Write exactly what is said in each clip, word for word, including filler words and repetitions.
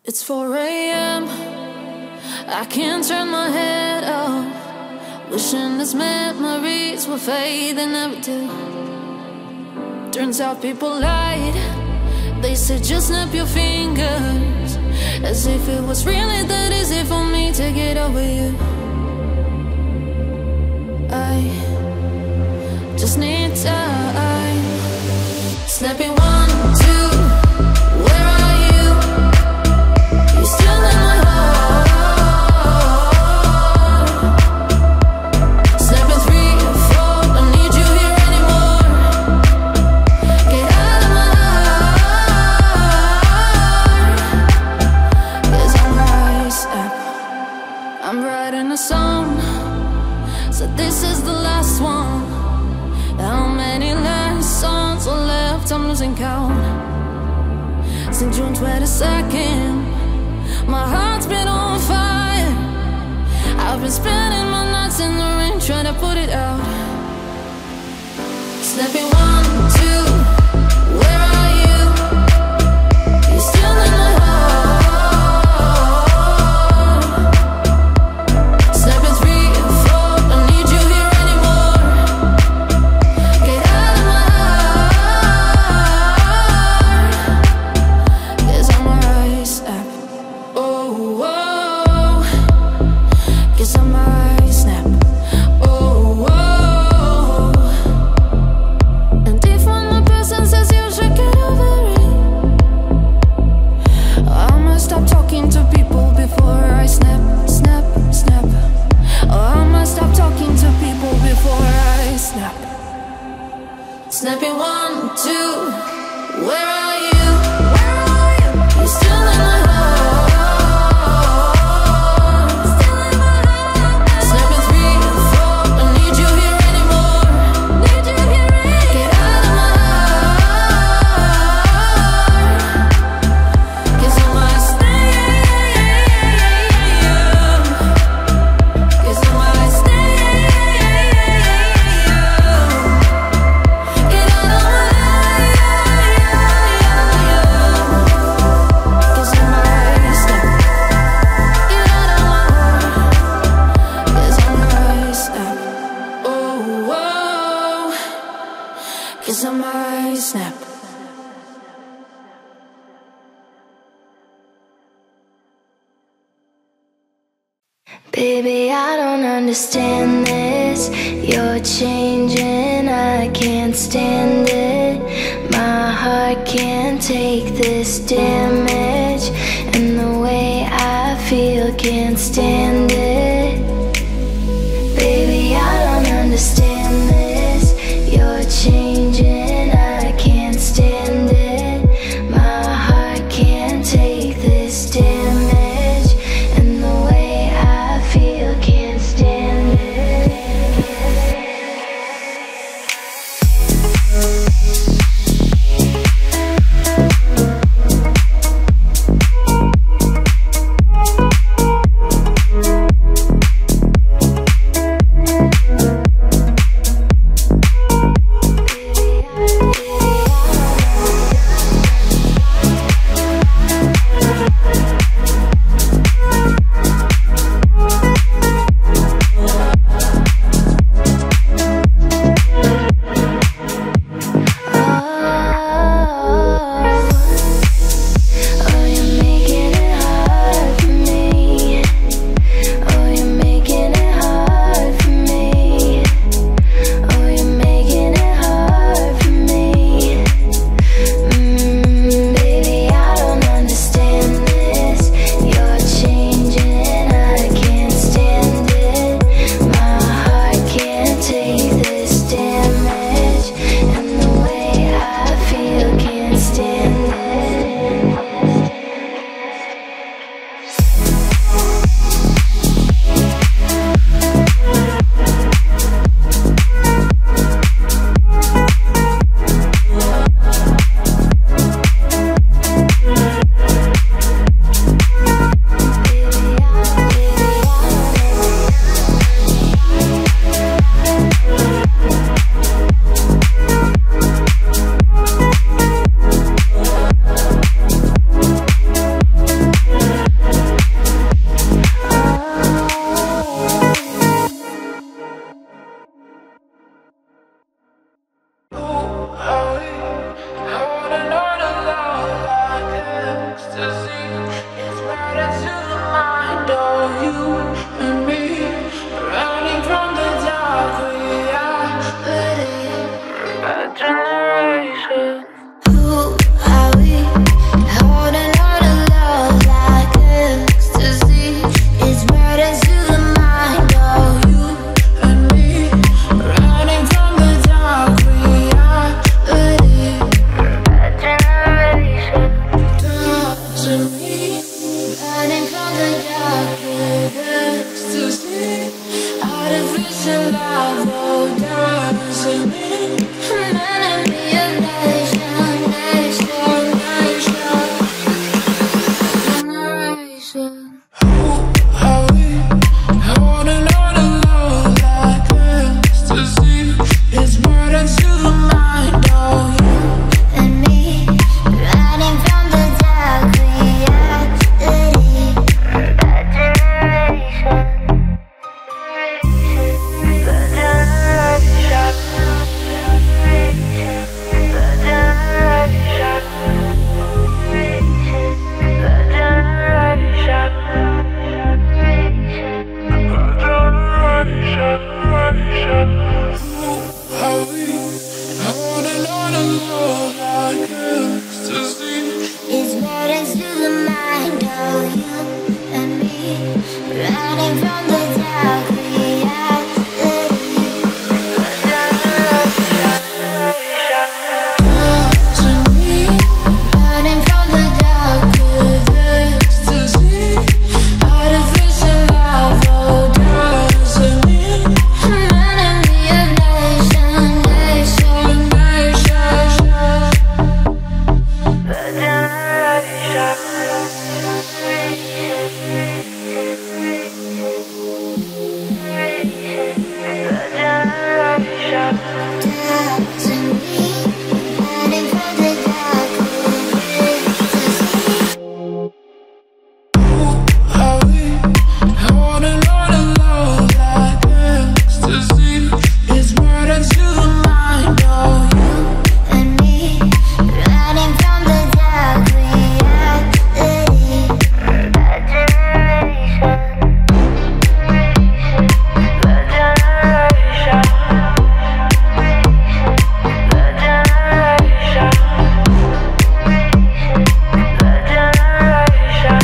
It's four A M I can't turn my head off, wishing these memories will fade. They never do. Turns out people lied. They said just snap your fingers, as if it was really that easy for me to get over you. I just need time. Snapping one, two. Where are you? You're still in my heart. Snapping three, four. Don't need you here anymore. Get out of my heart. 'Cause I'm right up. I'm writing a song, so this is the last one. How many last songs are left? I'm losing count. Since June twenty-second, my heart's been on fire. I've been spending my nights in the rain trying to put it out. Snapping one, two. Where are you? You're still in my heart. Snapping three, four. Don't need you here anymore. Get out of my heart. 'Cause I'm right snap. Oh, oh. 'Cause I'm right snap. Oh, oh. And if one more person says you should get over it, I must stop talking to people before I snap, snap, snap. Oh, I must stop talking to people before I snap. Snapping one, two. Where are you? Where are you? You're still in my heart. Still in my heart. Snapping three, four. Don't need you here anymore. Need you here anymore. Get out of my heart. 'Cause I might stay. 'Cause I might stay. Get out of my Cause I might snap. Get out of my heart. 'Cause I might snap. Oh, oh. 'Cause I might snap. Baby, I don't understand this. You're changing, I can't stand it. My heart can't take this damage, and the way I feel can't stand it. Baby, I don't understand this. You're changing, I can't stand it. My heart can't take this damage, and the way I feel can't stand it. Running from the darkness to see artificial love, oh, dancing in an enemy of nation, nation, nation, generation. Who are we? I wanna know the love like ecstasy. It's murder to the mind, oh, you and me, running from the dark reality. Bad generation, bad generation, bad generation, bad generation. Who are we? I wanna know the love like ecstasy. It's better to the mind of you and me, running from the dark reality. Dancing me, Running from the dark ecstasy, artificial love, oh, dancing me, an enemy of nation, nation, nation. bad generation. Dancing me, running from the dark reality. Who are we? I wanna know the love like ecstasy. It's murder to the mind, oh, you And me, running from the dark reality. Bad generation, bad generation, bad generation, bad generation.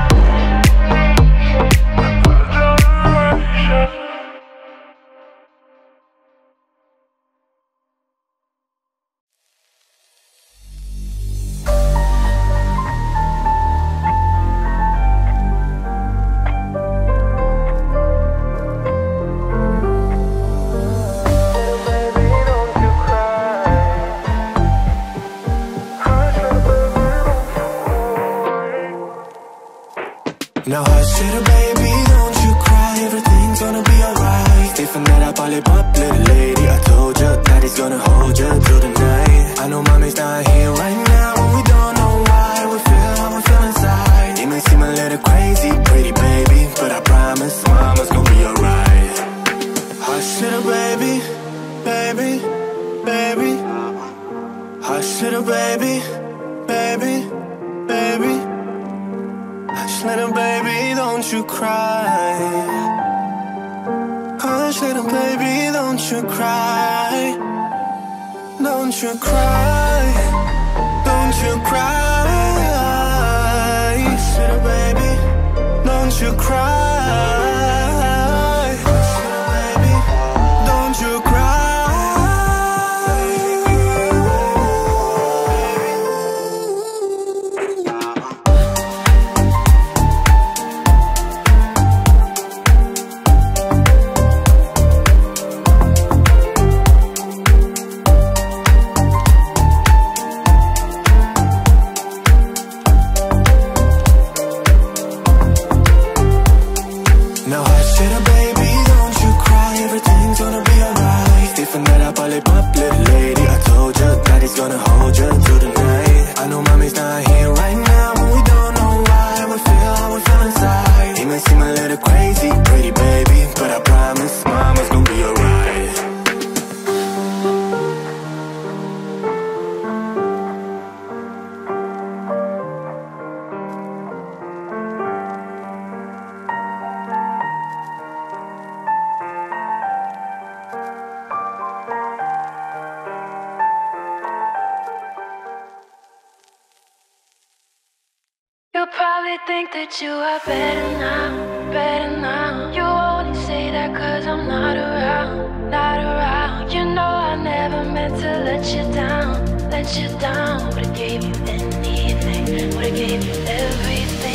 Now hush, little baby, don't you cry. Everything's gonna be alright. Stay from that up, all up, little lady. I told you that he's gonna hold you through the night. I know mommy's not here right now, and we don't know why. We feel how we feel inside. It may seem a little crazy, pretty baby, but I promise mama's gonna be alright. Hush, little baby, baby, baby. Hush, little baby, baby, baby. Hush, little baby, don't you cry. Hush, little baby, don't you cry. Don't you cry. Don't you cry. Hush, little baby, don't you cry. Hush, little baby, don't you cry. Now hush, little baby, don't you cry. Everything's gonna be alright. Stay from that up, all up, little lady. I told you that he's gonna hold you through the night. I know mommy's not here right now, and we don't know why. We feel how we feel inside. It may seem a little crazy, pretty baby, but I promise mama's gonna be alright. You probably think that you are better now, better now. You only say that cause I'm not around, not around. You know I never meant to let you down, let you down. Would've gave you anything, would've gave you everything.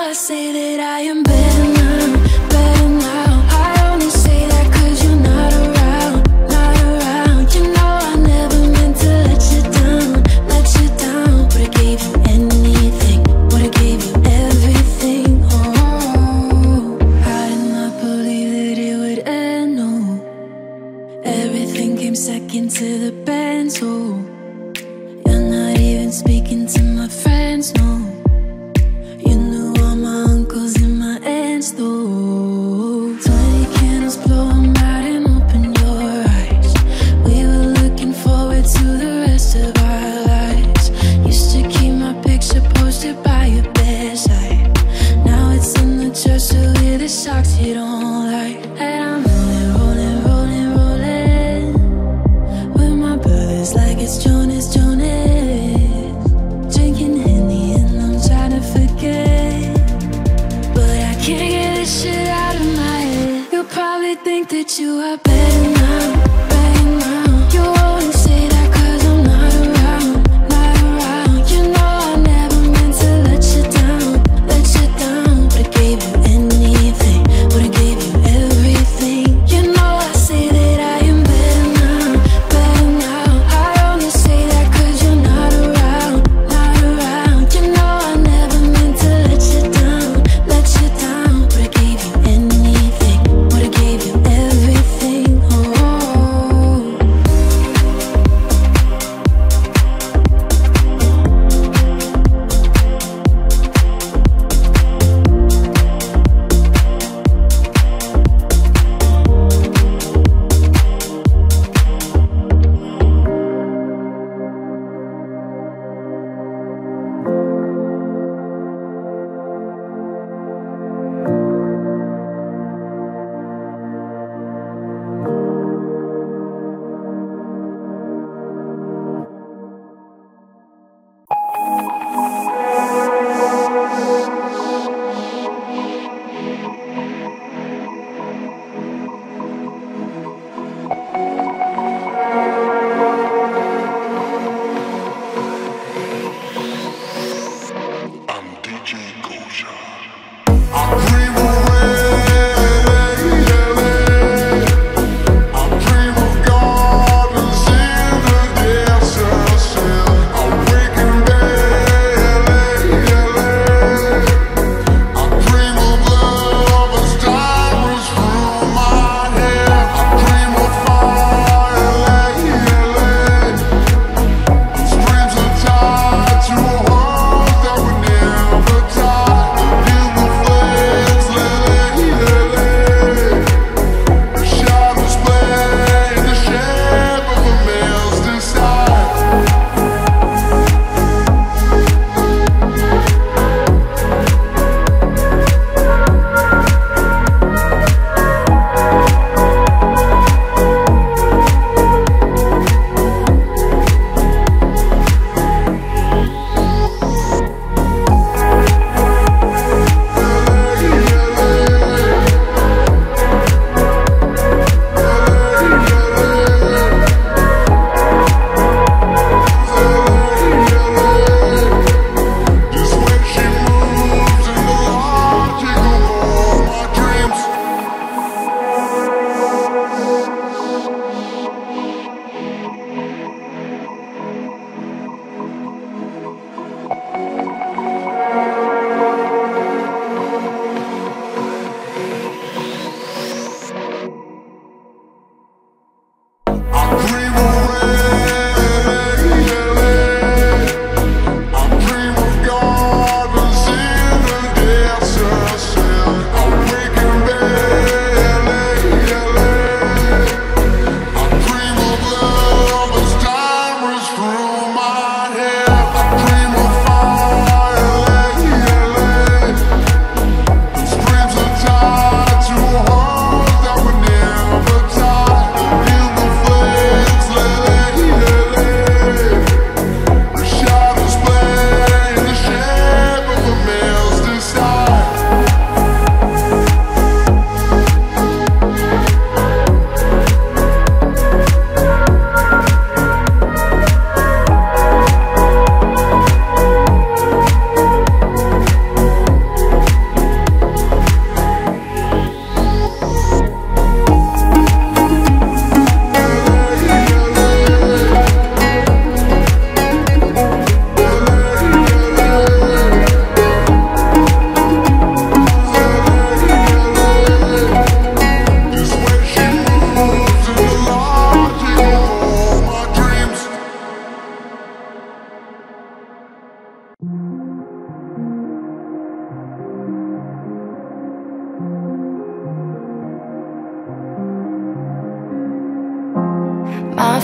I say that I am better now, better now. I only say that cause you're not around, not around. You know I never meant to let you down, let you down. Would've gave you anything, would've gave you everything. Oh, I did not believe that it would end, no. Everything came second to the band, so you're not even speaking to my friends, no. You knew all my uncles and my aunts, though. Twenty candles, blow 'em out and open your eyes. We were looking forward to the rest of our lives. Used to keep my picture posted by your bedside. Now it's in the dresser with the socks you don't like. And I'm rolling, rolling, rolling, rolling with my brothers like it's Jonas, Jonas. Drinking Henny and I'm trying to forget, but I can't get this shit out of my head. You probably think that you are better now, better now. You always say that cause I'm not around, not around. You know I never meant to let you down, let you down. Would've gave you anything, would've gave you everything. You know I say that I am better now, better now. I only say that cause you're not around, not around. You know I never meant to let you down, let you down. Would've gave you anything, would've gave you everything. Oh,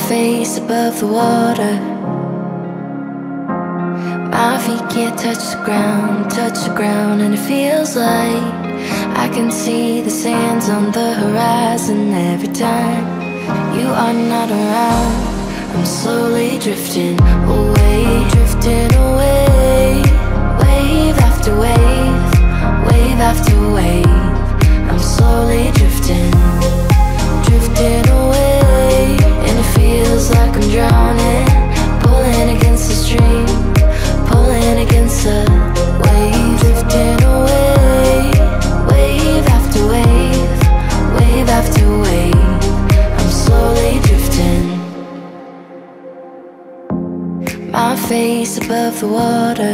face above the water. My feet can't touch the ground, touch the ground, and it feels like I can see the sands on the horizon. Every time you are not around, I'm slowly drifting away, drifting away. Wave after wave, wave after wave, I'm slowly drifting, drifting away. And it feels like I'm drowning, pulling against the stream, pulling against the wave, drifting away. Wave after wave, wave after wave, I'm slowly drifting. My face above the water.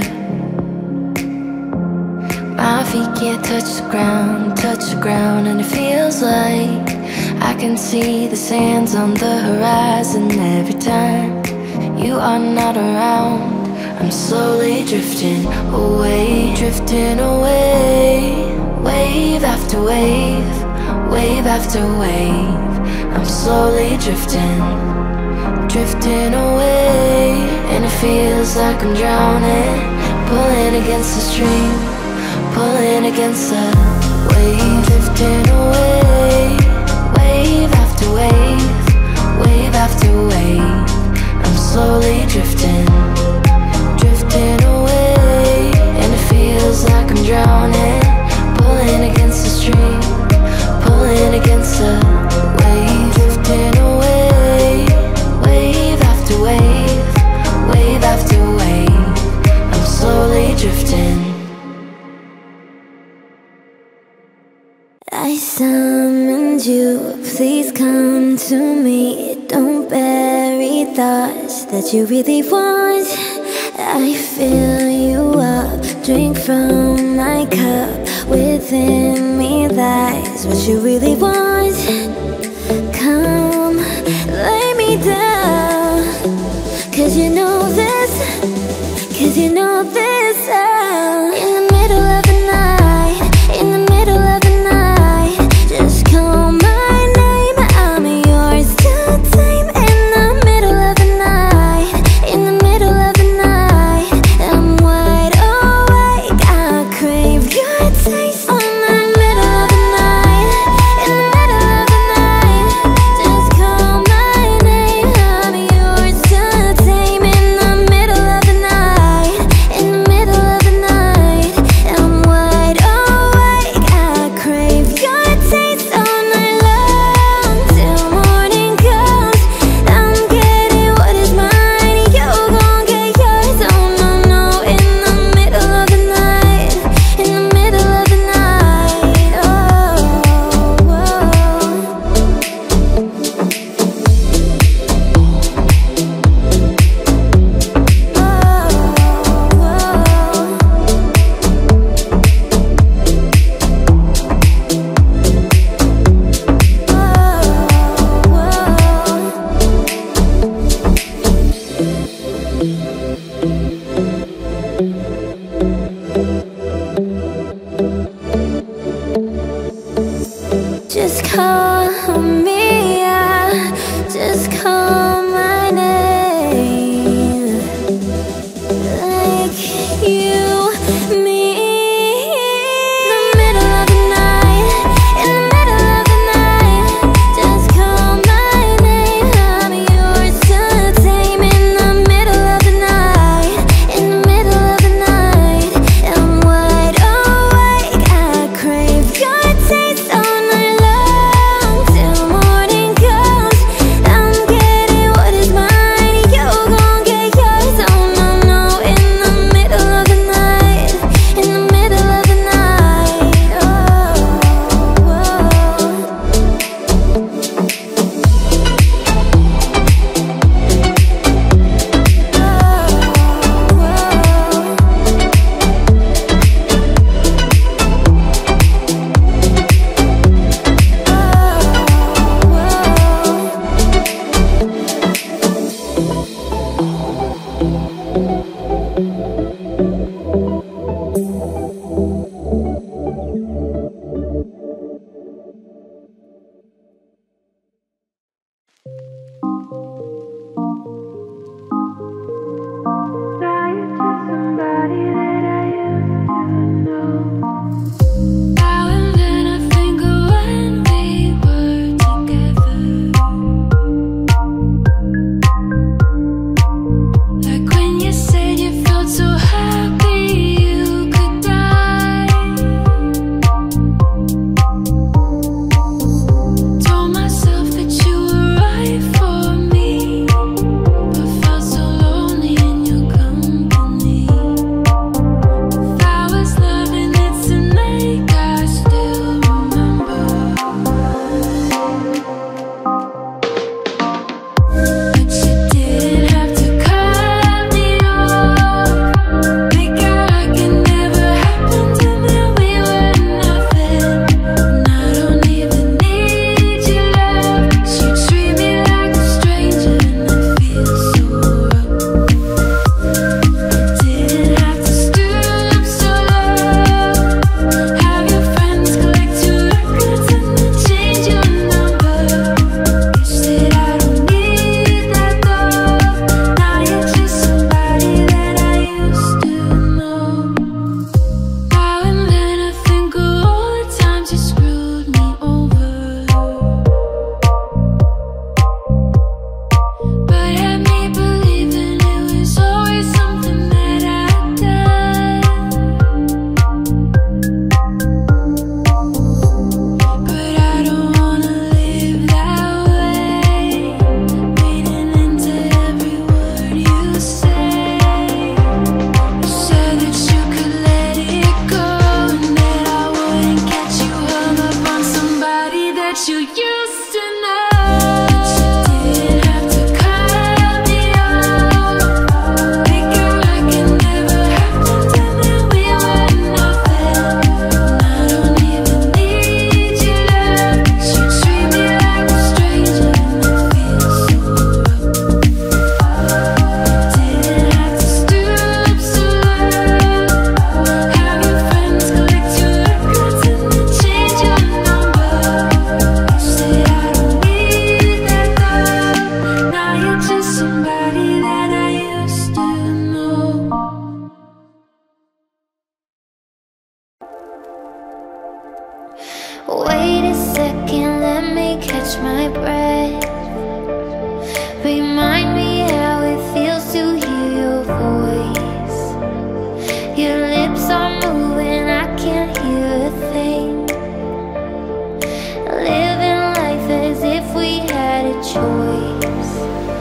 My feet can't touch the ground, touch the ground, and it feels like I can see the sands on the horizon. Every time you are not around, I'm slowly drifting away, drifting away. Wave after wave, wave after wave, I'm slowly drifting, drifting away. And it feels like I'm drowning, pulling against the stream, pulling against the wave, drifting away. Wave after wave, wave after wave, I'm slowly drifting, drifting away. And it feels like I'm drowning, pulling against the stream, pulling against the wave, drifting away. Wave after wave, wave after wave, I'm slowly drifting. I summoned you, please come to me. Don't bury thoughts that you really want. I fill you up, drink from my cup. Within me lies what you really want. Come, lay me down, cause you know this, cause you know this sound. In the middle of the night, in the middle of the night, just call my name, I'm yours to tame. In the middle of the night, in the middle of the night, I'm wide awake, I crave your taste. In the middle of the night, in the middle of the night, just call my name, I'm yours to tame. In the middle of the night, in the middle a second, let me catch my breath. Remind me how it feels to hear your voice. Your lips are moving, I can't hear a thing. Living life as if we had a choice.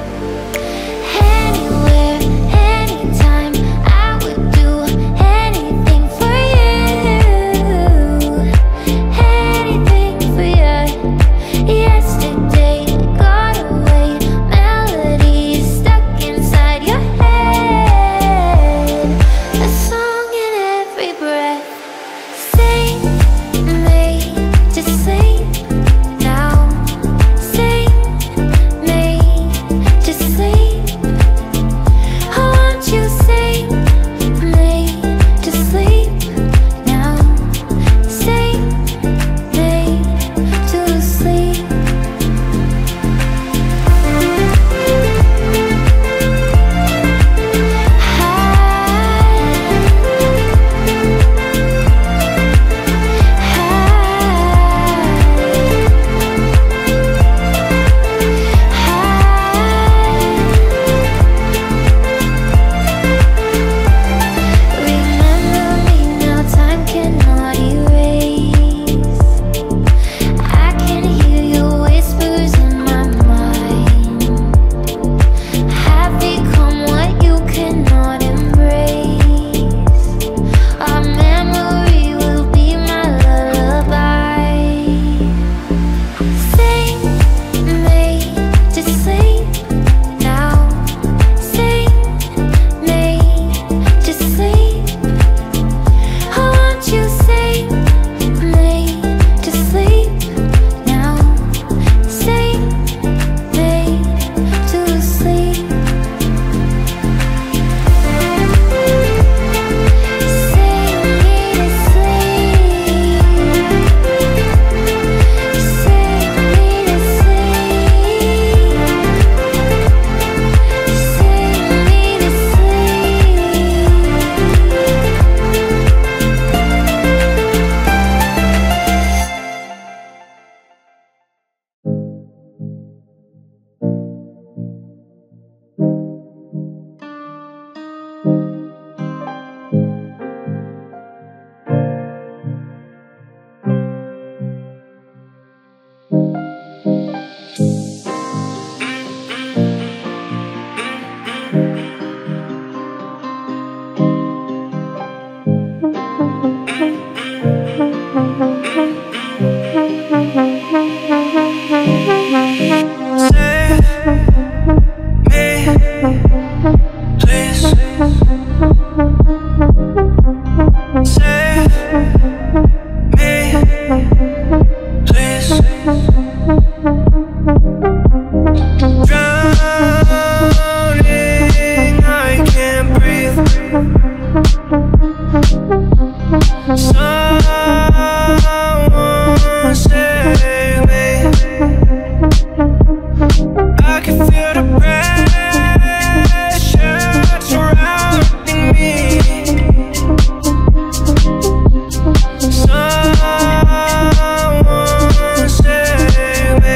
Anywhere, anytime, I would do anything for you. Anything for you. Yesterday got away, melodies stuck inside your head. A song in every breath. Sing me to sleep now. Sing me to sleep. I want you sing me to sleep now. Sing me to sleep. Remember me now, time cannot erase. I can hear your whispers in my mind. Have become what you cannot embrace. Our memory will be my lullaby. Sing me to sleep now. Sing me to sleep. I want you sing me to sleep now. Sing me to sleep. Sing me to sleep. Sing me to sleep. Sing me to Drowning, I can't breathe. Someone save me. I can feel the pressure surrounding me. Someone save me.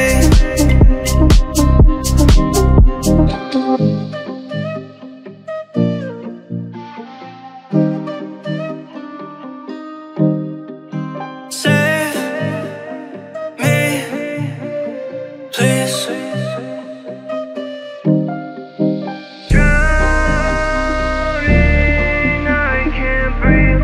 Save me, please. Drowning, I can't breathe.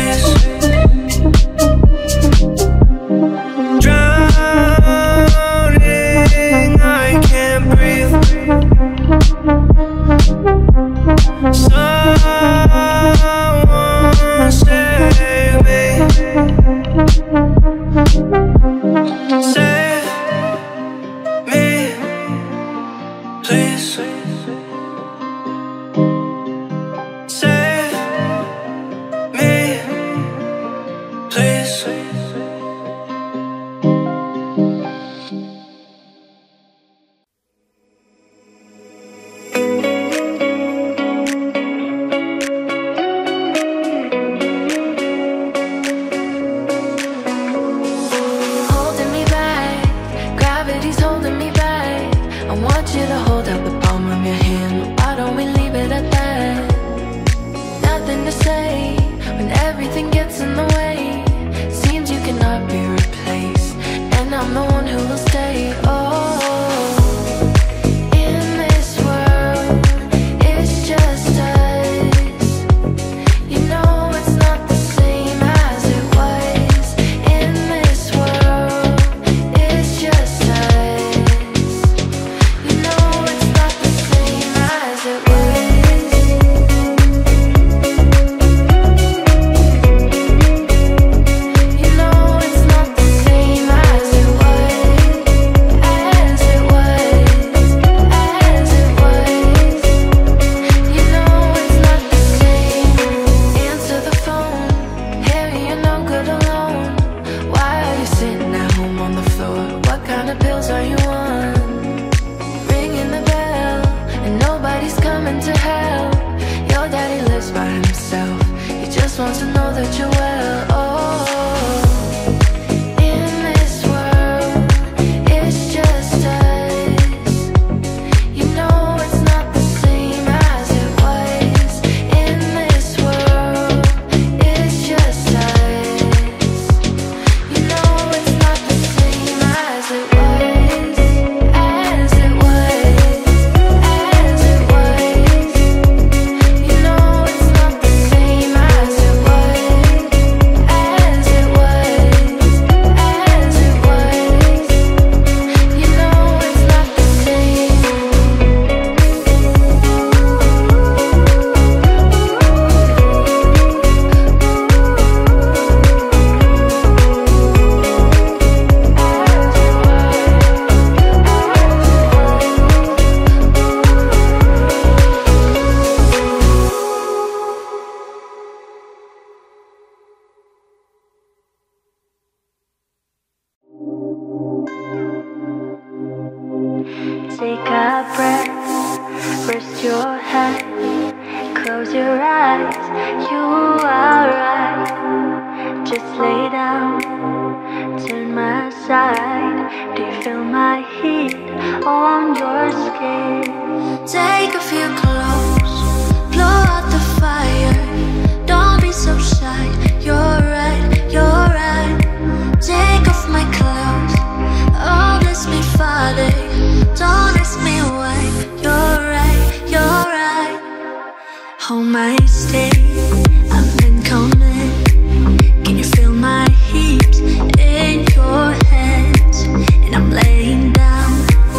Please. clothes are you on? Ringing the bell, and nobody's coming to help. Your daddy lives by himself, he just wants to know that you're well. Oh, take a breath, rest your head, close your eyes, you are right. Just lay down, turn my side. Do you feel my heat on your skin? Take off your clothes, blow out the fire. Don't be so shy, you're right, you're right. Take off my clothes, oh bless me Father. Don't ask me why, you're right, you're right. Hold my stay, I've been coming. Can you feel my heat in your hands? And I'm laying down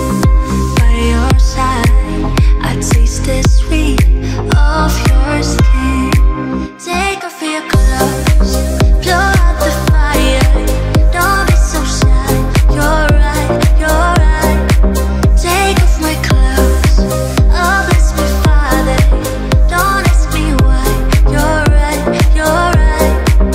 by your side. I taste the sweet of your skin. Take off your clothes, blow out the fire. Don't be so shy, you're right, you're right. Take off my clothes, oh bless me Father. Don't ask me why, you're right, you're right.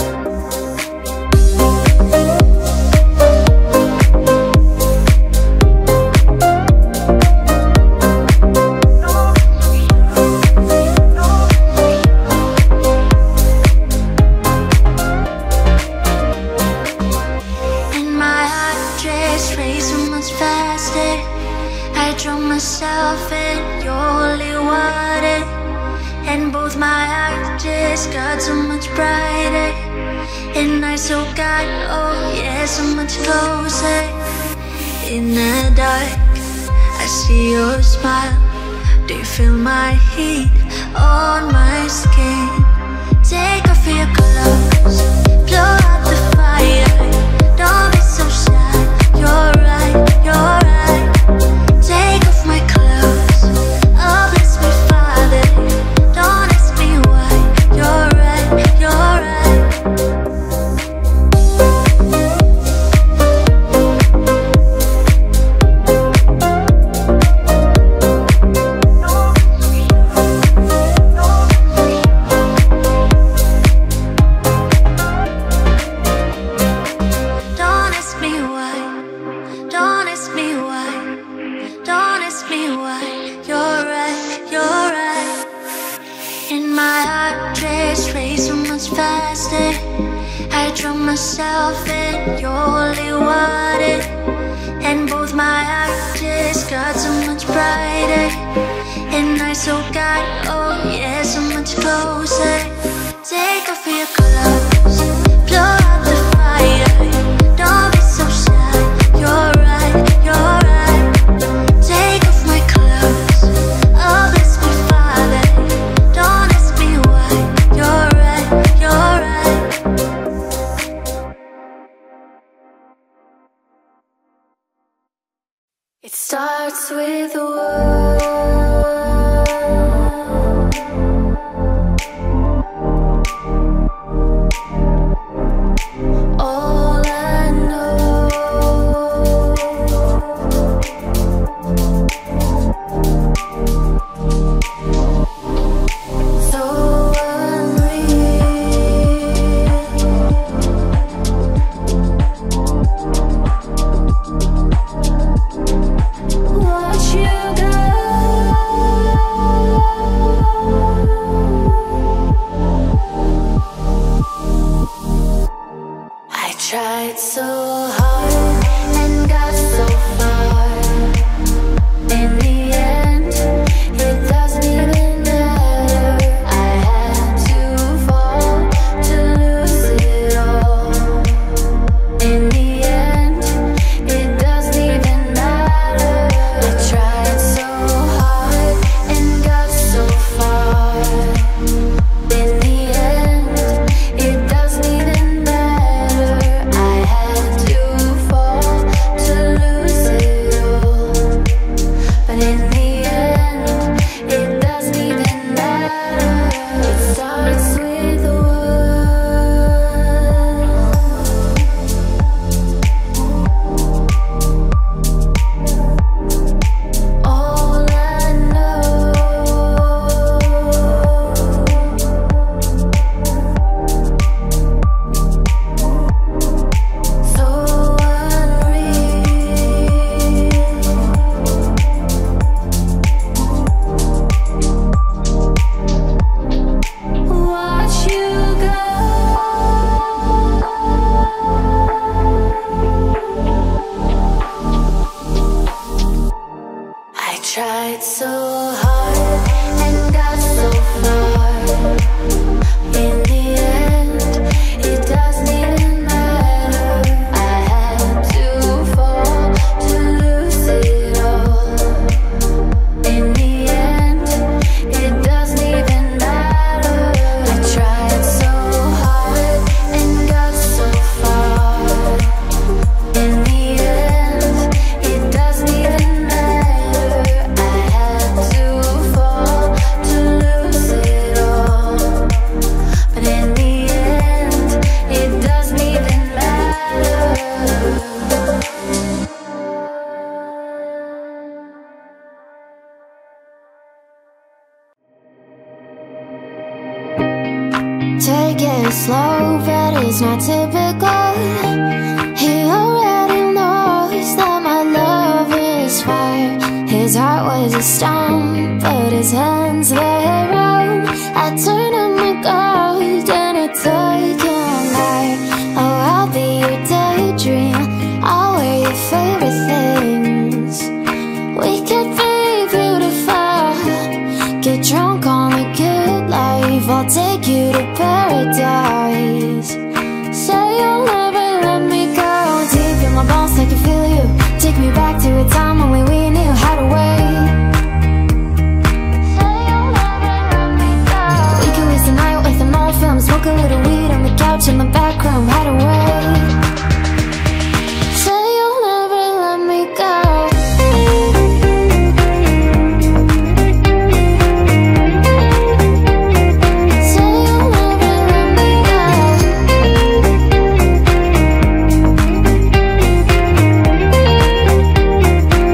And my heart just racing much faster. I drown myself in your holy water, and both my eyes just got so much brighter. And I so got, oh yeah, so much closer. In the dark, I see your smile. Do you feel my heat on my skin? Take off your clothes, blow out the fire. Don't be so shy, you're right, you're right. Take off my clothes, oh bless me Father. Don't ask me why, you're right, you're right. Don't ask me why, don't ask me why, don't ask me why, you're right, you're right. And my heart just races so much faster. I drown myself in your holy water, and both my eyes just got so much brighter. And I so got, oh yeah, so much closer. Take off your clothes, blow out the fire. Don't be so shy, you're right, you're right. Take off my clothes, oh bless me Father. Don't ask me why, you're right, you're right. It starts with a word. All I know, so unreal. tried so hard and got so far. In the end, it doesn't even matter. I had to fall to lose it all. In the end, it doesn't even matter. I tried so hard and got so far. In the end, it doesn't even matter. I had to fall to lose it all. But in the end, it doesn't even matter. Take it slow, but it's not typical. He already knows that my love is fire. His heart was a stone, but his hands were wrong. I turned him a ghost and it took him there. Oh, I'll be your daydream, I'll wear your favorite things. We could be beautiful, get drunk on a good life. I'll take you to paradise. Say you'll never let me go. Deep in my bones, I can feel you. Take me back to a time when we knew how to wait. Say you'll never let me go. We can waste the night with an old film, smoke a little weed on the couch in the back room, how to wait. Say you'll never let me go. Say you'll never let me go.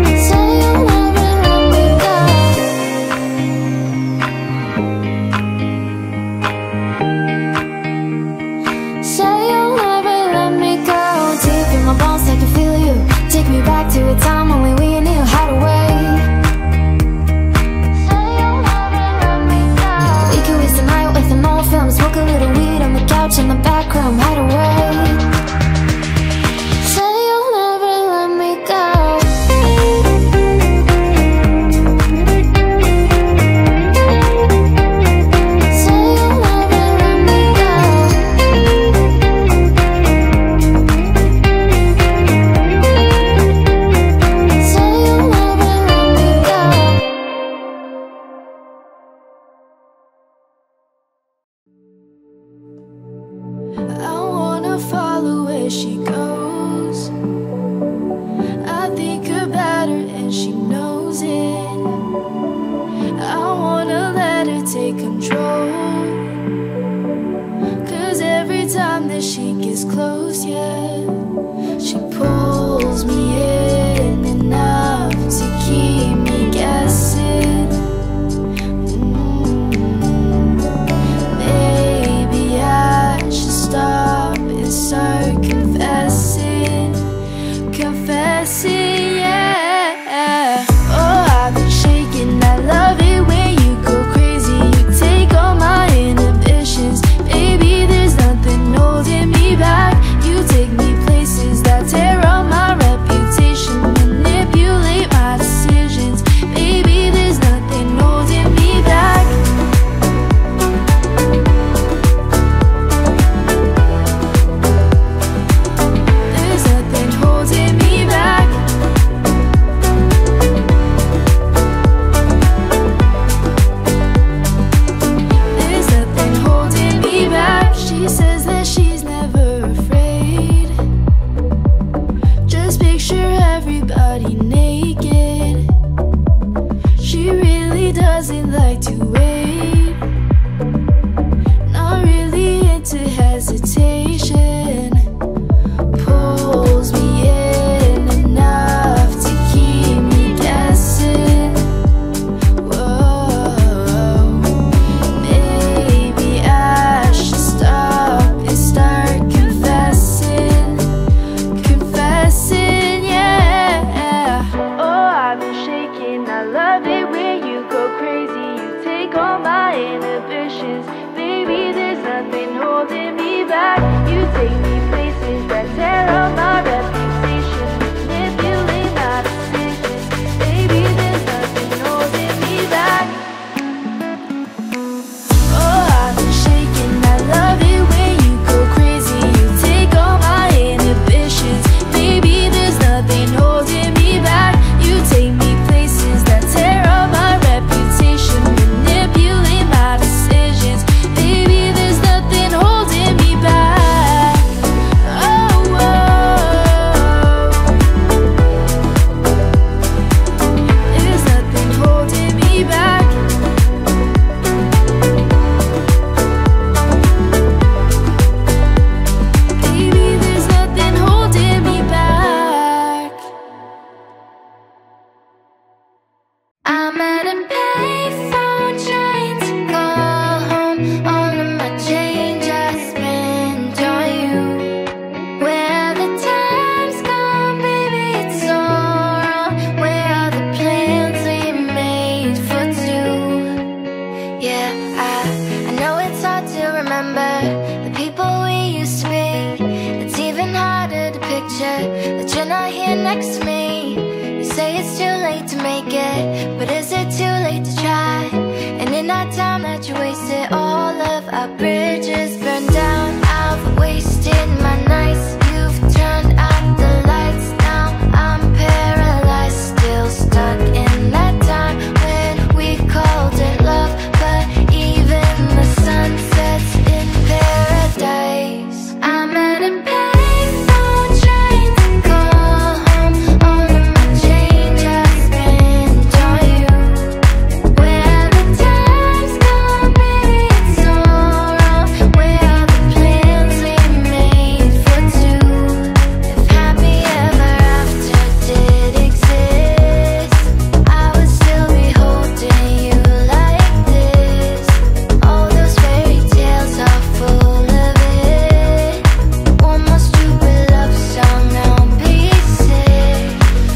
say it's too late to make it, but is it too late to try? And in that time that you wasted, all of our bridges burned down. I've wasted my nights, you've turned out the lights. Now I'm paralyzed, still stuck in that time when we called it love. But even the sun sets in paradise. I'm at a payphone trying to call home. All of my change I spent on you. Where the time's gone, baby, it's all wrong. Where are the plans we made for two? If happy ever after did exist, I would still be holding you like this. All those fairy tales are full of it. One more stupid love song, now I'm basic.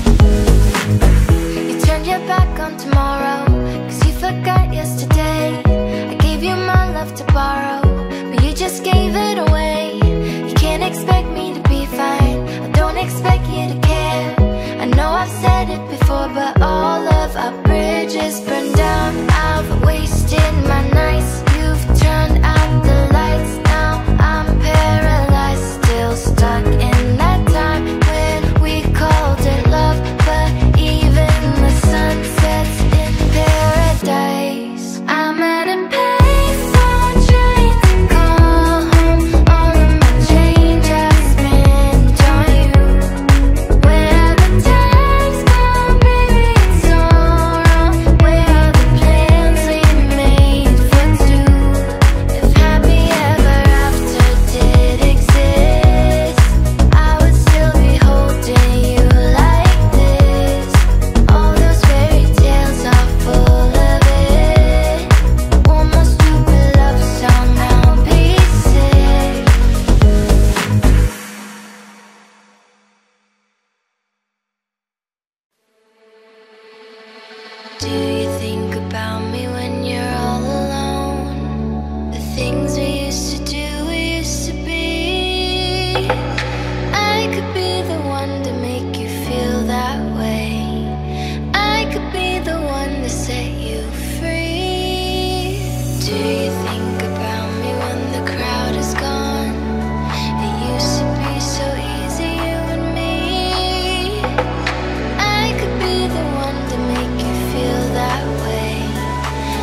You turned your back on tomorrow, cause you forgot yesterday. I gave you my love to borrow, but you just gave it away. You can't expect me to be fine, I don't expect you to care. I know I've said it before, but all of our bridges burned down. I've wasted my nights, you've turned out the lights. Now I'm paralyzed, still stuck in that time when we called it love. But even the sun sets in paradise. I'm at a payphone trying to call home. All of my change I spent on you. Where the time's gone, baby, it's all wrong. Where are the plans we made for two? If happy ever after did exist, I would still be holding you like this. All those fairy tales are full of it. One more stupid love song, now I'm basic. Do you think about me when you're all alone? The things we used to do, we used to be. I could be the one to make you feel that way. I could be the one to set you free. Do you think about me when the crowd is gone? It used to be so easy, you and me. I could be the one to make you feel that way.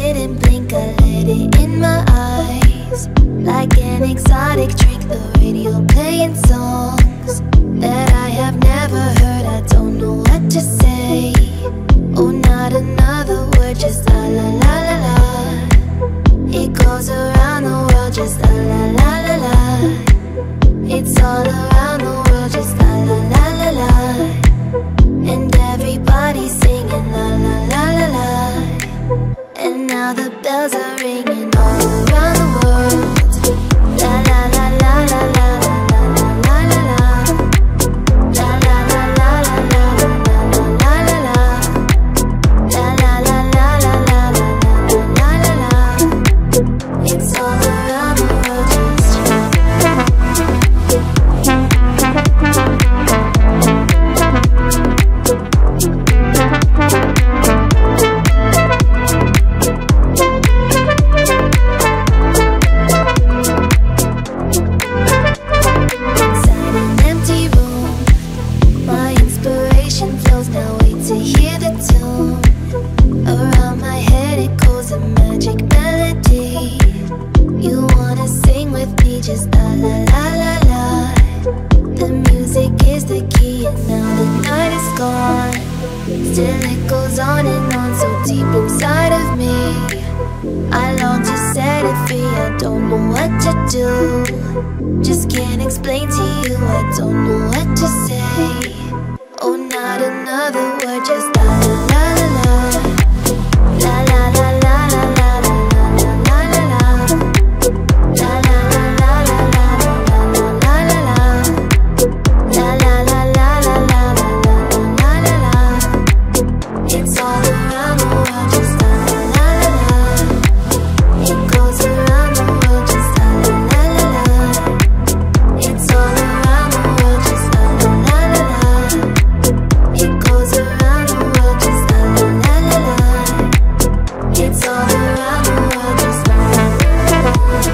didn't blink, I let it in my eyes. Like an exotic drink, the radio playing songs that I have never heard. I don't know what to say. Oh, not another word, just la la la la la. It goes around the world, just la la la la la. It's all around the world, just la la la la la. And everybody's singing la la la la la. And now the bells are ringing all around the world. La la la la la la la la la la la. La la la la la la la la la la. La la la la la la la la la. It's all around the world, just inside an empty room. My inspiration flows, now wait to hear the tune. Around my head it goes a magic melody. You wanna sing with me, just la la la la la. The music is the key and now the night is gone. Still it goes on and on, so deep inside of me. I long to set it free, I don't know what to do. Just can't explain to you, I don't know what to say. Oh, not another word, just la la la la la. La la la la la la la la la la la. La la la la la la la la la la la. La la la la la la la la la la. It's all around the world, just la la la la la. It goes around the world, just la la la la la. It's all around the world, just la la la la la. It goes around the world, just la la la la la. It's all around the world, just la la la la la.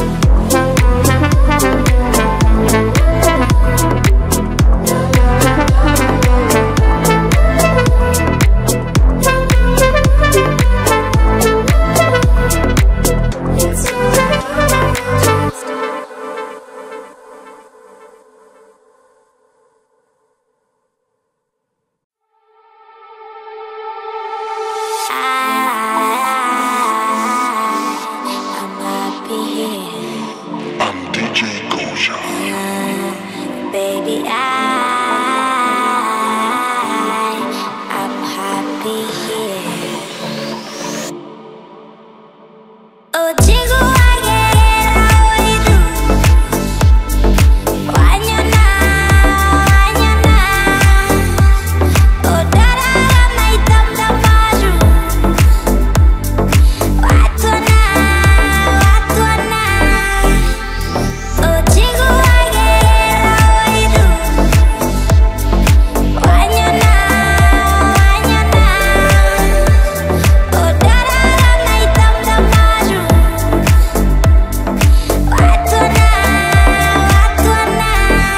I'm happy here. I'm D J Goja. Baby, I, I'm happy here. Oh, Jingle, I get it, how you do? When you're not, when you're not. Oh, da-da, my dum-dum baju. Watu na, watu na. Oh, Jingle, I get it, how you do? When you're not, when you're not. Oh, da-da, my dum-dum baju. Watu na, watu na.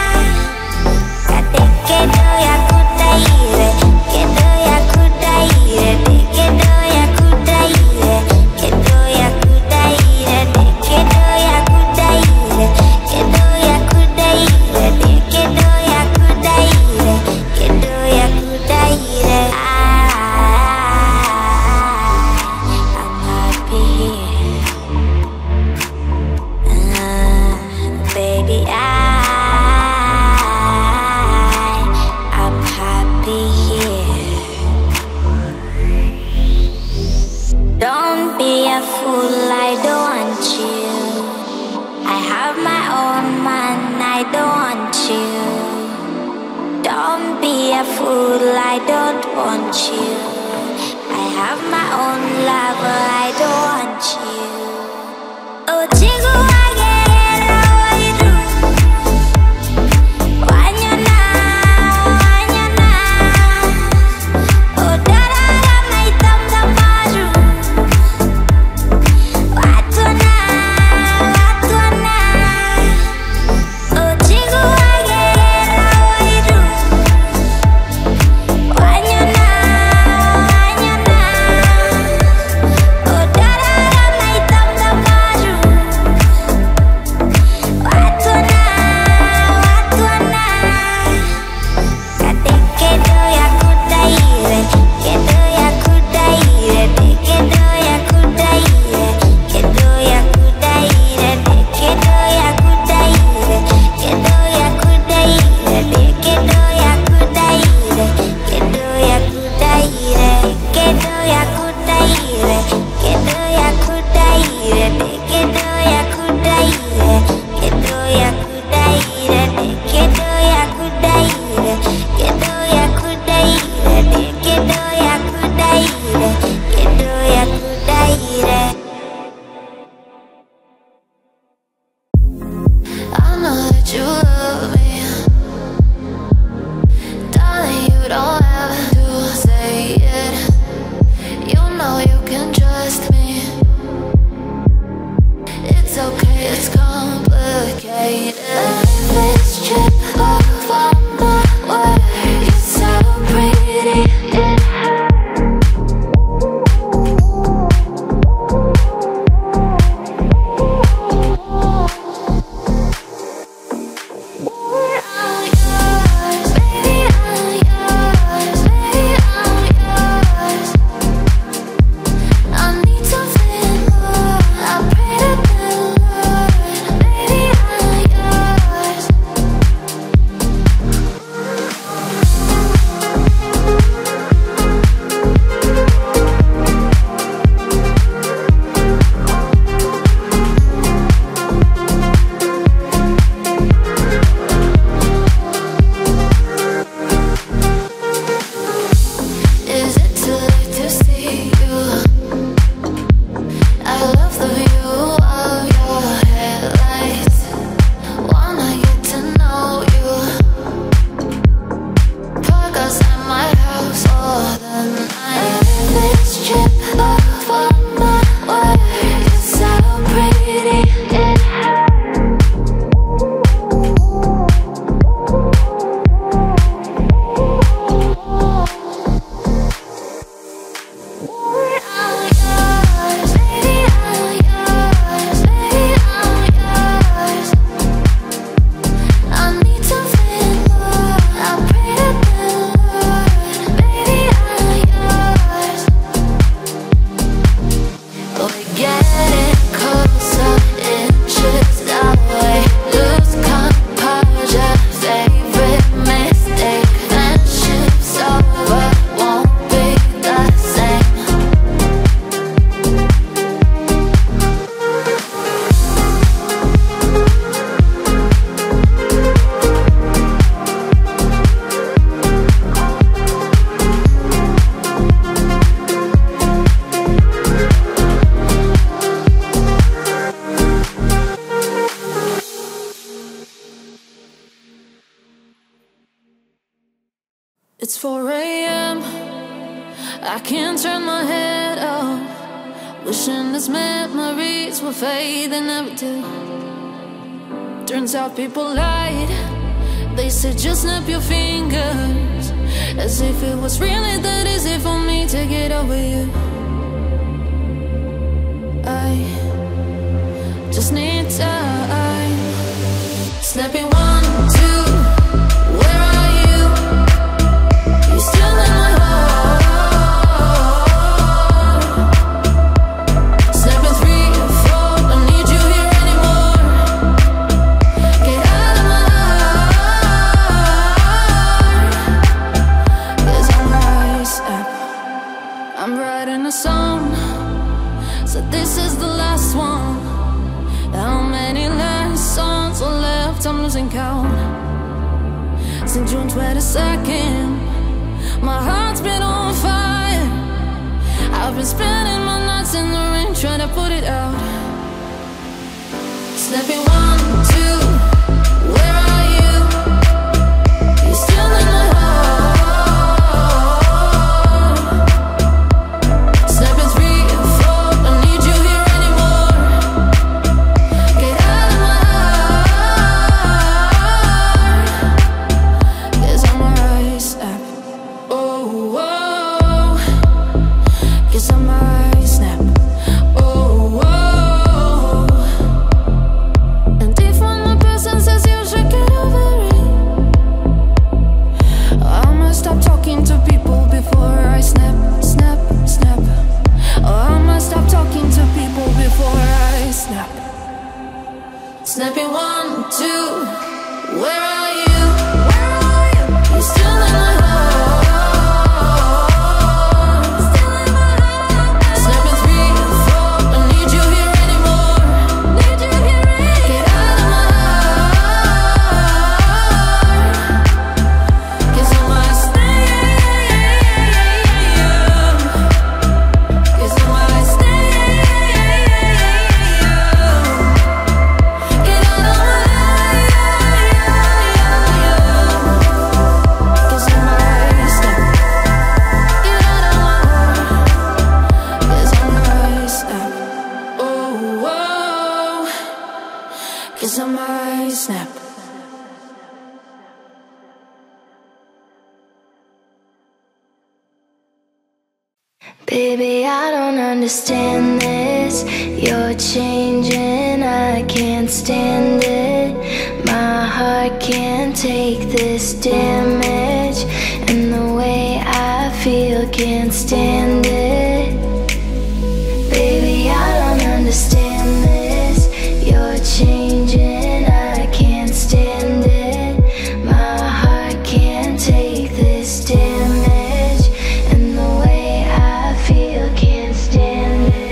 Kate kedo ya kudaire, kedo ya kudaire, kedo ya kudaire, kedo ya kudaire, kedo ya kudaire, kedo ya kudaire, kedo ya kudaire, kedo ya kudaire. I'm happy here. Ah, baby, I, I'm happy here. Don't be a fool, I don't want you. I have my own man, I don't want you. Don't be a fool, I don't want you. I have my own lover, I don't want you. Oh, Jingle, I get it, how you do? When you're not, when you're not. Oh, da-da-da, my dum-dum baju. Watu na, watu na. Oh, Jingle, I get it, how you do? When you're not, when you're not. Oh, da I can't turn my head off, wishing these memories will fade, they never do. Turns out people lied. They said just snap your fingers, as if it was really that easy for me to get over you. I just need time. Snapping one, two, where are you? You're still in my heart. Snapping three, four, don't need you here anymore. Get out of my heart. 'Cause I'm right, snap. I'm writing a song, so this is the last one. How many last songs are left? I'm losing count. Since June twenty-second, my heart's been on fire. I've been spending my nights in the rain trying to put it out. Snapping one, two, where are you? You're still in my heart. Snapping three, four, don't need you here anymore. Get out of my heart. 'Cause I'm right, snap. Oh, oh. 'Cause I'm right, snap. Oh, oh. And if one more person says you should get over it, I must stop talking to people before I snap, snap, snap. Oh, I must stop talking to people before I snap. Snapping one, two, where are you? Where are you? You're still in my heart. Still in my heart. Snapping three, four, don't need you here anymore. Need you here anymore. Get out of my heart. 'Cause I might stay. 'Cause I might stay. Get out of my heart. 'Cause I might stay. Get out of my heart. 'Cause I might snap. Oh, oh. 'Cause I might snap. Baby, I don't understand this. You're changing, I can't stand it. My heart can't take this damage, and the way I feel can't stand it. Baby, I don't understand this. You're changing, I can't stand it. My heart can't take this damage, and the way I feel can't stand it.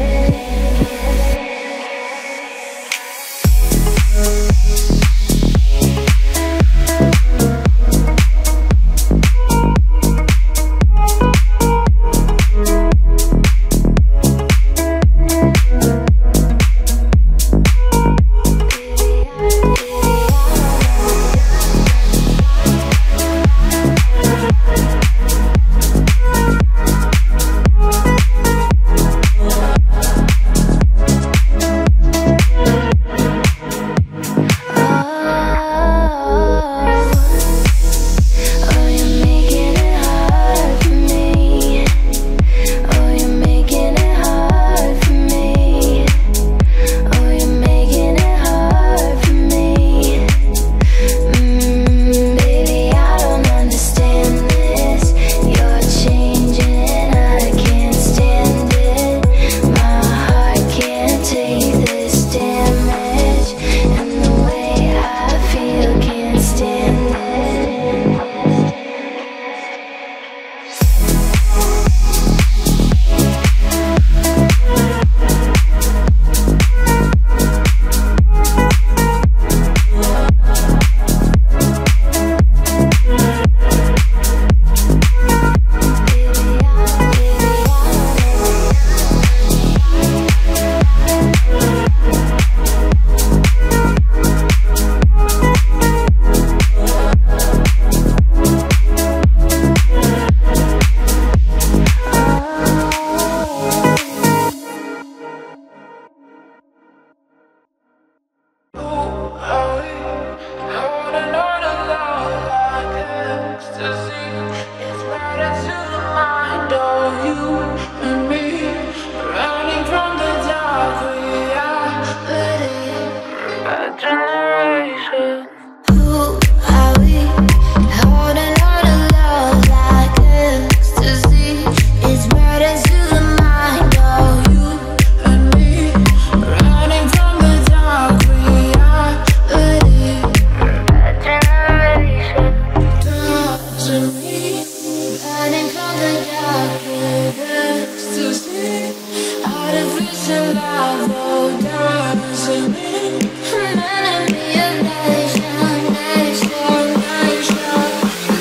artificial love, oh, dancing in an enemy of nation, nation, nation,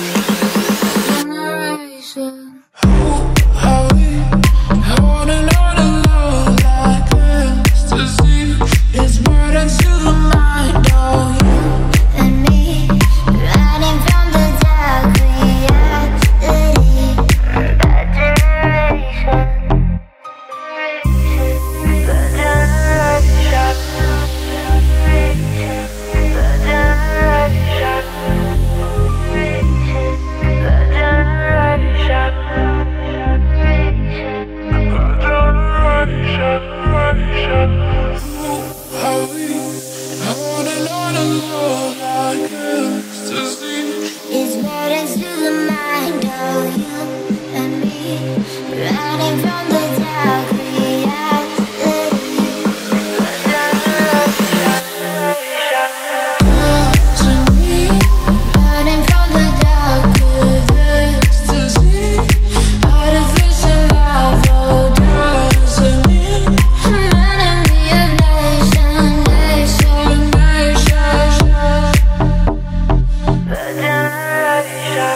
generation. Who are we? I wanna know the love like ecstasy. It's murder to the mind, oh, you and me, running from the dark reality. That generation, the generation, the generation, the generation, generation. Who are we? I wanna know the love like ecstasy. it's better to the mind of you and me, running from the dark reality. Dancing me, Running from the dark with ecstasy, artificial love, oh, dancing in an enemy of nation, nation, nation. the generation.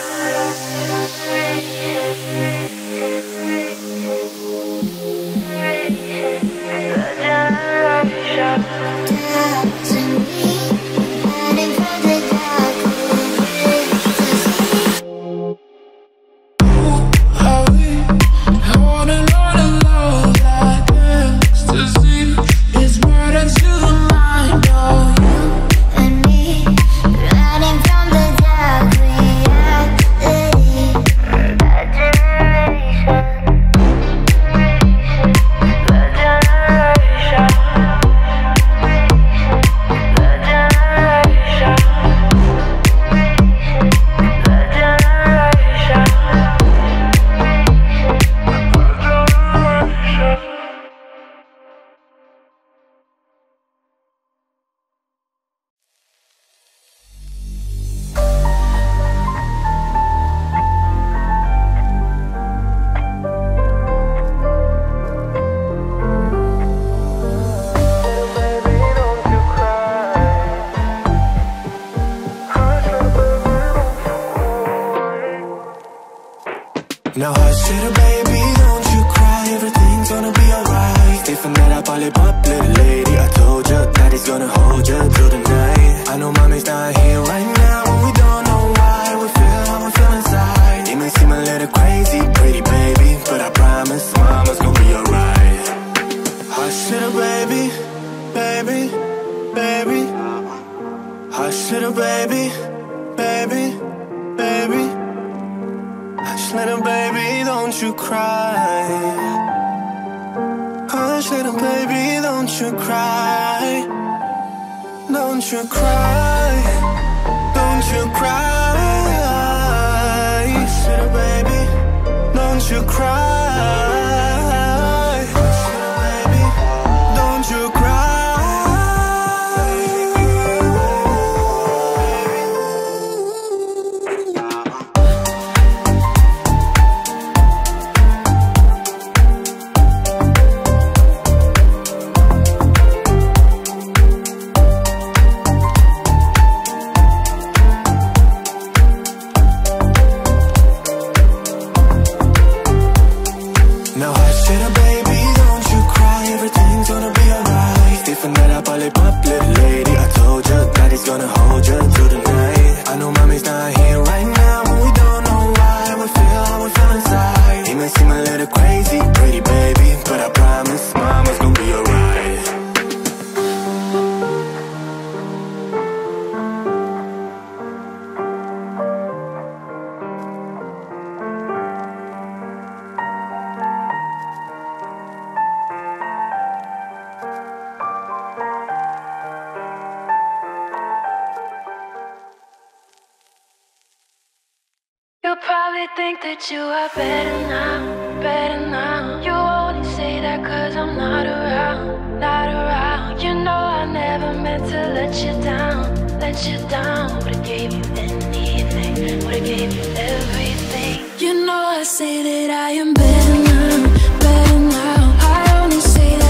Dancing me, running from the dark reality. Who are we? I wanna know the love like ecstasy. It's murder to the mind, oh, you And me, running from the dark reality. That generation, the generation, the generation, the generation. Now hush little baby, don't you cry. Everything's gonna be alright. Stay from that up, all up, little lady. I told you that he's gonna hold you through the night. I know mommy's not here right now, and we don't know why. We feel how we feel inside. It may seem a little crazy, pretty baby, but I promise mama's gonna be alright. Hush little baby, baby, baby. Hush little baby, baby, baby. Hush little baby, don't you cry. Hush little baby, don't you cry. Don't you cry. Don't you cry. Hush little baby, don't you cry. Hush little baby, don't you cry. Now hush little baby, don't you cry. Everything's gonna be alright. Stay from that up, all up, little lady. I told you that he's gonna hold you through the night. I know mommy's not here right now, and we don't know why. We feel how we feel inside. It may seem a little crazy, pretty baby, but I promise mama's gonna be alright. You probably think that you are better now, better now. You only say that cause I'm not around, not around. You know I never meant to let you down, let you down. Would've gave you anything, would've gave you everything. You know I say that I am better now, better now. I only say that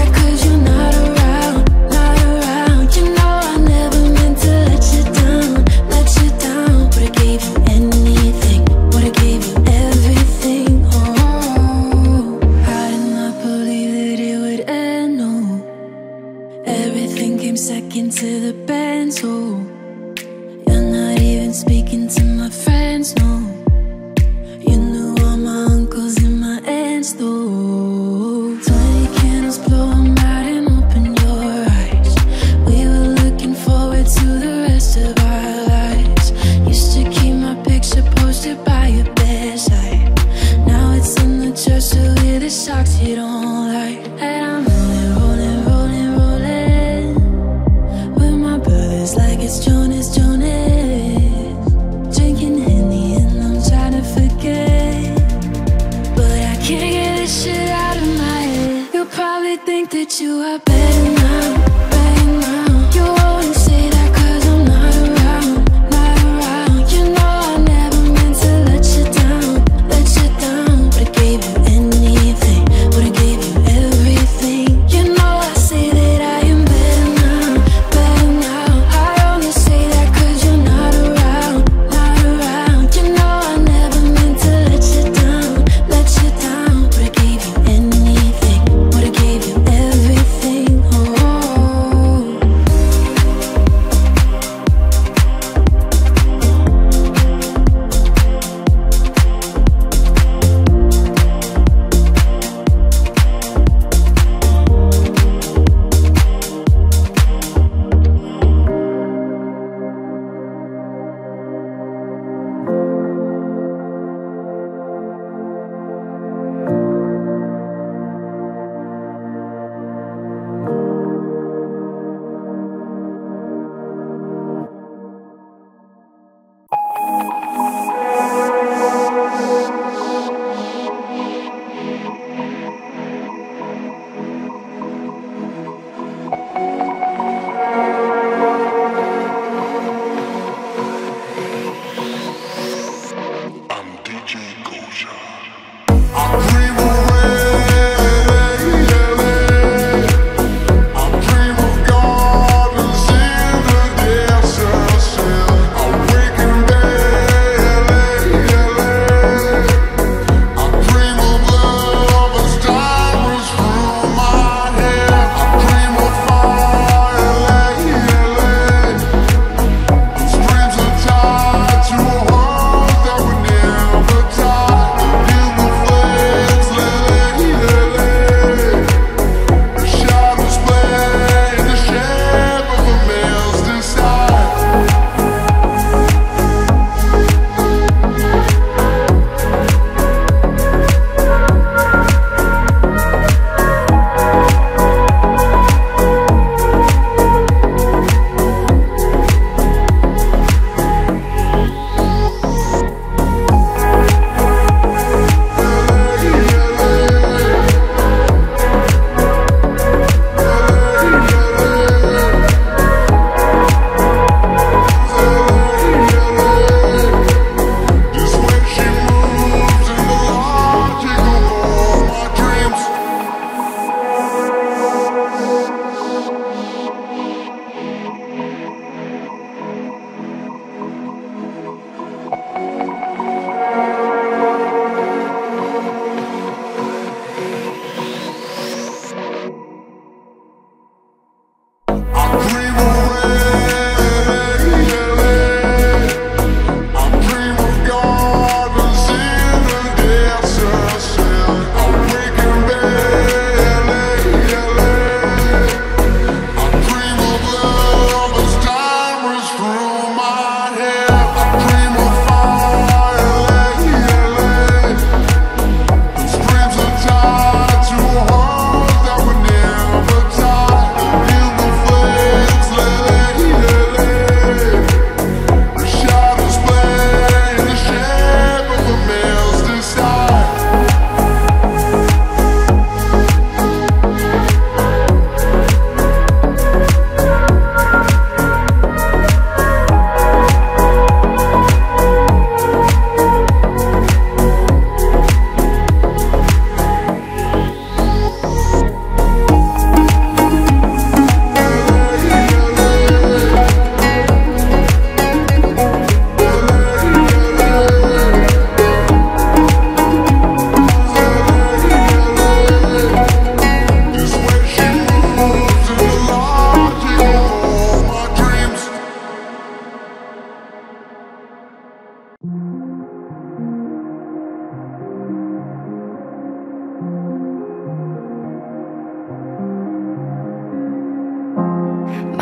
came second to the band, so you're not even speaking to my friends, no. You knew all my uncles and my aunts, though. Twenty candles, blow 'em out and open your eyes. We were looking forward to the rest of our lives. Used to keep my picture posted by your bedside. Now it's in the dresser with the socks you don't like. And I'm rolling, rolling, rolling, rolling with my brothers like it's Jonas, Jonas. Drinking Henny and I'm trying to forget, but I can't get this shit out of my head. You'll probably think that you are better now, better now. You always say that cause I'm not around, not around. You know I never meant to let you down, let you down. But I gave you anything, but I gave you everything. You know I say that I am better now, better now. I only say that cause you're not around, not around. You know I never meant to let you down, let you down. But I gave you anything, but I gave you everything. Oh,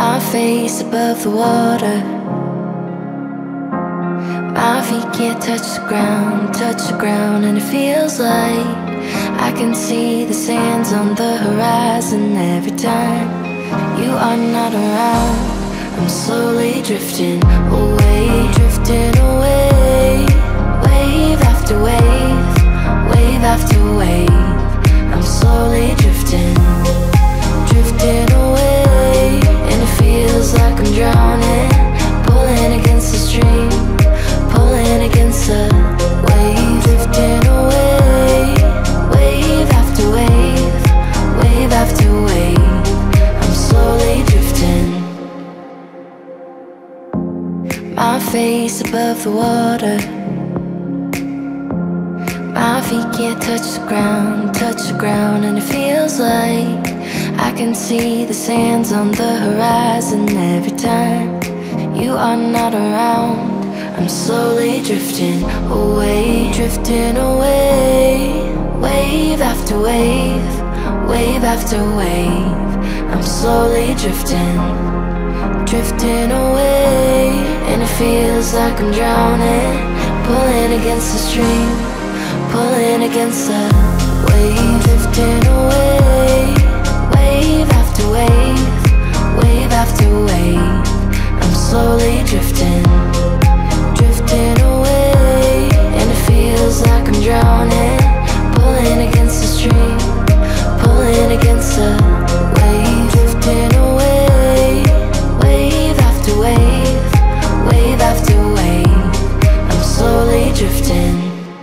my face above the water. My feet can't touch the ground, touch the ground, and it feels like I can see the sands on the horizon. Every time you are not around, I'm slowly drifting away, drifting away. Wave after wave, wave after wave, I'm slowly drifting, drifting away. And it feels like I'm drowning, pulling against the stream, pulling against the wave, drifting away. Wave after wave, wave after wave, I'm slowly drifting. My face above the water, my feet can't touch the ground, touch the ground, and it feels like I can see the sands on the horizon. Every time you are not around, I'm slowly drifting away, drifting away. Wave after wave, wave after wave, I'm slowly drifting, drifting away. And it feels like I'm drowning, pulling against the stream, pulling against the wave, drifting away. Wave after wave, wave after wave, I'm slowly drifting, drifting away. And it feels like I'm drowning, pulling against the stream, pulling against the wave, drifting away. Wave after wave, wave after wave, I'm slowly drifting.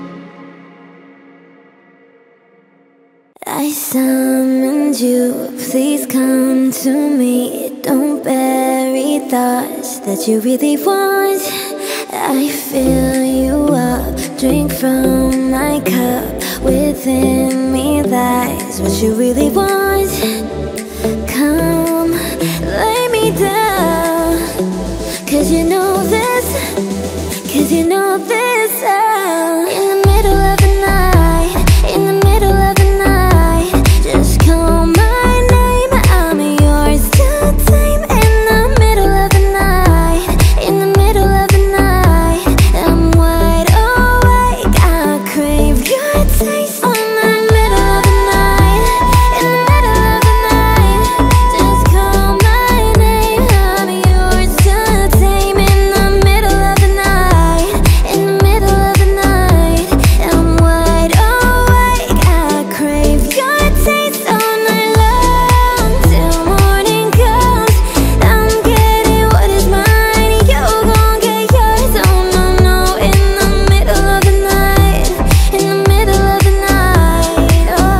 I summoned you, please come to me. Don't bury thoughts that you really want. I fill you up, drink from my cup. Within me lies what you really want. Come, lay me down, cause you know this, cause you know this sound. In the middle of the night, in the middle of the night, just call my name, I'm yours to tame. In the middle of the night, in the middle of the night, I'm wide awake, I crave your taste. On the middle of the night, in the middle of the night, just call my name, I'm yours to tame. In the middle of the night, in the middle of the night, I'm wide awake, I crave your taste. All night long, till morning comes, I'm getting what is mine, you gon' get yours. Oh no, no, in the middle of the night, in the middle of the night, oh,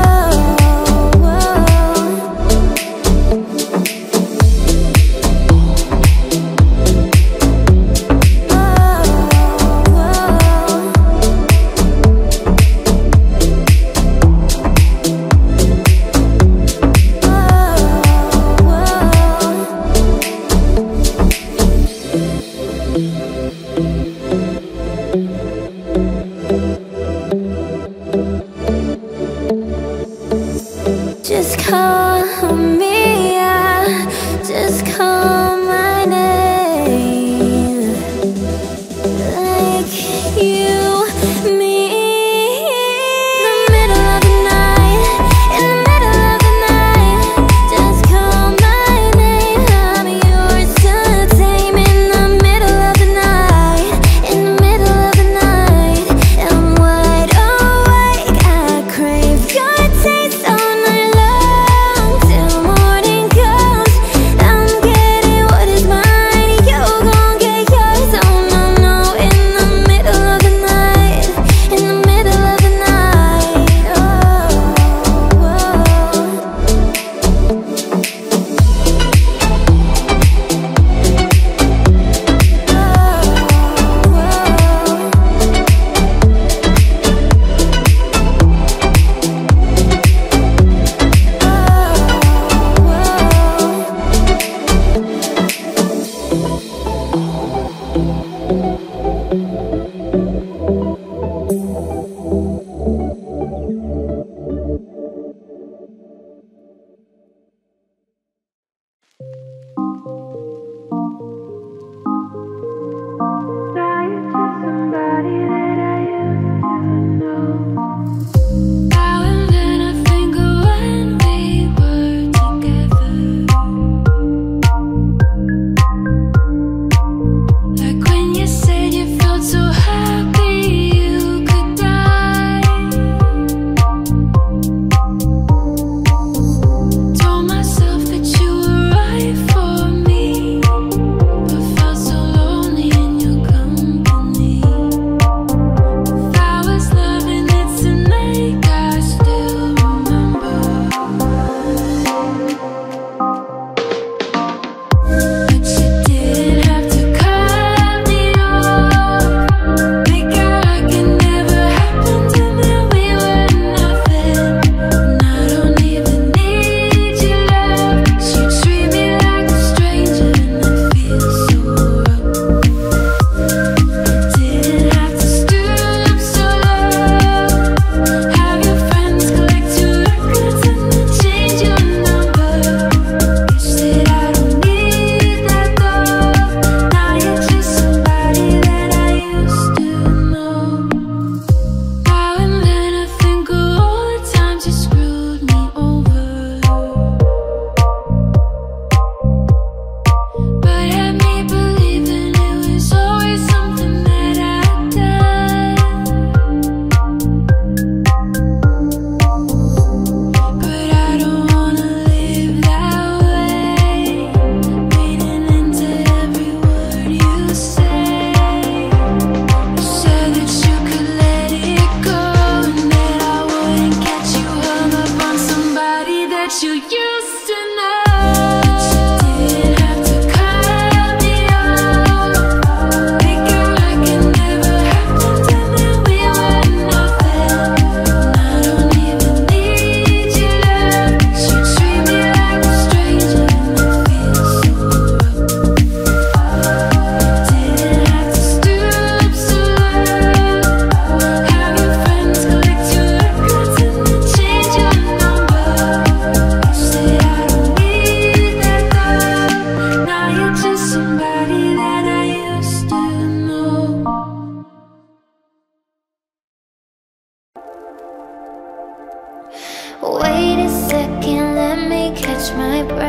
oh. Just call me, yeah, just call my name, like you mean. In the middle of the night, in the middle of the night, just call my name, I'm yours to tame. In the middle of the night, in the middle of the night, I'm wide awake, I crave your taste. All night long, till morning comes, I'm getting what is mine, you gon' get yours. Oh no, no, in the middle of the night, in the middle of the night, oh, oh.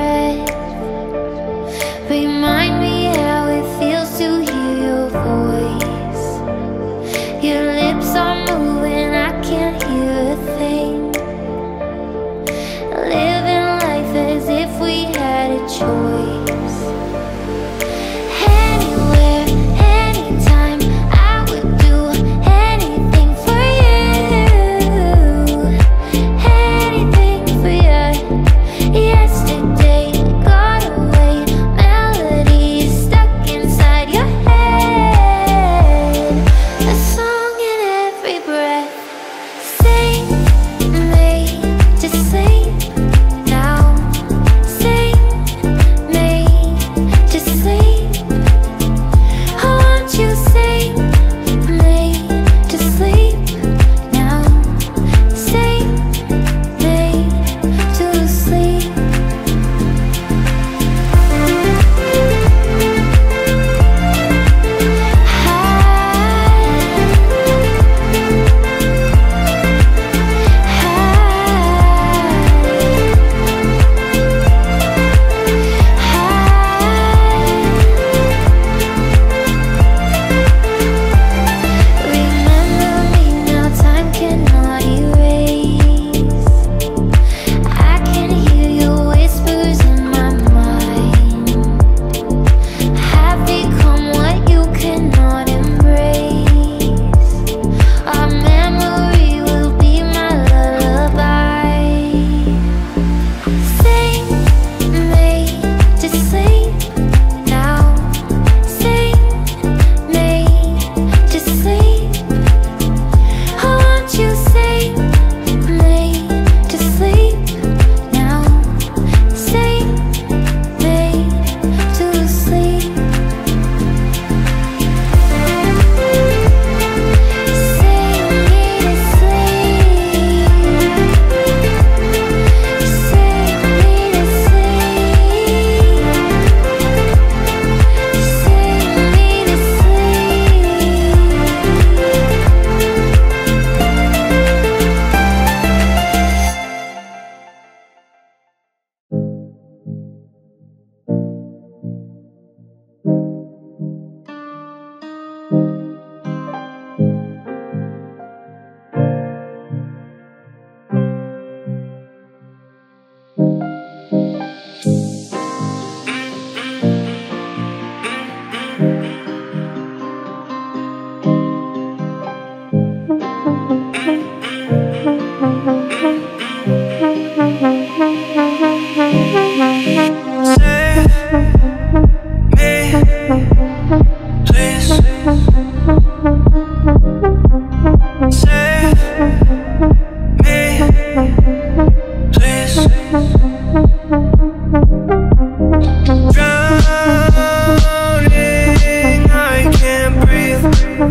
breath. Remind me how it feels to hear your voice. Your lips are moving, I can't hear a thing. Living life as if we had a choice. Anywhere, anytime, I would do anything for you. Anything for you. Yesterday got away, melodies stuck inside your head. A song in every breath. Sing me to sleep now. Sing me to sleep. I want you sing me to sleep now. Sing me to sleep. Remember me now, time cannot erase. I can hear your whispers in my mind. Have become what you cannot embrace. Our memory will be my lullaby. Sing me to sleep now. Sing me to sleep. I want you sing me to sleep now. Sing me to sleep. Sing me to sleep. Drowning, I can't breathe.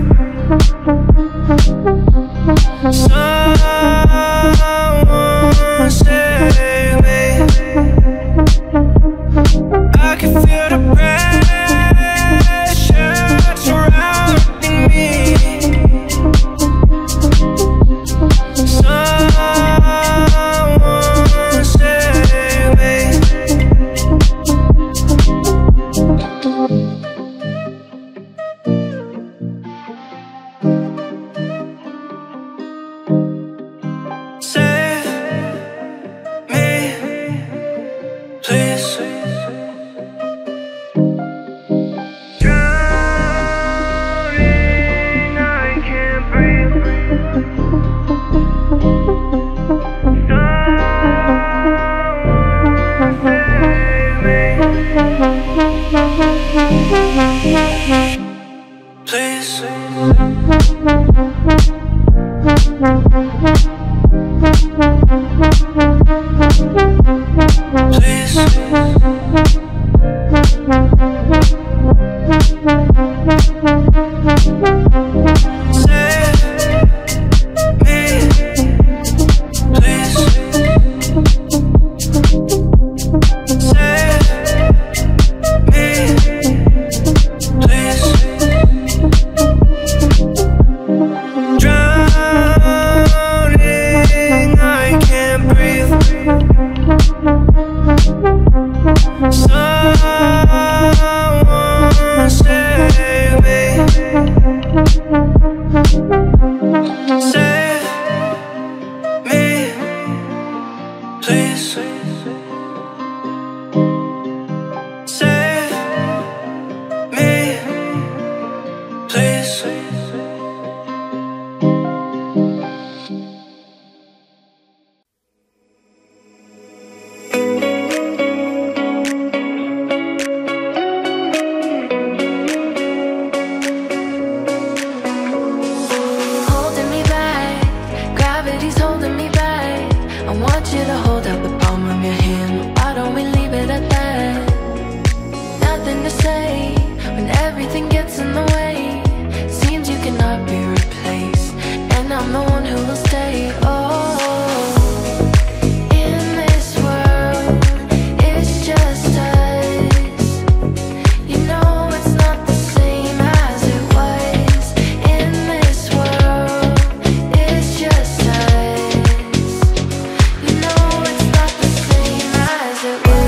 Someone save me. I can feel the pressure surrounding me. Someone save me. Save me, please. Drowning, I can't breathe. Someone save me, please. Please. everything gets in the way. Seems you cannot be replaced, and I'm the one who will stay. Oh, in this world, it's just us. You know it's not the same as it was. In this world, it's just us. You know it's not the same as it was.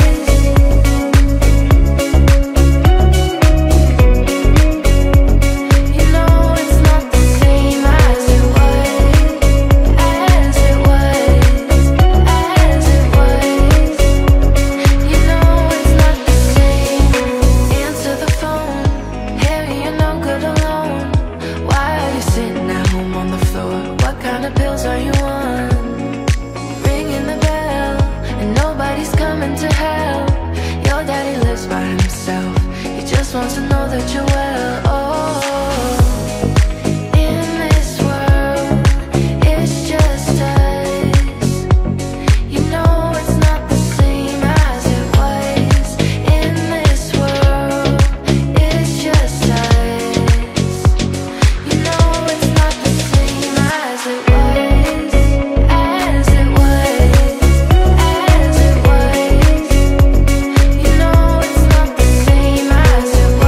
Wants to know that you're well. Oh, in this world, it's just us. You know it's not the same as it was. In this world, it's just us. You know it's not the same as it was. As it was. As it was. You know it's not the same as it was.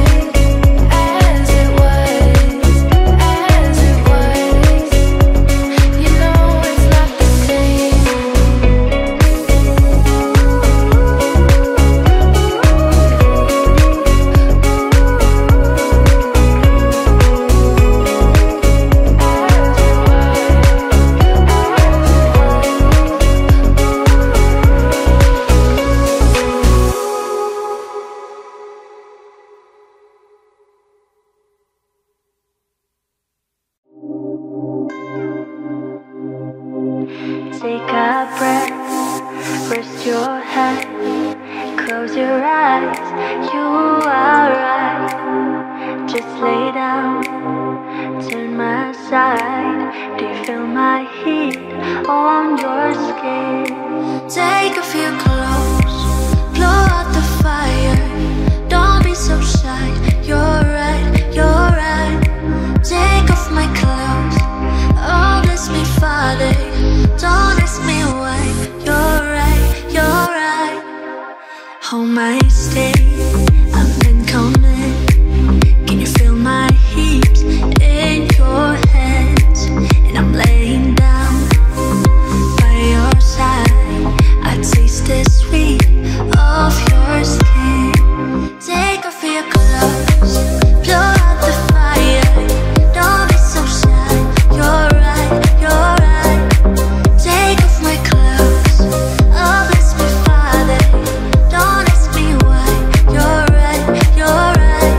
Take a breath, rest your head, close your eyes, you are right. Just lay down, turn my side. Do you feel my heat on your skin? Take off your clothes, blow out the fire. Don't be so shy, you're right, you're right. Take off my clothes, oh bless me Father. Don't ask me why, you're right, you're right. Hold my stay, I've been coming. Can you feel my heat in your hands? And I'm laying down by your side. I taste the sweet of your skin. Take off your clothes, blow out the fire. Don't be so shy, you're right, you're right. Take off my clothes, oh bless me Father. Don't ask me why, you're right, you're right.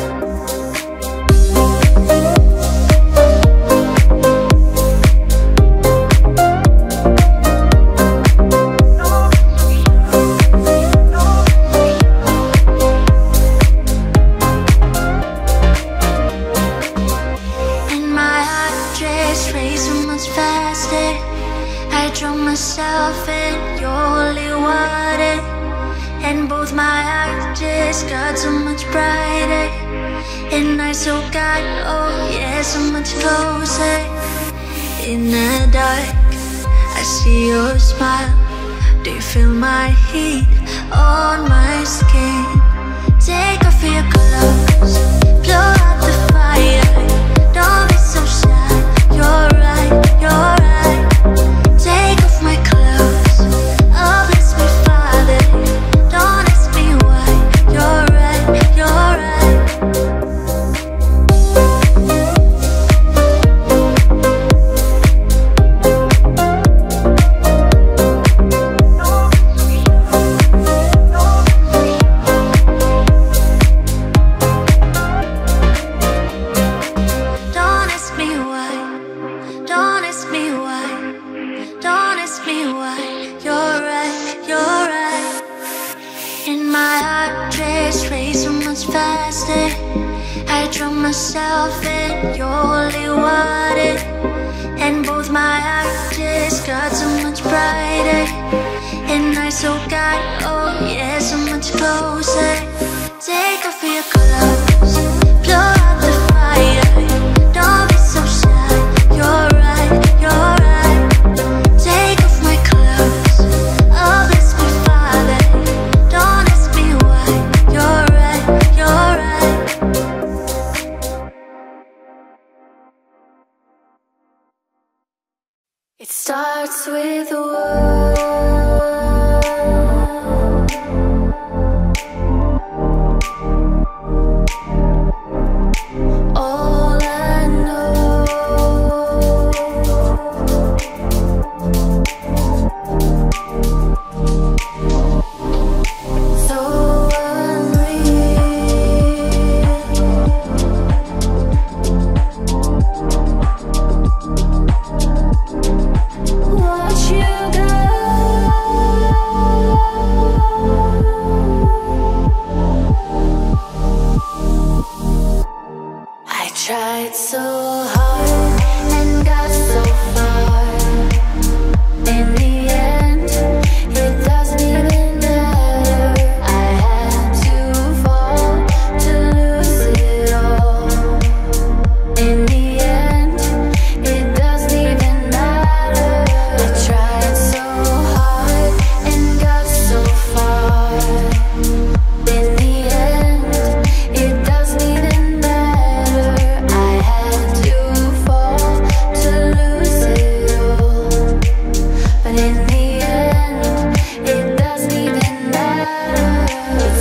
And my heart just race so much faster. I drown myself in your holy water, and both my eyes just got so much brighter. And I so got, oh yeah, so much closer. In the dark, I see your smile. Do you feel my heat on my skin? Take off your clothes, blow out the fire. Don't be so shy, you're right, you're right. Take off my clothes, oh bless me Father. Don't ask me why, you're right, you're right. Don't ask me why, don't ask me why, don't ask me why, you're right, you're right. And my heart just race so much faster. I drown myself in your holy water, and both my eyes just got so much brighter. And I so got, oh yeah, so much closer. Take off your clothes.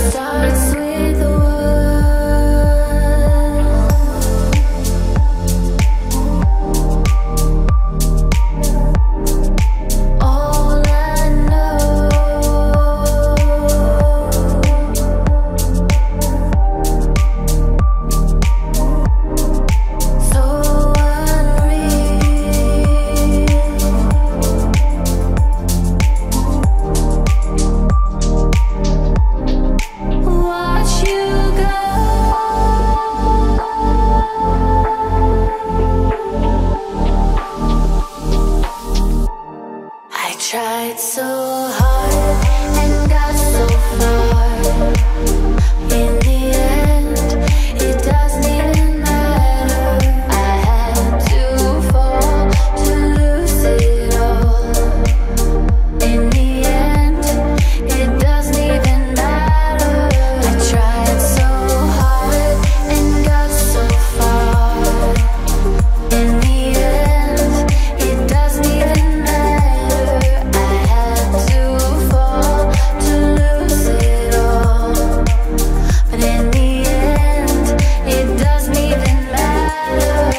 starts with a word. All I know, so unreal. Watch you go. I tried so hard and got so far. In the end, it doesn't even matter. I had to fall to lose it all. In the end, it doesn't even matter. I tried so hard and got so far. In the end, it doesn't even matter. I had to fall to lose it all. But in the end, it doesn't even matter.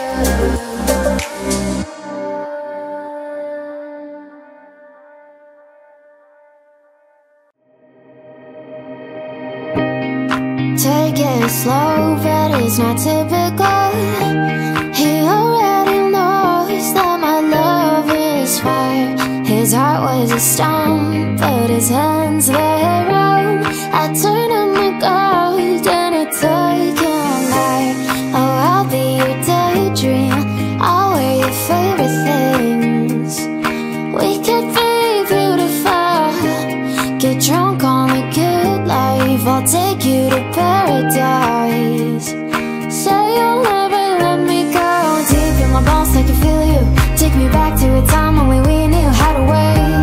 Take it slow, but it's not typical. He already knows that my love is fire. His heart was a stone, but his hands were wrong. I turned on my guard and it took him night. Oh, I'll be your daydream. I'll wear your favorite things. We could be beautiful. Get drunk on a good life. I'll take you to paradise. Say you'll never let me go. Deep in my bones, I can feel you. Take me back to a time when we, we knew how to wait.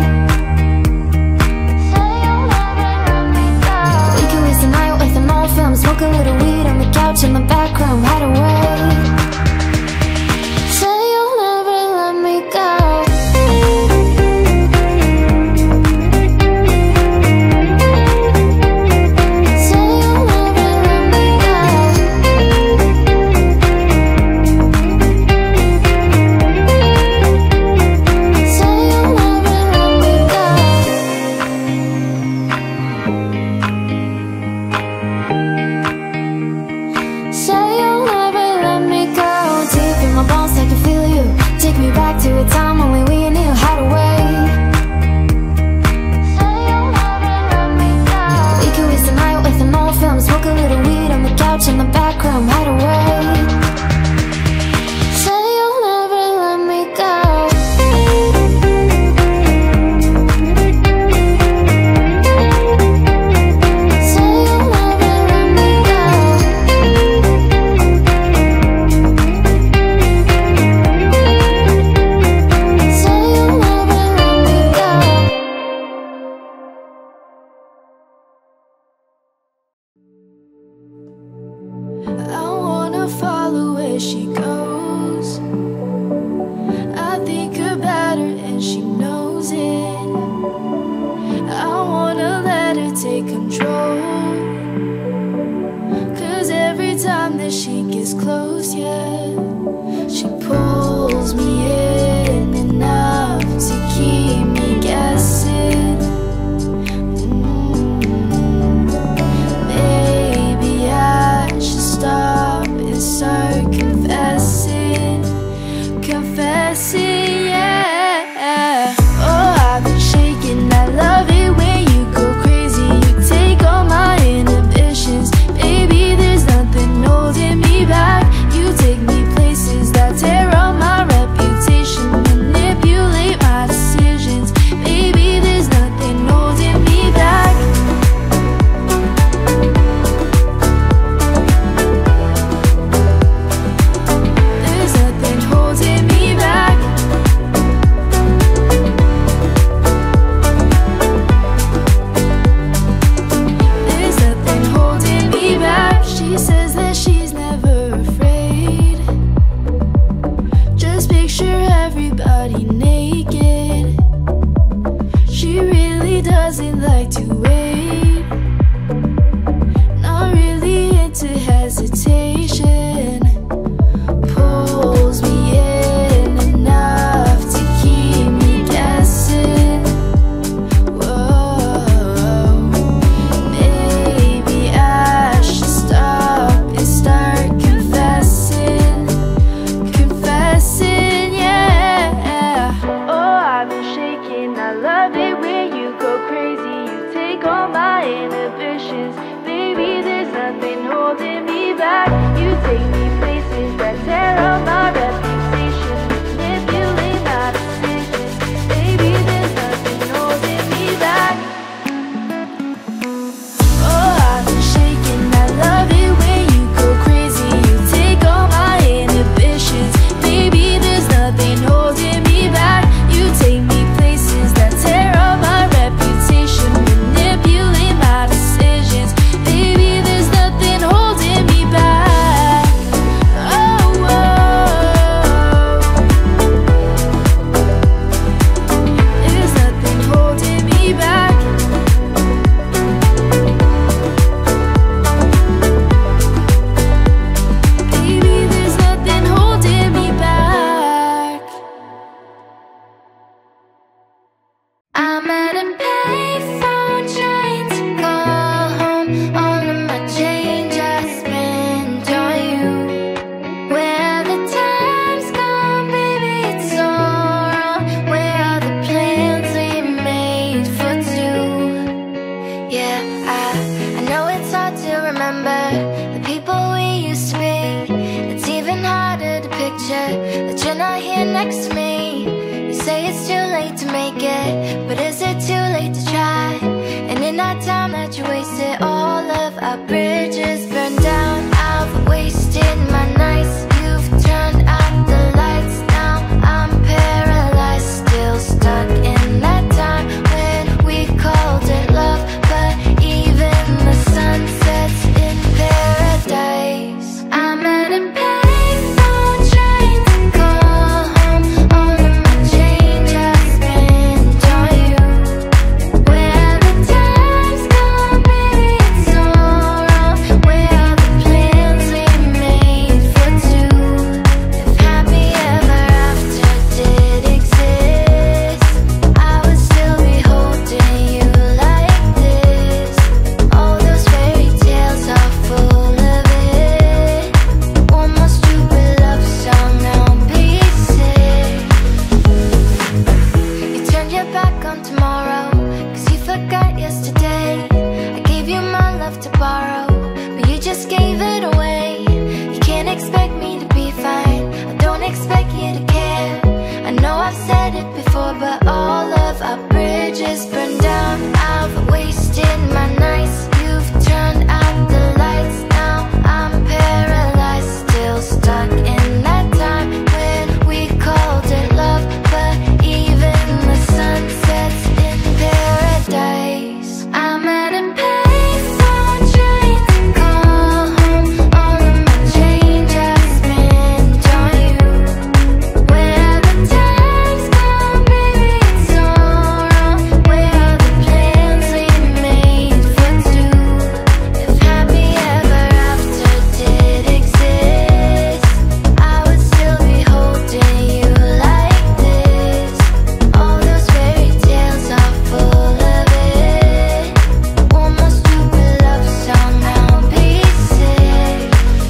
Say you'll never let me go. We could waste the night with an old film. Smoke a little weed on the couch in the back room. How to wait. Say you'll never let me go. In the back room, right away. Say you'll never let me go. Say you'll never let me go. Say you'll never let me go. I wanna follow where she goes. I think about her and she knows it. I wanna let her take control. Cause every time that she gets close, yeah, she pulls me in enough to keep me guessing. Maybe I should stop and start confessing, confessing, yeah. Oh, I've been shaking, I love it when you go crazy. You take all my inhibitions, baby, there's nothing holding me back. You take me places that tear up my reputation. decisions. Baby, there's nothing holding me back. You take me places that tear up my reputation, manipulate my decisions. Baby, there's nothing holding me back. Oh, I've been shaking. I love it when you go crazy. You take all my inhibitions. Baby, there's nothing holding me back. You take me places that tear up my reputation, manipulate my decisions. Baby, there's nothing holding me back. Oh, oh. There's nothing holding me back. Baby, there's nothing holding me back. I'm at a payphone trying to call home. All of my change I spent on you. Where the time's gone, baby, it's so wrong. Where are the plans we made for two? Yeah, I, I know it's hard to remember the people we used to be. It's even harder to picture that you're not here next to me. You say it's too late to make it, but is it too late to try? And in that time that you wasted, all of our bridges burned down. I've wasted my nights. You've turned out the lights. Now I'm paralyzed, still stuck in that time when we called it love. But even the sun sets in paradise. I'm at a payphone trying to call home. All of my change I spent on you. Where the time's gone, baby, it's so wrong. Where are the plans we made for two? If happy ever after did exist, I would still be holding you like this. All those fairy tales are full of it. One more stupid love song on pieces. You turned your back on tomorrow, cause you forgot yesterday. I gave you my love to borrow, but you just gave it away. You can't expect me to be fine, I don't expect you to care. I know I've said it before, but all of our bridges burned down. I've wasted my nights. You've turned out the lights. Now I'm paralyzed, still stuck in that time when we called it love. But even the sun sets in paradise. I'm at a payphone trying to call home. All of my change I spent on you. Where the time's gone, baby, it's so wrong. Where are the plans we made for two? If happy ever after did exist, I would still be holding you like this. All those fairy tales are full of it. One more stupid love song on pieces.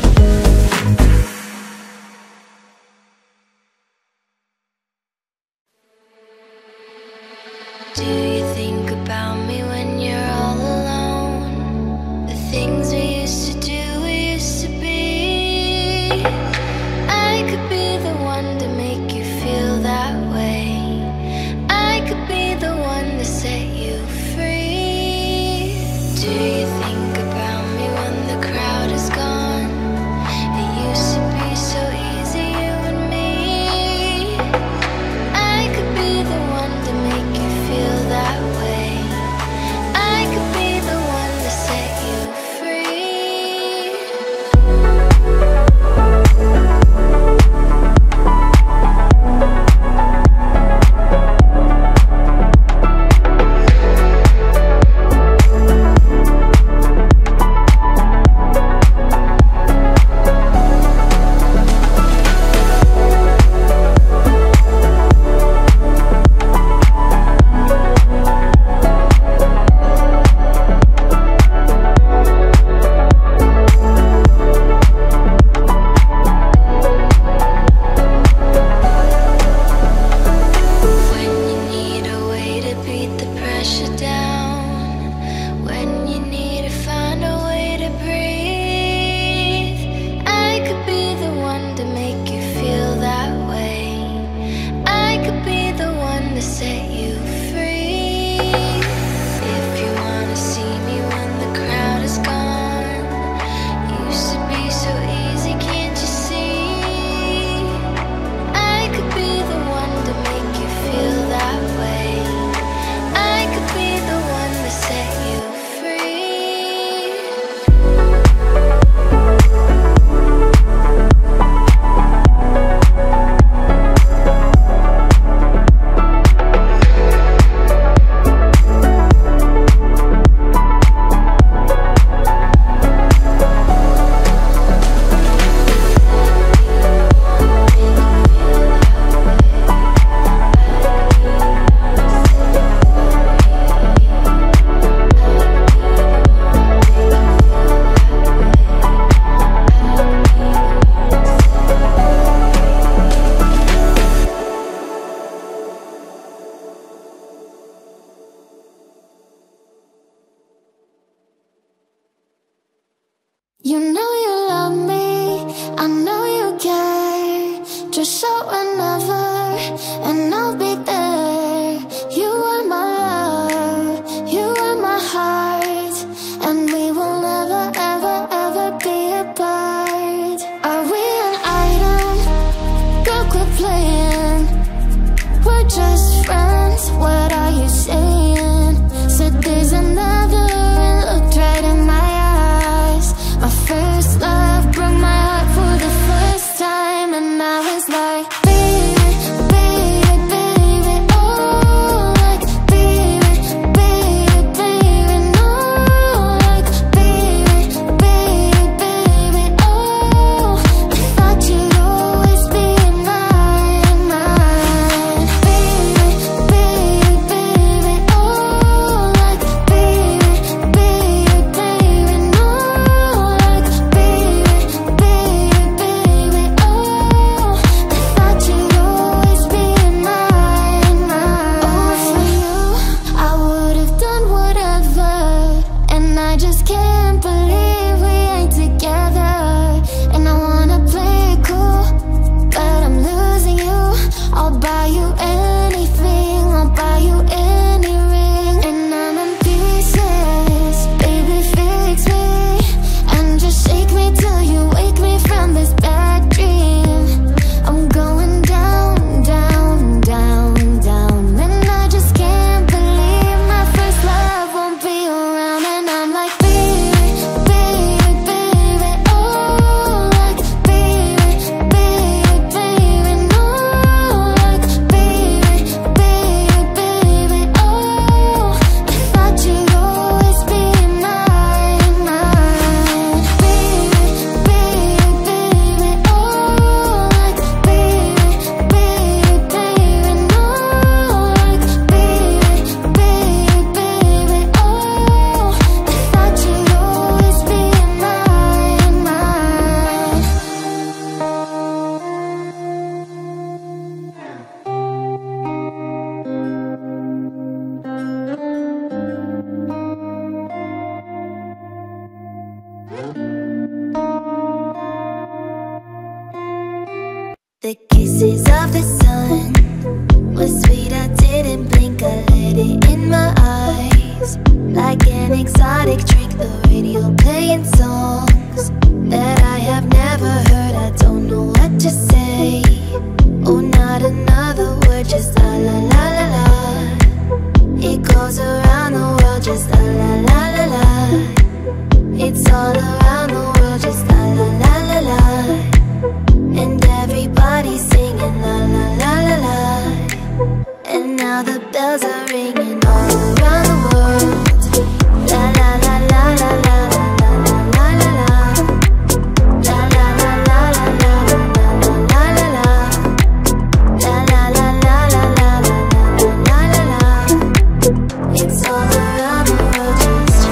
Do you think about me when you're all alone? The things we used to do, we used to be. I could be the one to make you feel that way. I could be the one to set you free. Do you think about me when the crowd is gone? It used to be so easy, you and me. I could be the one to make you feel that way. I could be the one to set you free. You know you love me, I know you care. Just show whenever, and I'll be there. You are my love, you are my heart, and we will never, ever, ever be apart. Are we an item? Girl, quit playing. We're just friends, what are you saying? Said there's another and looked right in my eyes. My first love broke my heart for the first time, and I was like, baby, baby, baby, oh, like, baby, baby, baby, no, like, baby, baby, baby, oh, I thought you'd always be mine, mine. Baby, baby, baby, oh, like, baby, baby, baby, no, like, baby, baby, baby, oh, I thought you'd always be mine, mine. Oh, for you, I would've done whatever, and I just can't believe we ain't together. And I wanna play it cool, but I'm losing you. I'll buy you anything, I'll buy you any ring. And I'm in pieces, baby, fix me, and just shake me till you wake me from this bad dream. I'm going down, down, down, down, and I just can't believe my first love won't be around. And I'm like, baby, baby, baby, oh, like, baby, baby, baby, no, like, baby, baby, baby, oh, I thought you'd always be mine, mine. Baby, baby, baby, oh, like, baby, baby, baby, no, like, baby, baby, baby, oh, I thought you'd always be mine, mine. The kisses of the sun were sweet, I didn't blink, I let it in my eyes. Like an exotic drink, the radio playing songs that I have never heard, I don't know what to say. Oh, not another word, just la la la la la. It goes around the world, just la la la la la. It's all around the world, just la la la la la. And everybody's singing la la la la la. And now the bells are ringing all around the world. La la la la la la la la la la la. La la la la la la la la la la. La la la la la la la la la la. It's all around the world, just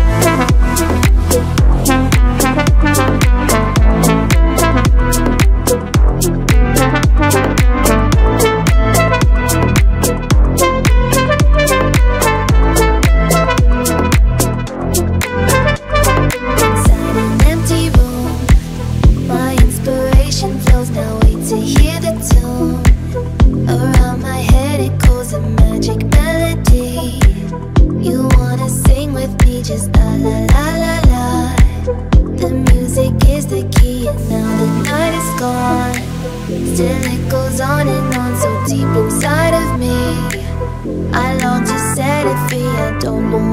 inside an empty room. My inspiration flows, now wait to hear the tune. Around my head it goes a magic melody. You wanna sing with me, just la la la la la. The music is the key, and now the night is gone. Still it goes on and on, so deep inside of me. I long to set it free, I don't know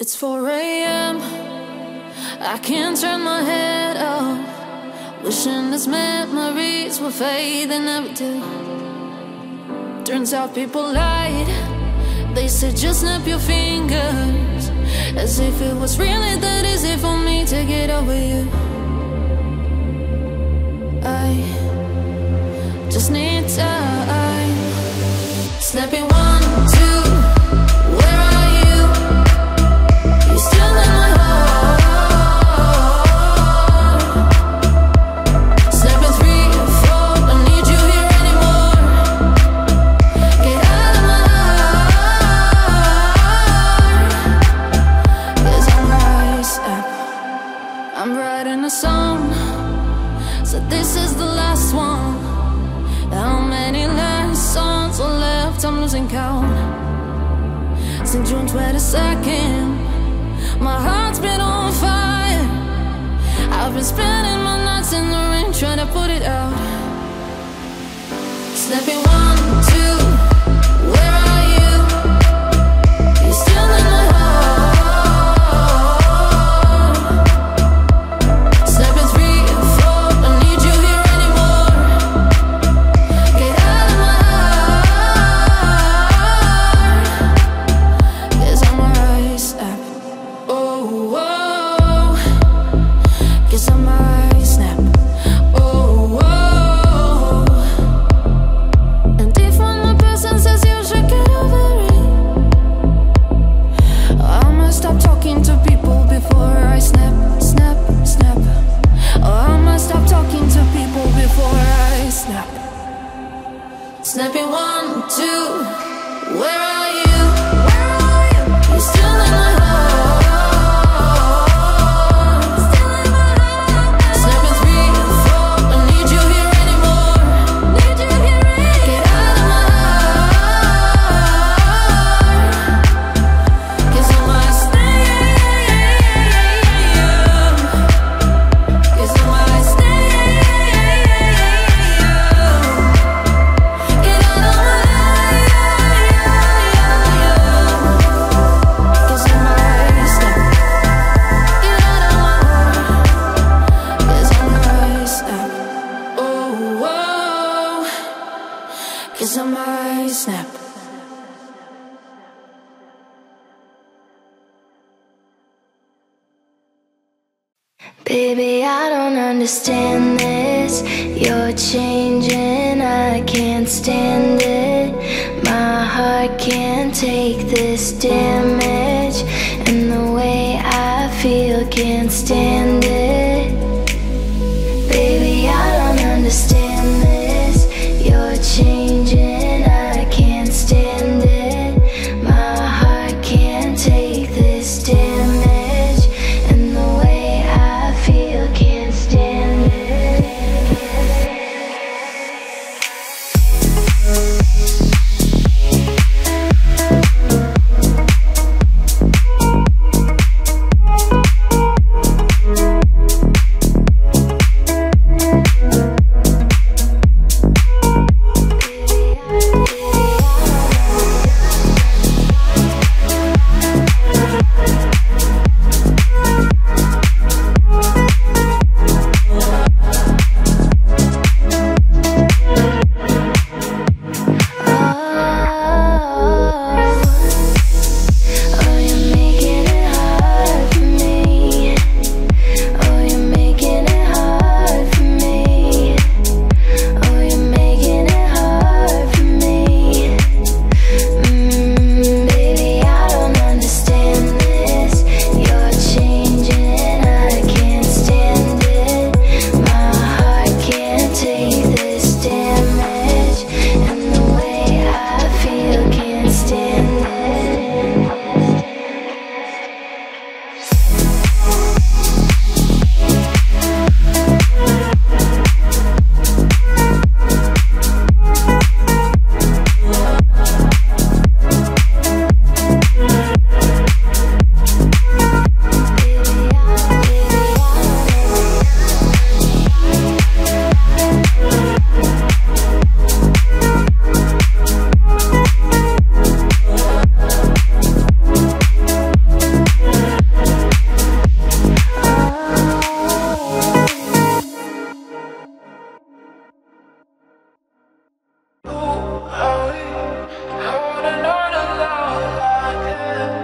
It's four a m I can't turn my head off, wishing these memories will fade, they never do. Turns out people lied. They said just snap your fingers, as if it was really that easy for me to get over you. I just need time. Snapping one, two, where are you? You're still in my heart. Snapping three, four, don't need you here anymore. Get out of my heart. 'Cause I'm right up. I'm writing a song, so this is the last one. How many last songs are left? I'm losing count. Since June twenty-second, my heart's been on fire. I've been spending my nights in the rain trying to put it out. Snapping one, two, where are you? You're still in my heart. Snapping three, four, don't need you here anymore. Get out of my heart. 'Cause I'm right snap. Oh, oh. 'Cause I'm right snap. Oh, oh. And if one person says you should get over it, I must stop talking to people before I snap, snap, snap. Oh, I must stop talking to people before I snap. Snapping one, two, where are you? You're still in my heart. Snapping three, four, don't need you here anymore. Get out of my heart. 'Cause I might stay. 'Cause I might stay. Get out of my heart. 'Cause I might snap. Get out of my heart. 'Cause I might snap. Oh, oh. 'Cause I might snap. Baby, I don't understand this. You're changing, I can't stand it. My heart can't take this damage, and the way I feel can't stand it. Baby, I don't understand this. You're changing, I can't stand it. My heart can't take this damage, and the way I feel can't stand it.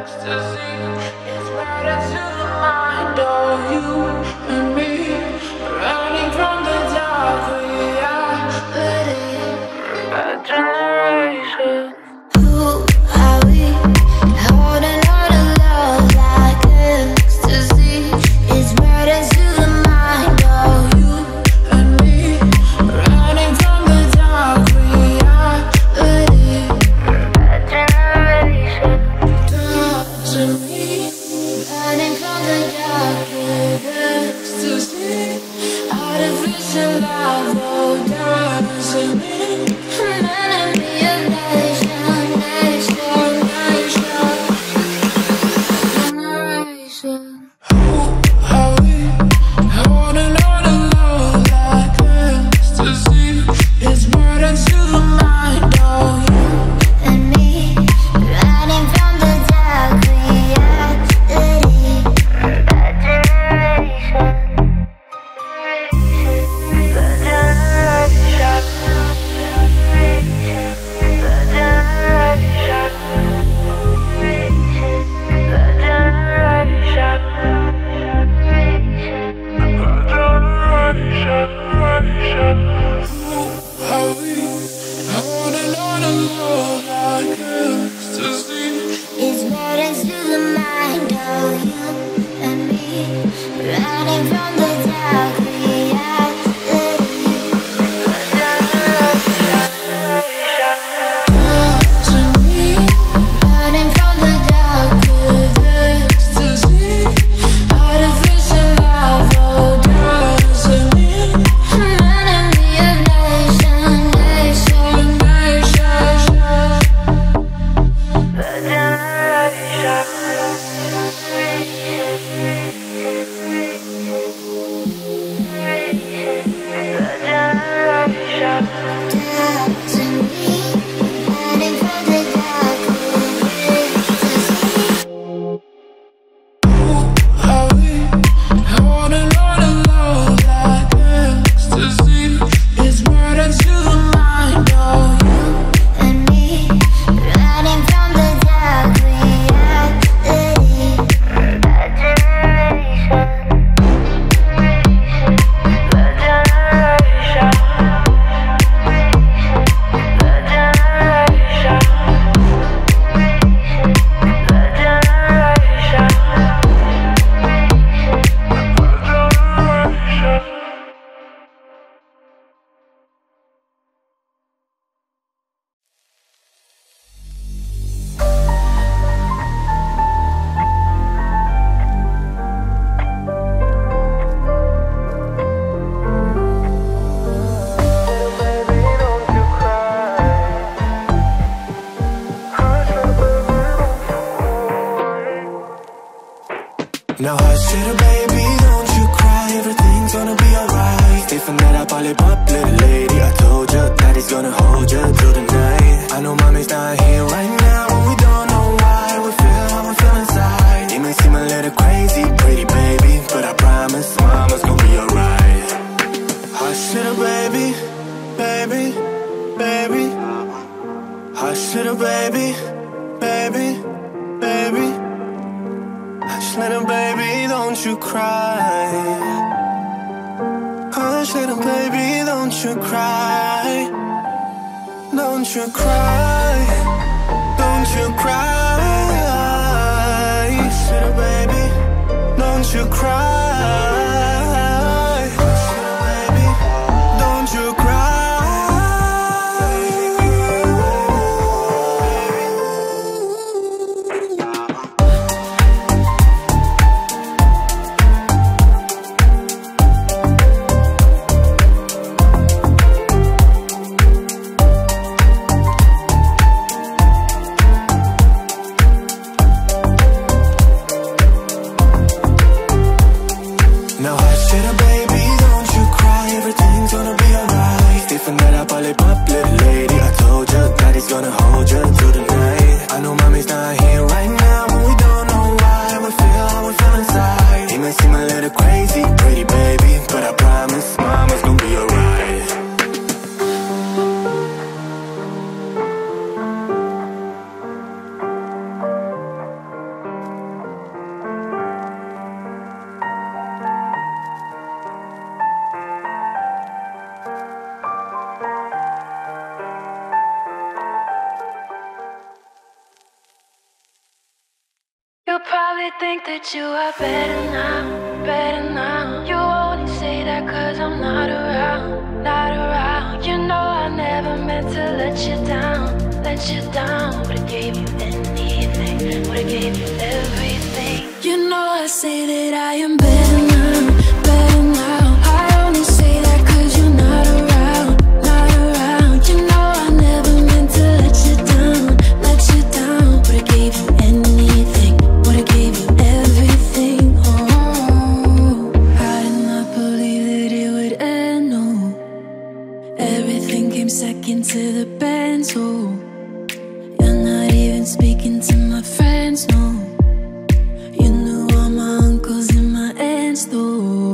Now hush little baby, don't you cry, everything's gonna be alright. Stay for night, I'll probably pop, little lady. I told you, daddy's gonna hold you through the night. I know mommy's not here right now, and we don't know why. We feel how we feel inside. It may seem a little crazy, pretty baby, but I promise mama's gonna be alright. Hush little baby, baby, baby. Hush little baby, baby, baby. Hush little baby, don't you cry. Hush little baby, don't you cry. Don't you cry. Don't you cry. Hush little baby, don't you cry. Hush little baby, don't you cry. You probably think that you are better now, better now. You only say that cause I'm not around, not around. You know I never meant to let you down, let you down. Would've gave you anything, would've gave you everything. You know I say that I am better now, better now. I only say that cause you're not around, not around. You know I never meant to let you down, let you down. Would've gave you anything, would've gave you everything. Oh, I did not believe that it would end, no. Everything came second to the band, so you're not even speaking to my friends, no. You knew all my uncles and my aunts, though.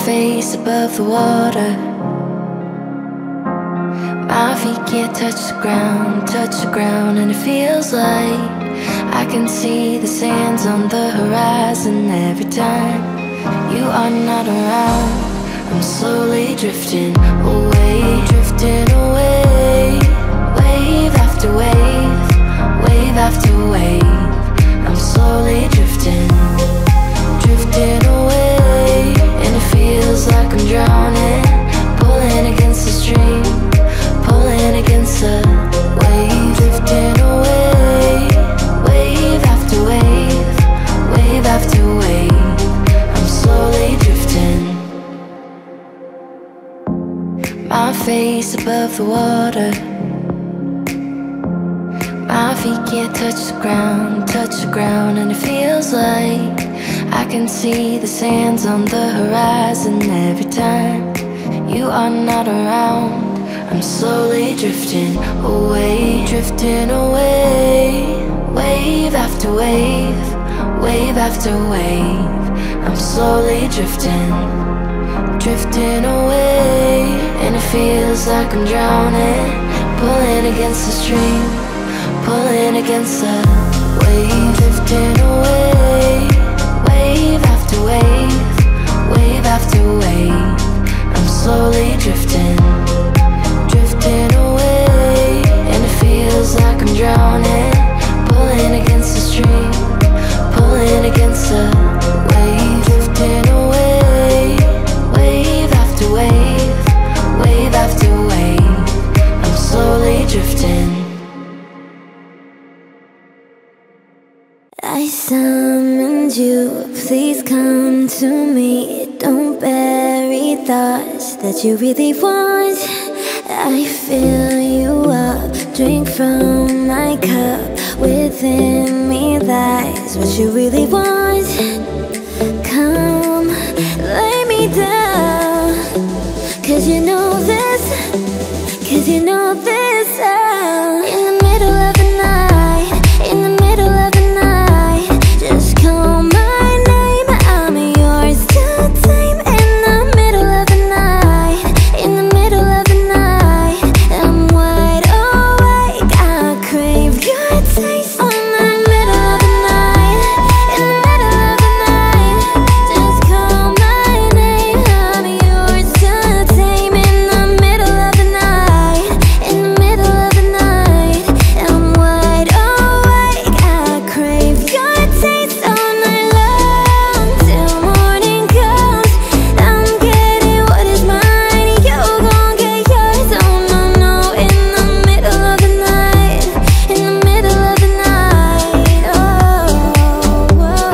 face above the water. My feet can't touch the ground, touch the ground, and it feels like I can see the sands on the horizon. Every time you are not around, I'm slowly drifting away, drifting away. Wave after wave, wave after wave, I'm slowly drifting, drifting away. And it feels like I'm drowning, pulling against the stream, pulling against the wave, drifting away. Wave after wave, wave after wave, I'm slowly drifting. My face above the water. My feet can't touch the ground, touch the ground, and it feels like I can see the sands on the horizon. Every time you are not around, I'm slowly drifting away, drifting away. Wave after wave, wave after wave, I'm slowly drifting, drifting away. And it feels like I'm drowning, pulling against the stream, pulling against the wave, drifting away. Wave after wave, wave after wave, I'm slowly drifting, drifting away. And it feels like I'm drowning, pulling against the stream, pulling against the wave, drifting away. Wave after wave, wave after wave, I'm slowly drifting. I summoned you, please come to me. Don't bury thoughts that you really want. I fill you up, drink from my cup. Within me lies what you really want. Come, lay me down, cause you know this, cause you know this sound. In the middle of the night, in the middle of the night, just call my name, I'm yours to tame. In the middle of the night, in the middle of the night, I'm wide awake, I crave your taste. On the middle of the night, in the middle of the night, just call my name, I'm yours to tame. In the middle of the night, in the middle of the night, I'm wide awake, I crave your taste. All night long, till morning comes, I'm getting what is mine, you gon' get yours. Oh no, no, in the middle of the night, in the middle of the night, oh, oh.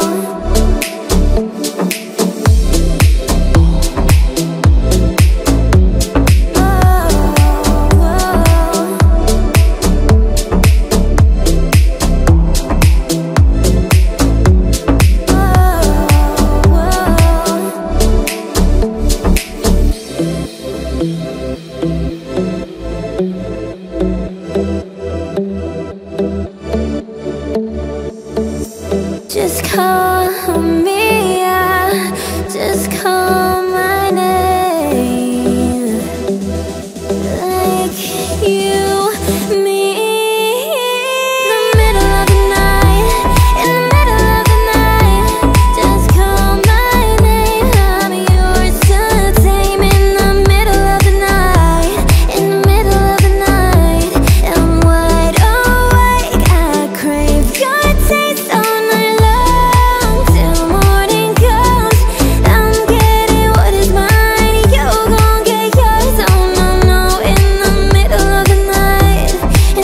Just call me, yeah, just call my name, like you mean. In the middle of the night, in the middle of the night, just call my name, I'm yours to tame. In the middle of the night, in the middle of the night, I'm wide awake, I crave your taste. All night long, till morning comes, I'm getting what is mine, you gon' get yours. Oh no, no, in the middle of the night,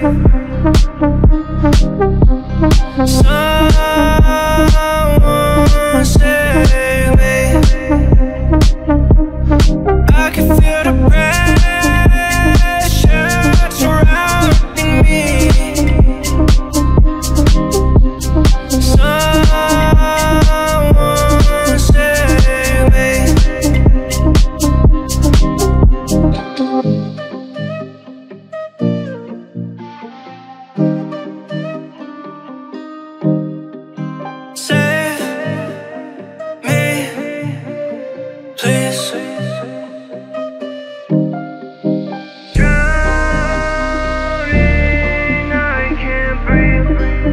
Someone save me. I can feel the pressure surrounding me. Someone save me. Save me, please. Drowning, I can't breathe.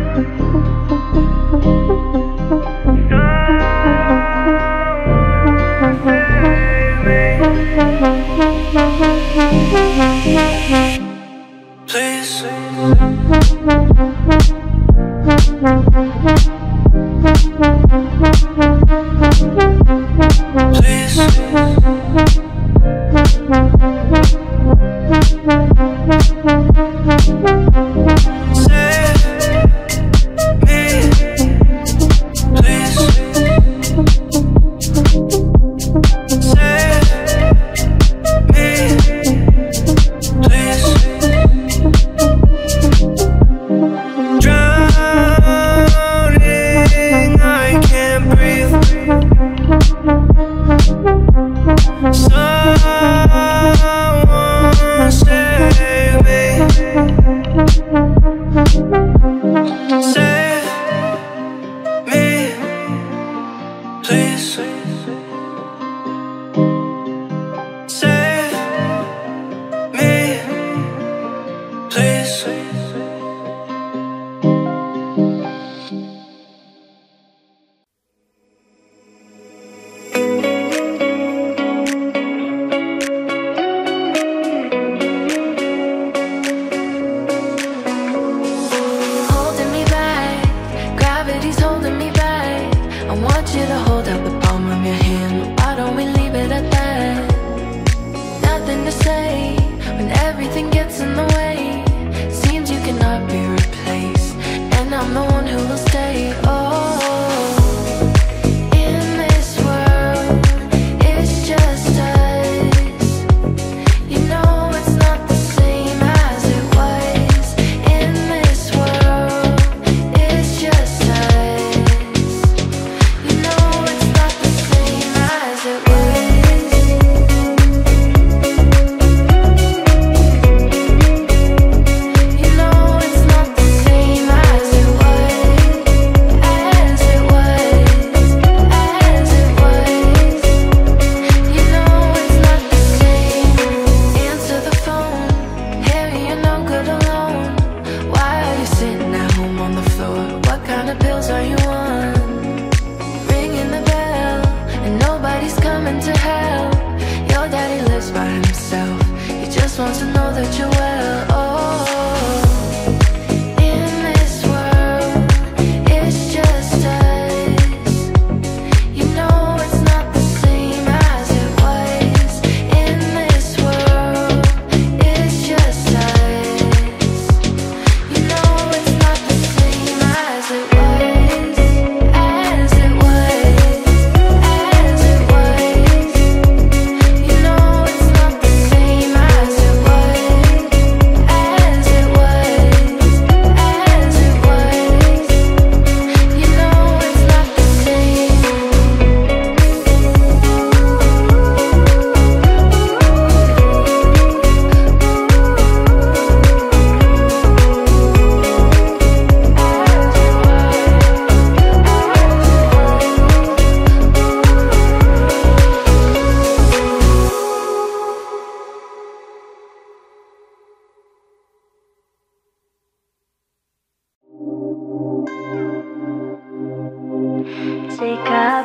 Take a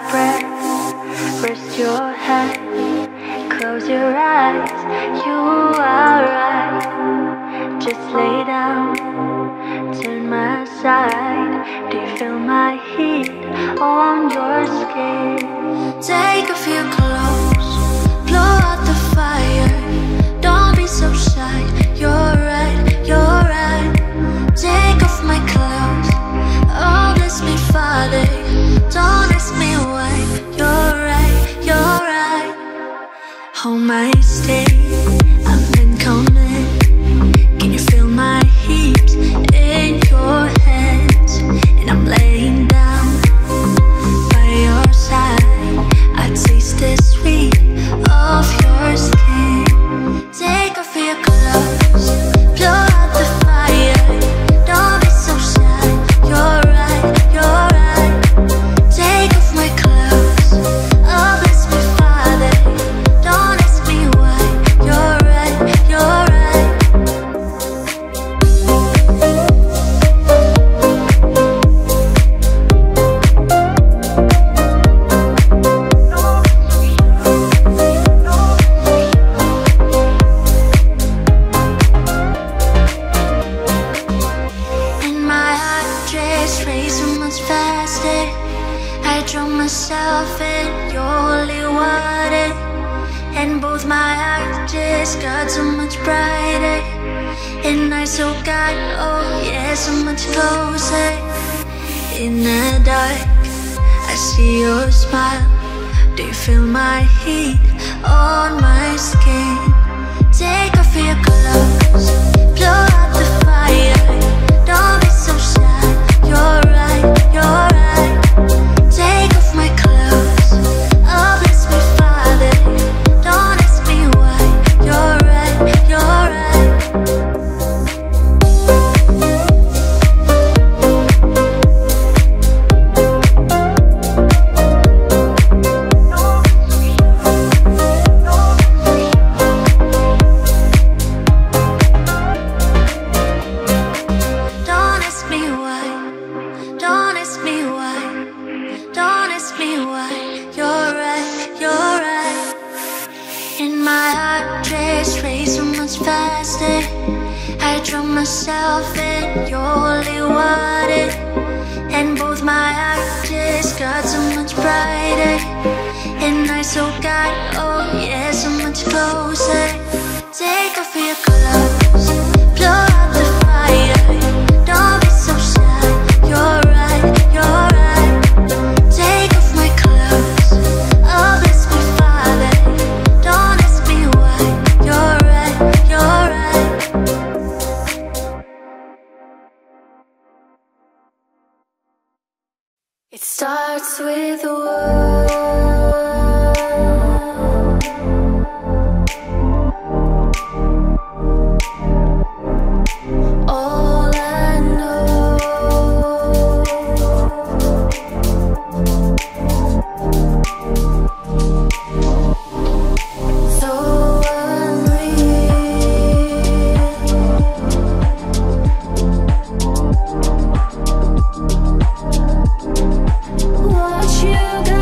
breath, rest your head, close your eyes, you are right. Just lay down, turn my side. Do you feel my heat on your skin? Take a few close, blow out the fire. Don't be so shy, you're right, you're right. my state, I've been coming. Can you feel my heat in your hands? And I'm laying down by your side. I taste the sweet of your skin. Take off your clothes, blow out the fire. Don't be so shy, you're right, you're right. Take off my clothes, oh bless me Father. Don't ask me why, you're right, you're right. And my heart just racing much faster. I drown myself in your holy water, and both my eyes just got so much brighter. And I so got, oh yeah, so much closer. In the dark, I see your smile. Do you feel my heat on my skin? Take off your clothes, blow out the fire. Don't be so shy, you're right, you're right. Take off my clothes, oh bless me Father. Don't ask me why, you're right, you're right. Don't ask me why, don't ask me why, don't ask me why, you're right, you're right. And my heart just races so much faster. I drown myself in your holy water, and both my eyes just got so much brighter. And I so got, oh yeah, so much closer. Take off your clothes, blow out the fire. Don't be so shy, you're right, you're right. Take off my clothes, oh bless me Father. Don't ask me why, you're right, you're right. It starts with a word. All I know, so unreal. Watch you go.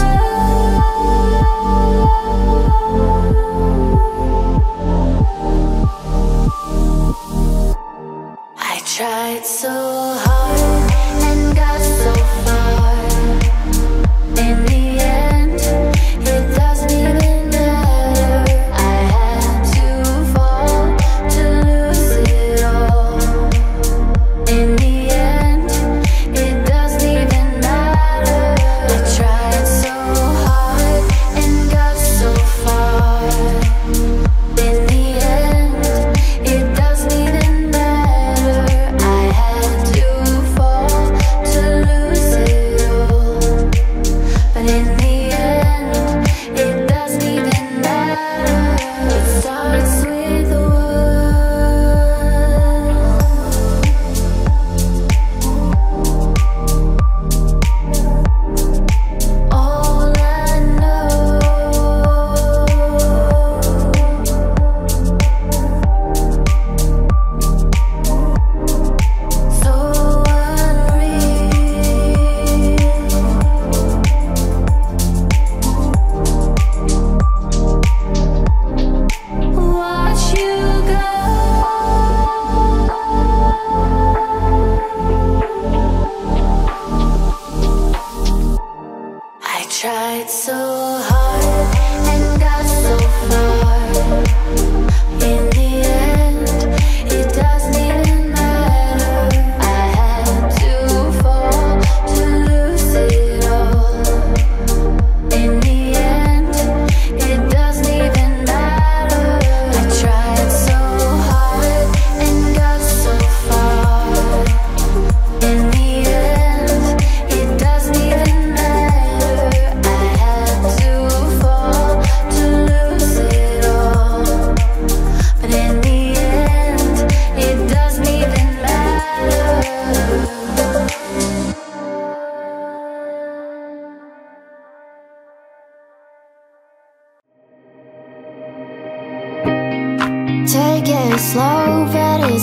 I tried so hard and got so far. In the end, it doesn't even matter. I had to fall to lose it all. In the end, it doesn't even matter. I tried so hard and got so far. In the end, it doesn't even matter. I had to fall.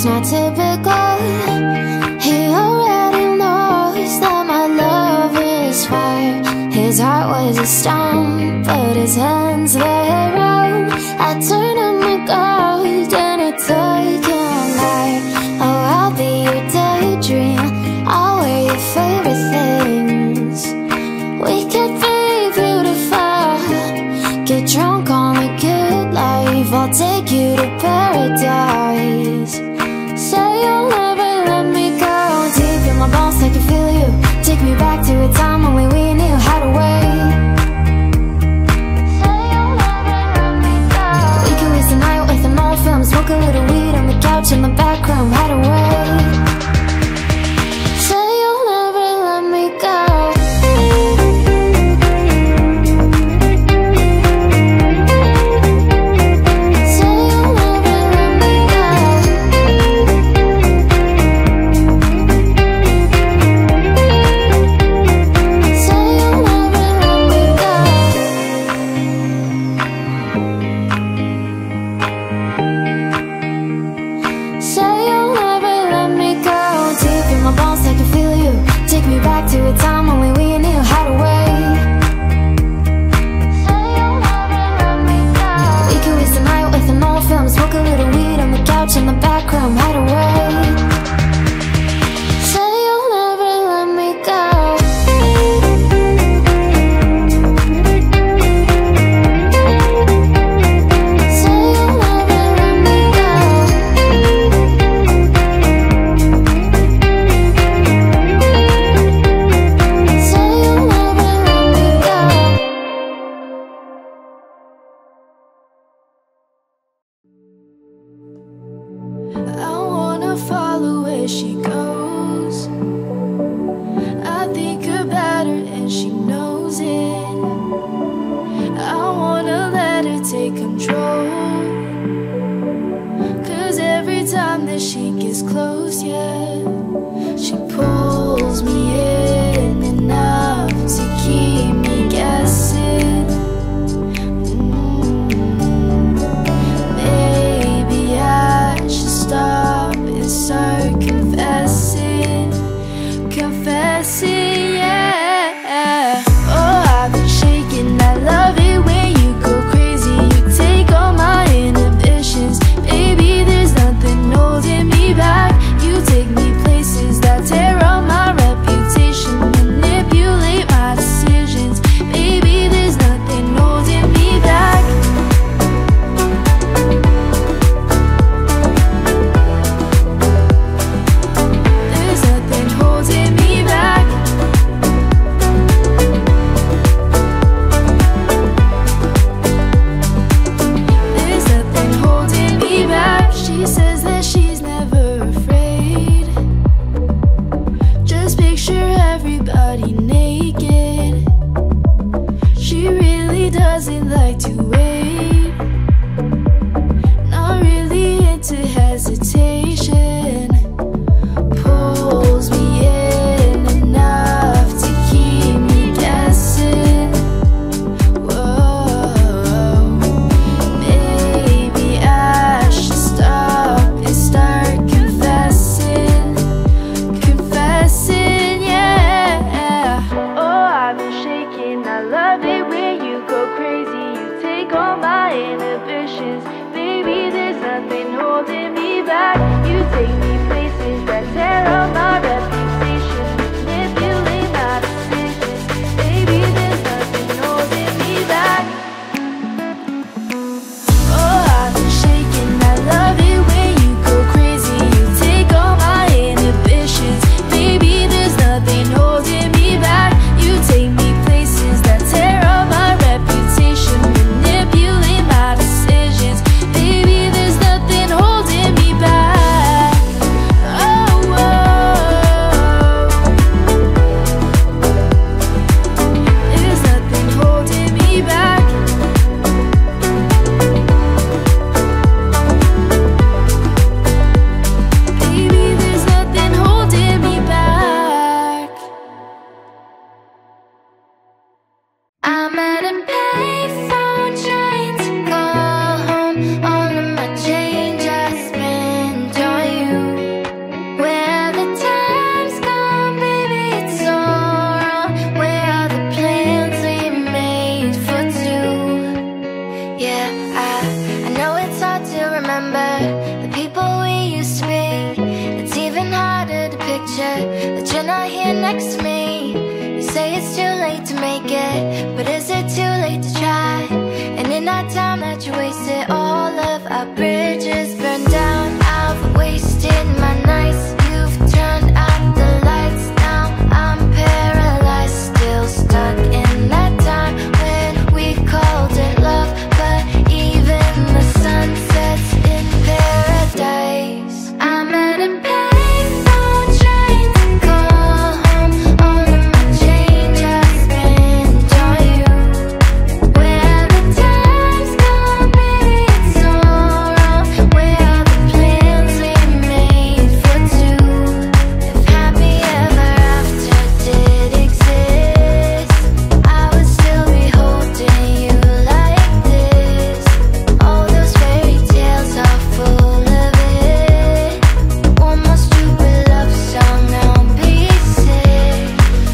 it's not typical. He already knows that my love is fire. His heart was a stone, but his hands were round. I turned him to gold and he took him higher. Oh, I'll be your daydream, I'll wear your favorite things. We could be beautiful, get drunk on a good life. I'll take you to paradise. Say you'll never let me go. Deep in my bones, I can feel you. Take me back to a time when we, we knew how to wait. Say you'll never let me go. We could waste the night with an old film, smoke a little weed on the couch in the back room, how to wait. Say you'll never let me go. To a time when we, we knew how to wait. Say you'll never let me go. We could waste the night with an old film, smoke a little weed on the couch in the back room, how to wait. Say you'll never let me go. Say you'll never let me go. She goes, I think about her and she knows it. I wanna let her take control, 'cause every time that she gets close, yeah, she pulls me in enough to keep me guessing. mm, Maybe I should stop and start confessing, confessing, yeah. Oh, I've been shaking, I love it when you go crazy. You take all my inhibitions, baby, there's nothing holding me back. You take me places that tear up my reputation, manipulate my decisions, baby, there's nothing holding me back. There's nothing holding me back. There's nothing holding me back. She says that she's never afraid. Just picture everybody naked. She really doesn't like to wait. Not really into hesitation. Pulls me in enough to keep me guessing. Whoa, maybe I should stop and start confessing, confessing, yeah. Oh, I've been shaking, I love it when you go crazy. You take all my inhibitions, baby, there's nothing holding me back. You take me painted a picture that you're not here next to me. You say it's too late to make it, but is it too late to try? And in that time that you wasted, all of our bridges burned down. I've wasted my nights, you've turned out the lights. Now I'm paralyzed, still stuck in that time when we called it love. But even the sun sets in paradise. I'm at a payphone trying to call home. All of my change I spent on you. Where the time's gone, baby, it's all wrong. Where are the plans we made for two? If happy ever after did exist, I would still be holding you like this. All those fairy tales are full of it. One more stupid love song, I'll be sick.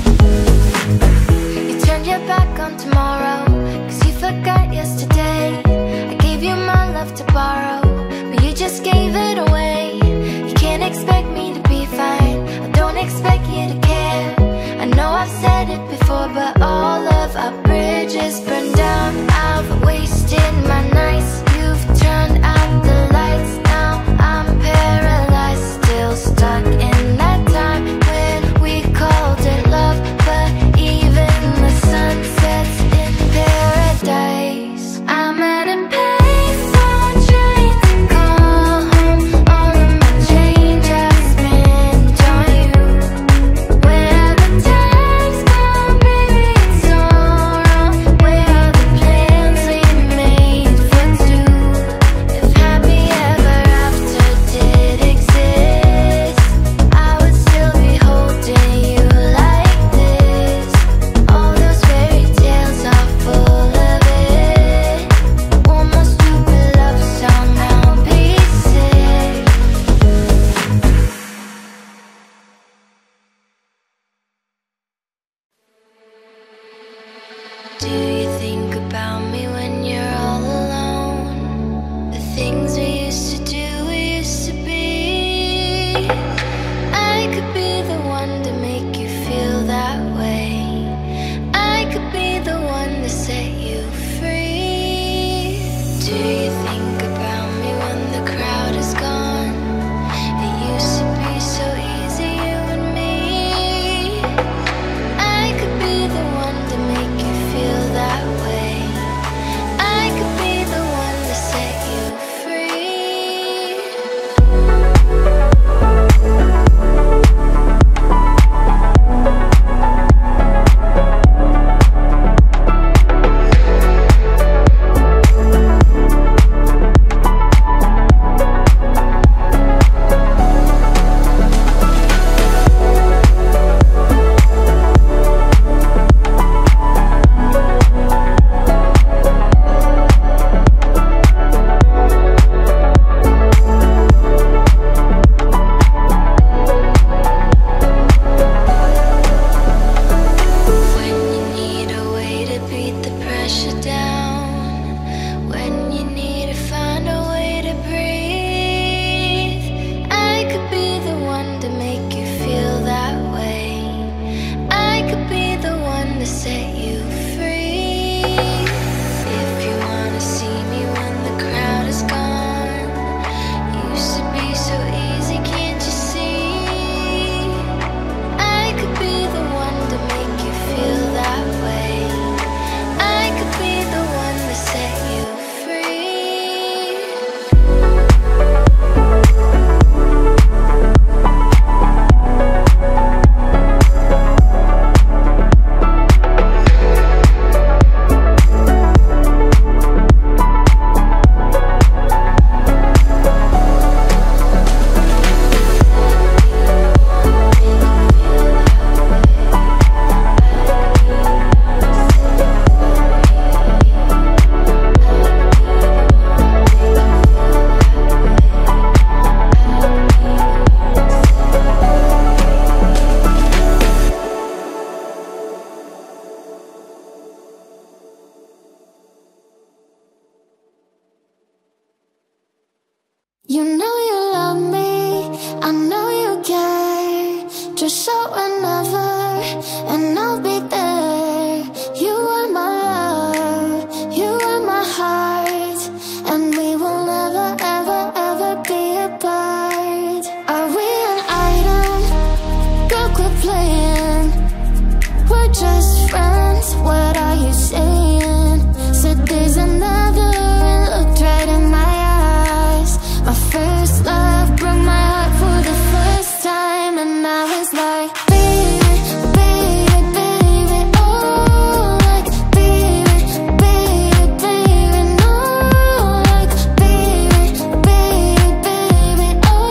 You turned your back on tomorrow, cause you forgot yesterday. I gave you my love to borrow, but you just gave it away. You can't expect me to be fine, I don't expect you to care. I know I've said it before, but all of our bridges burned down. I've wasted my nights, you've turned out the lights. Now I'm paralyzed, still stuck in that time when we called it love. But even the sun sets in paradise. I'm at a payphone trying to call home. All of my change I spent on you. Where the time's gone, baby, it's all wrong. Where are the plans we made for two? If happy ever after did exist, I would still be holding you like this. All those fairy tales are full of it. One more stupid love song, I'll be sick. Do you think about me when you're all alone? The things we used to do, we used to be. I could be the one to make you feel that way. I could be the one to set you free. Do you think about me when the crowd is gone? It used to be so easy, you and me. I could be the one to make you feel that way. just shout whenever, and I'll be there. You are my love, you are my heart, and we will never, ever, ever be apart. Are we an item? Girl, quit playing. We're just friends, what are you saying? Said there's another and looked right in my eyes. My first love broke my heart for the first time, and I was like, baby, baby, baby, oh, like, baby, baby, baby, no, like, baby, baby, baby,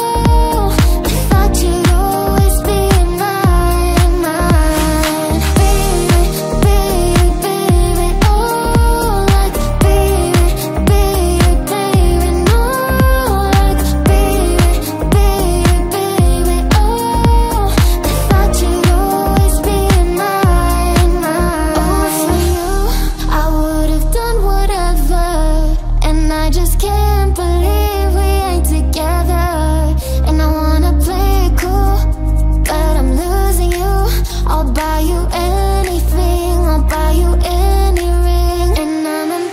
oh, I thought you'd always be mine, mine, baby, baby, baby, oh, like, baby, baby, baby, no, like, baby, baby, baby, oh, I thought you'd always be mine, mine. Oh, for you, I would've done whatever, and I just can't believe we ain't together. And I wanna play it cool, but I'm losing you. I'll buy you anything, I'll buy you any ring, and I'm in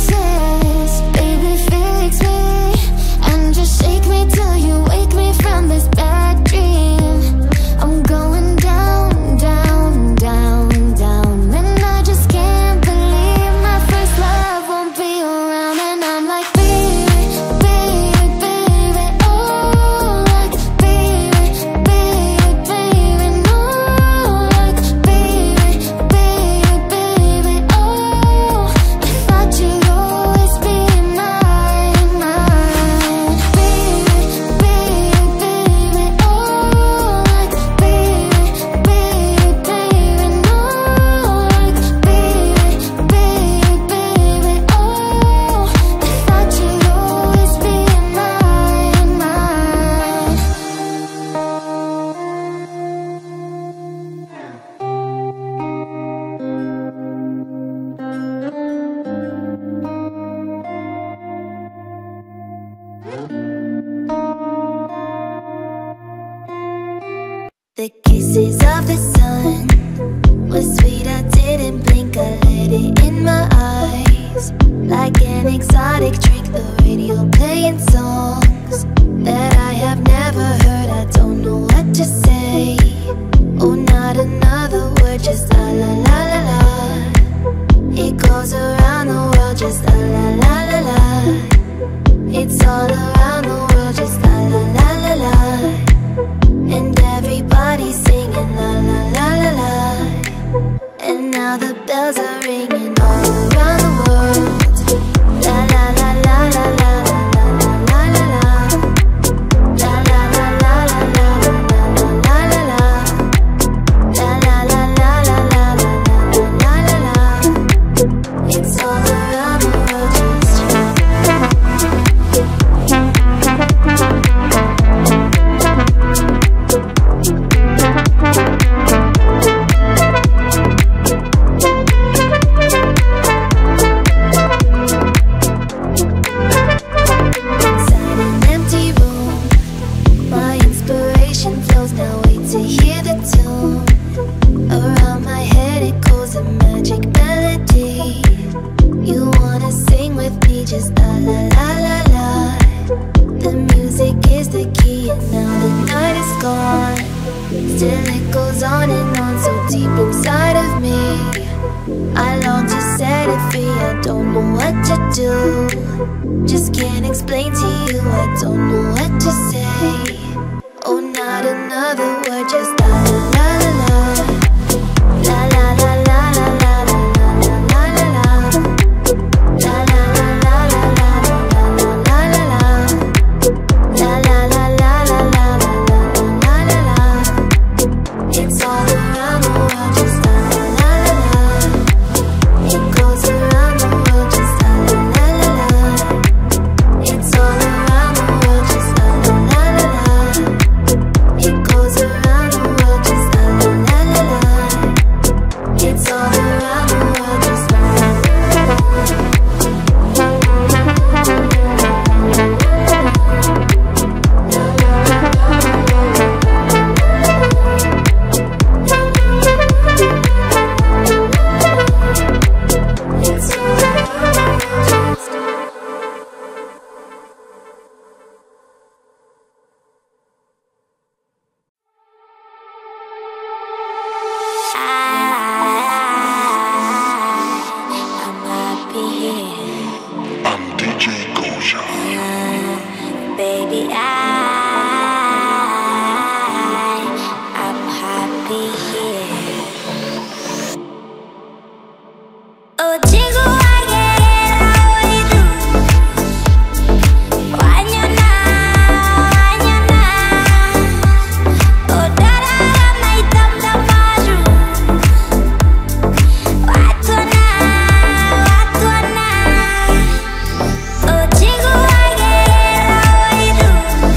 pieces. Baby, fix me, and just shake me till you wake me from this bad dream. I'm going down, down, down, down, and I just can't believe my first love won't be around. And I'm like, baby, baby, baby, oh, like, baby, baby, baby, no, like, baby, baby, baby, oh, I thought you'd always be mine, mine, baby, baby, baby, oh, like, baby, baby, baby, no, like, baby, baby, baby, oh, I thought you'd always be mine, mine. The kisses of the sun were sweet, I didn't blink, I let it in my eyes. Like an exotic drink, the radio playing songs that I have never heard, I don't know what to say. Oh, not another word, just la la la la la. It goes around the world, just la la la la la. It's all around the world, just la la la la la. And everybody's singing la la la la la. And now the bells are ringing all around the world. La la la la la la la la la la la. La la la la la la la la la la. La la la la la la la la la la. It's all around the world, just inside an empty room. My inspiration flows, now wait to hear the tune. Around my head it goes a magic melody. You wanna sing with me, just la la la la la. The music is the key, and now the night is gone. Still it goes on and on, so deep inside of me. I long to set it free, I don't know what to do. Just can't explain to you, I don't know what to say. Oh, not another word, just la la la la la. La la la la la la la la la la la. La la la la la la la la la la. La la la la la la la la la la. It's all around the world, just la la la la la. It goes around the world, just la la la la la. It's all around the world, just la la la la la. It goes around the world. happy here. Oh, jingle, I get it, how we do. Wanyana, wanyana. Oh, dada, my dum dum maju. Watwana, watwana. Oh, jingle, I get it, how we do.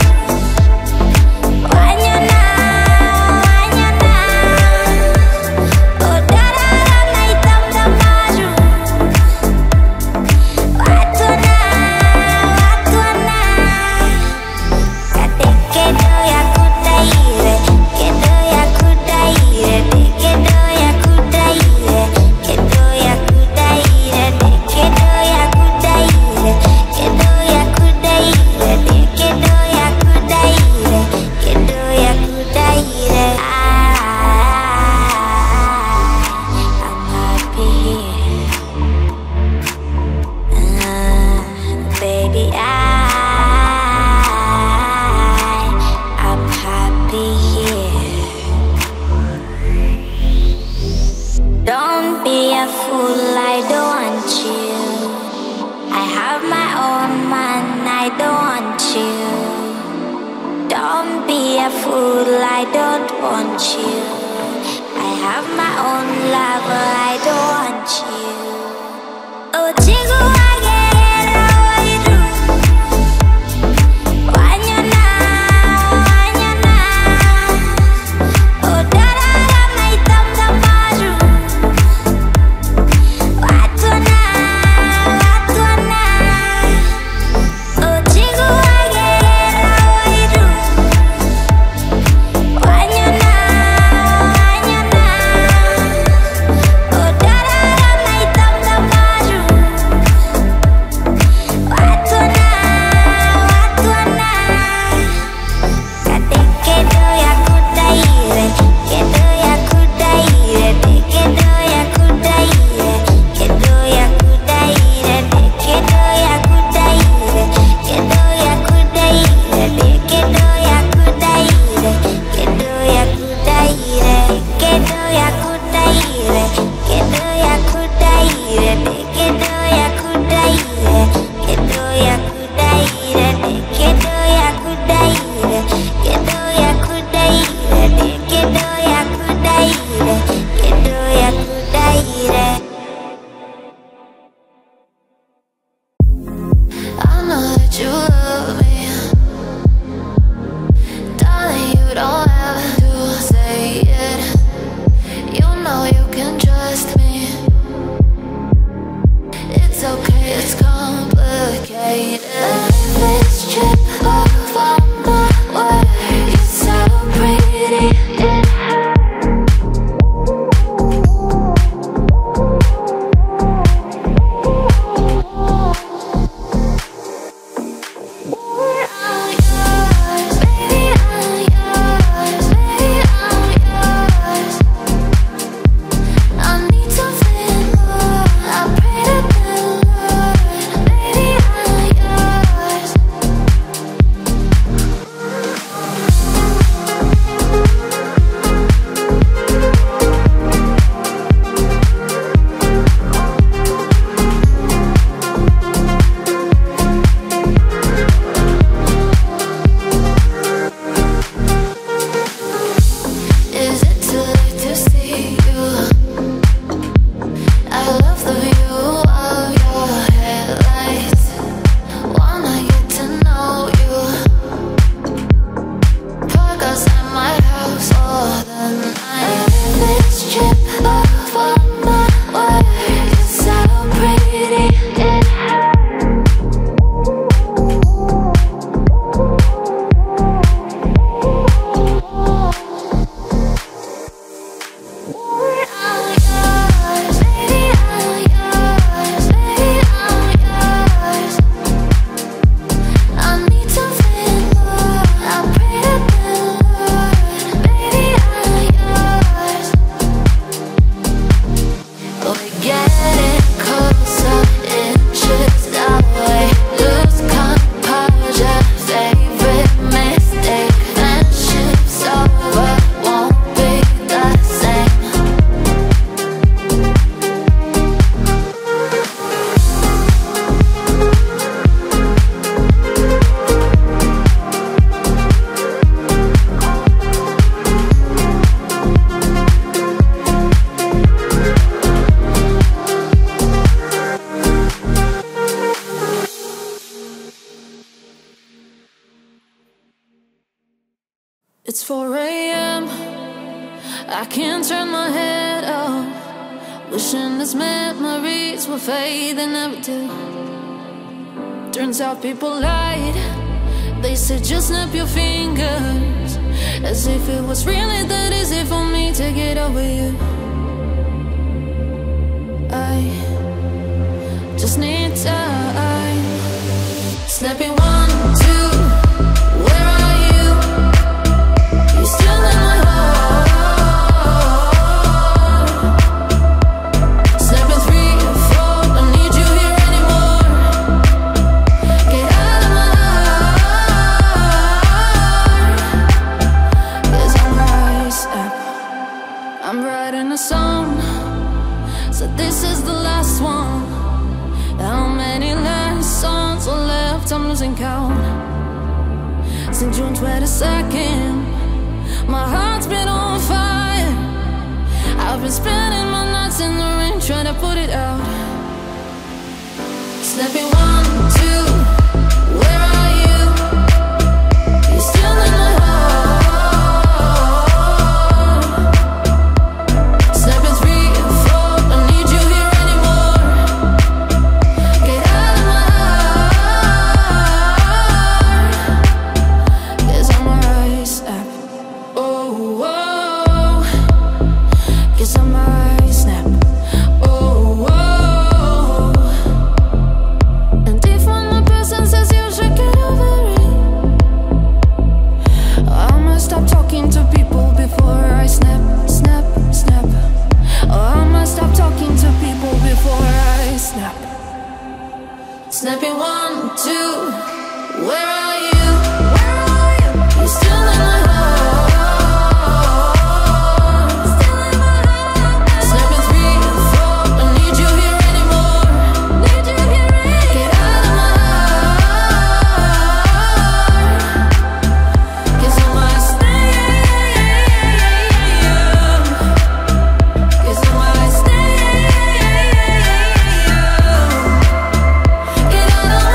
Wanyana, wanyana. Oh, dada, my dum dum maju. Watwana, watwana. Kate kedo ya kudaire, kedo ya kudaire, kedo ya kudaire, kedo ya kudaire, kedo ya kudaire, kedo ya kudaire, kedo ya kudaire, kedo ya kudaire. I'm happy here. Ah, baby, I, I'm happy here. Don't be a fool, I don't want you. I have my own man, I don't want you. Don't be a fool, I don't want you. I have my own lover, I don't want you. Oh, jingle, I get it, how you do. Wanyana, wanyana. Oh, dada, my dum dum maju. Watwana, watwana. Oh, jingle, I get it, how you do. Wanyana, wanyana. Oh, dada, my dum dum maju. I can't turn my head off, wishing these memories will fade, they never do. Turns out people lied. They said just snap your fingers, as if it was really that easy for me to get over you. I just need time. Snapping one, two, where are you? You still in my heart. Snapping three, four, don't need you here anymore. Get out of my heart. 'Cause I'm right, snap. I'm writing a song, so this is the last one. How many last songs are left? I'm losing count. Since June twenty-second, my heart's been on fire. I've been spending my nights in the rain trying to put it out. Snapping one, two, where are you? You're still in my heart. Snapping three, four, don't need you here anymore. Get out of my heart. 'Cause I'm alright, snap. Oh, oh. 'Cause I'm alright, snap. Oh, oh. And if one person says you should get over it, I must stop talking to people before I snap, snap, snap. Oh, I must stop talking to people before I snap. Snapping one, two, where are you? Where are you? You're still in my heart. Still in my heart. Snapping three, four, don't need you here anymore. Need you here anymore. Get out of my heart. 'Cause I might stay. 'Cause I might stay. Get out of my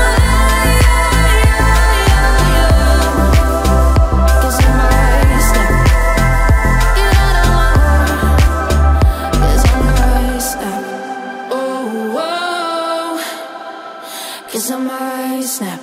heart. 'Cause I might stay. Get out of my heart. 'Cause I might snap. Oh, oh. 'Cause I might snap.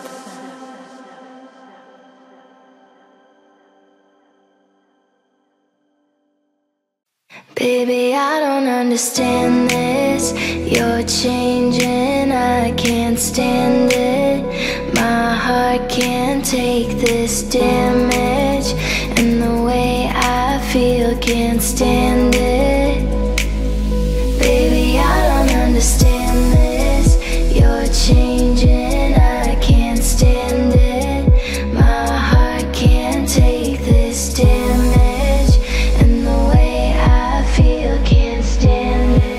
Baby, I don't understand this. You're changing, I can't stand it. My heart can't take this damage, and the way I feel can't stand it. Baby, I don't understand this. You're changing, I can't stand it. My heart can't take this damage, and the way I feel can't stand it.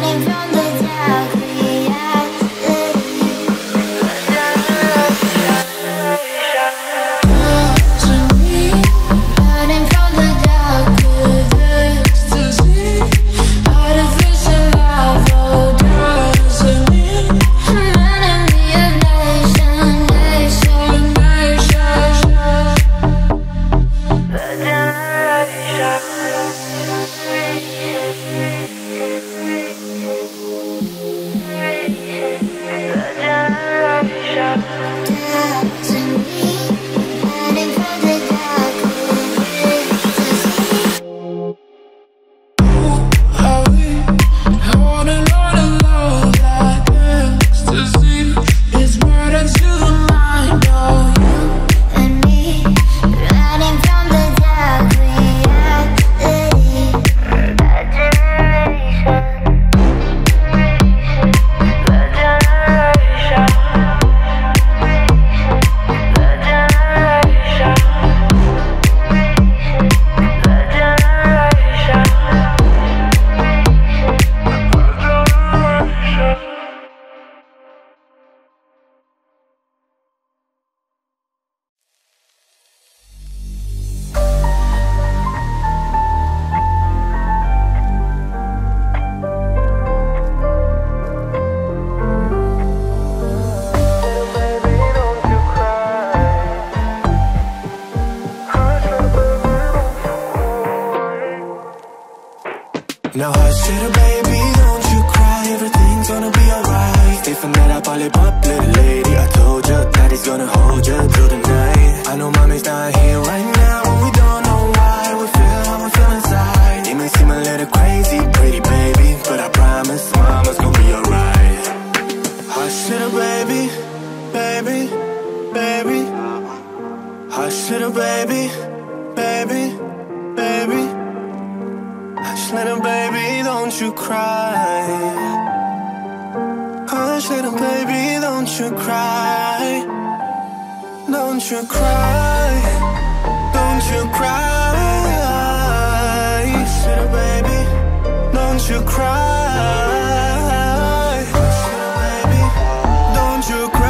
Now hush little baby, don't you cry, everything's gonna be alright. Stay for night, I probably pop, little lady. I told you, daddy's gonna hold you through the night. I know mommy's not here right now, and we don't know why. We feel how we feel inside. It may seem a little crazy, pretty baby, but I promise mama's gonna be alright. Hush little baby, baby, baby. Hush little baby, baby, baby. Hush little baby, don't you cry. Hush little baby, don't you cry. Don't you cry. Don't you cry. Hush little baby, don't you cry. Hush little baby, don't you cry.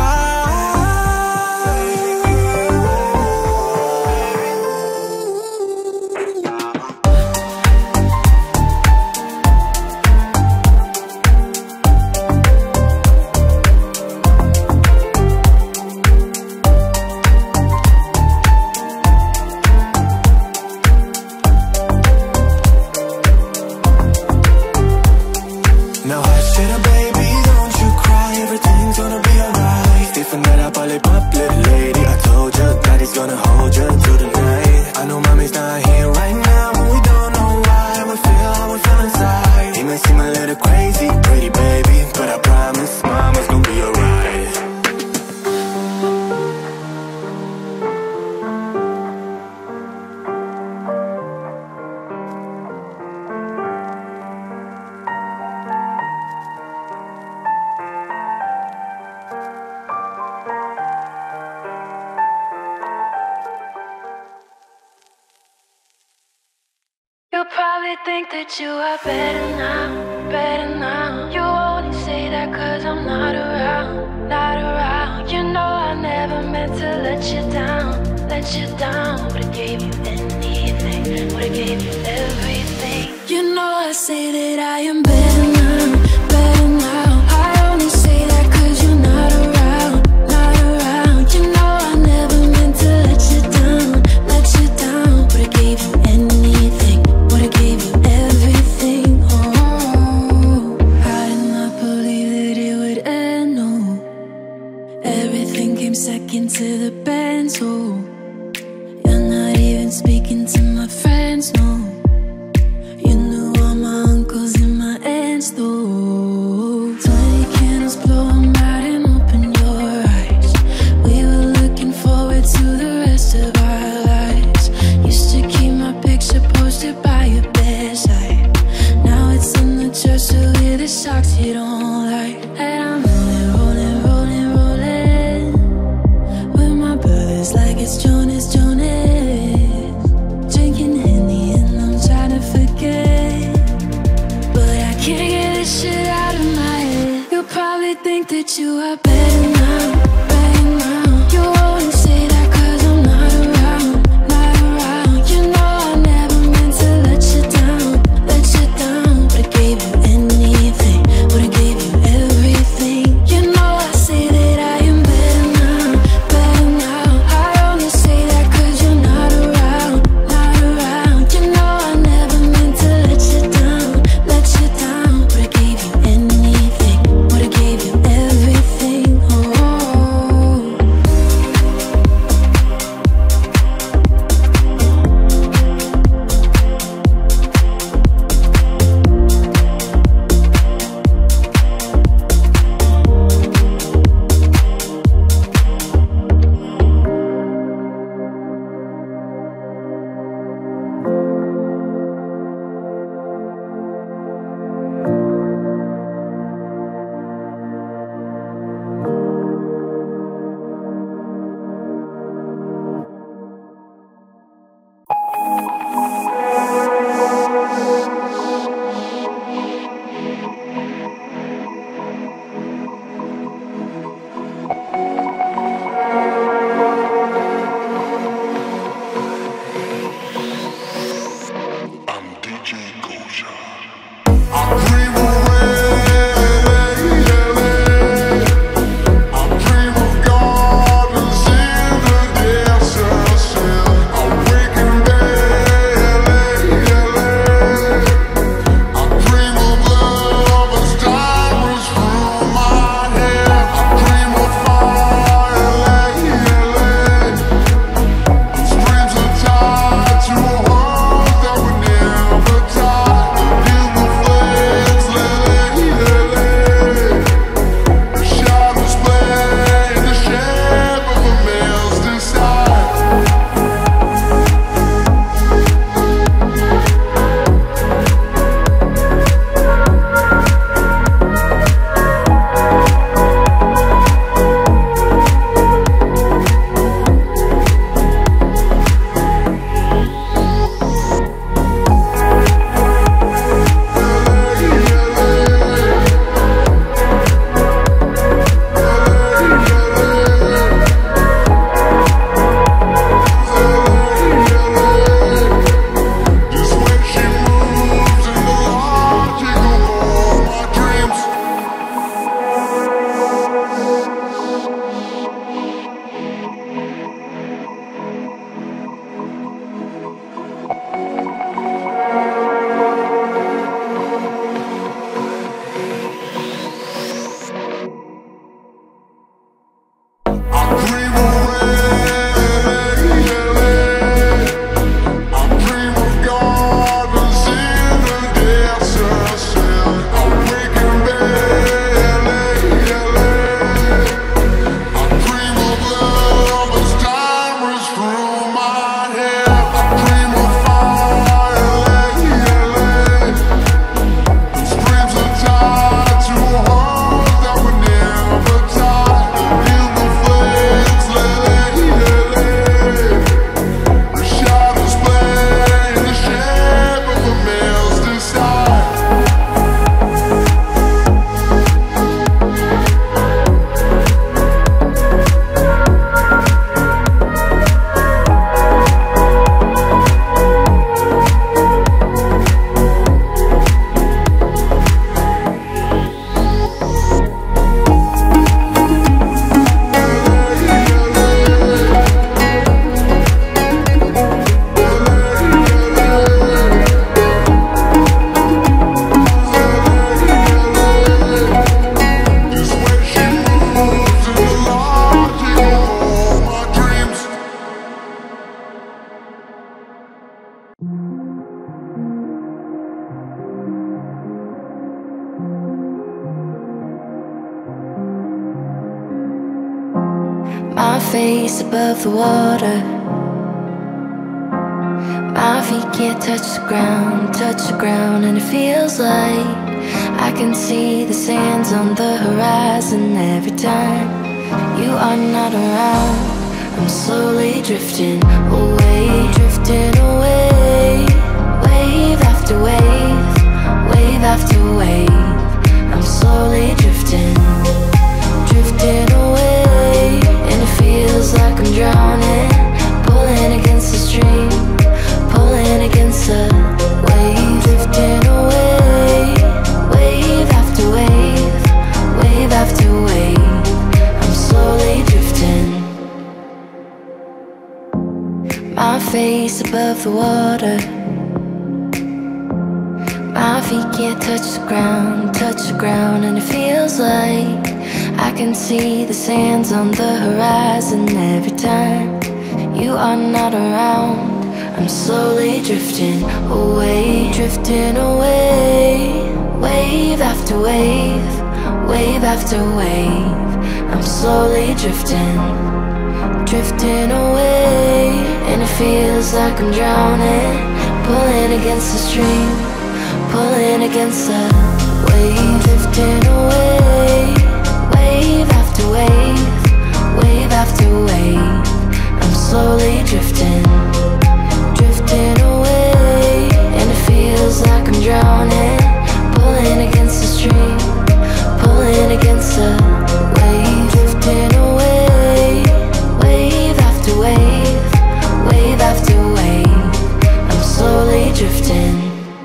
Now hush little baby, don't you cry, everything's gonna be alright. Stay for night, I probably pop, little lady. I told you, daddy's gonna hold you through the night. I know mommy's not here right now, and we don't know why. We feel how we feel inside. It may seem a little crazy, pretty baby, but I promise mama's gonna be alright. You probably think that you are better now, better now. You only say that cause I'm not around, not around. You know I never meant to let you down, let you down. Would've gave you anything, would've gave you everything. You know I say that I am better now, better now. I only say that cause you're not around, not around. You know I never meant to let you down, let you down. Would've gave you anything, I gave you everything, oh. I did not believe that it would end, no. Everything came second to the band, so you're not even speaking to my friends, no. You knew all my uncles and my aunts, though. Twenty candles, blow them out and open your eyes. We were looking forward to the rest of our lives. Used to keep my picture posted by your bedside. Now it's in the dresser with the socks you don't like. And I'm rolling, rolling, rolling, rolling with my brothers like it's Jonas, Jonas. Drinking Henny and I'm trying to forget, but I can't get this shit out. I think that you are better now, better now. You only say that cause I'm not around, not around. You know I never meant to let you down, let you down. Would've gave you anything, would've gave you everything. You know I say that I am better now, better now. I only say that cause you're not around, not around. You know I never meant to let you down, let you down. Would've gave you anything, would've gave you everything. Oh. I'm D J Goja. My face above the water, my feet can't touch the ground, touch the ground. And it feels like I can see the sands on the horizon. Every time you are not around, I'm slowly drifting away, drifting away. Wave after wave, wave after wave, I'm slowly drifting. above the water. My feet can't touch the ground, touch the ground, and it feels like I can see the sands on the horizon. Every time you are not around, I'm slowly drifting away, drifting away. Wave after wave, wave after wave, I'm slowly drifting, drifting away. And it feels like I'm drowning, pulling against the stream, pulling against the wave, drifting away. Wave after wave, wave after wave, I'm slowly drifting, drifting away. And it feels like I'm drowning, pulling against the stream, pulling against the wave, drifting away. Wave after wave, wave after wave, I'm slowly drifting.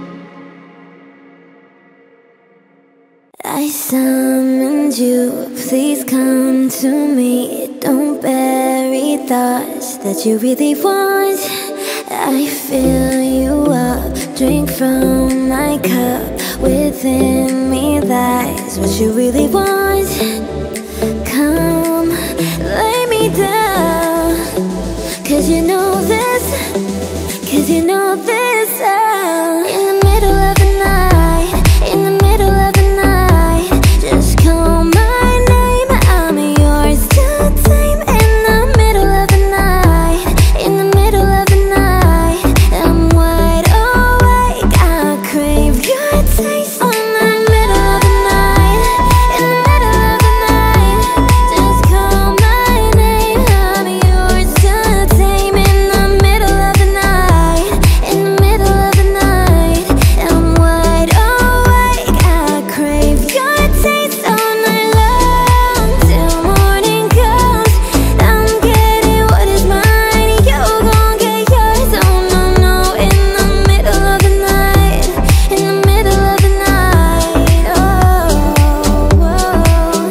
I summoned you, please come to me. Don't bury thoughts that you really want. I fill you up, drink from my cup. Within me lies what you really want. Come, lay me down, cause you know this, cause you know this sound. In the middle of the night, in the middle of the night, just call my name, I'm yours to tame. In the middle of the night, in the middle of the night, I'm wide awake, I crave your taste. On the middle of the night, in the middle of the night, just call my name, I'm yours to tame. In the middle of the night, in the middle of the night, I'm wide awake, I crave your taste. All night long, till morning comes, I'm getting what is mine, you gon' get yours. Oh no, no, in the middle of the night, in the middle of the night, oh, oh.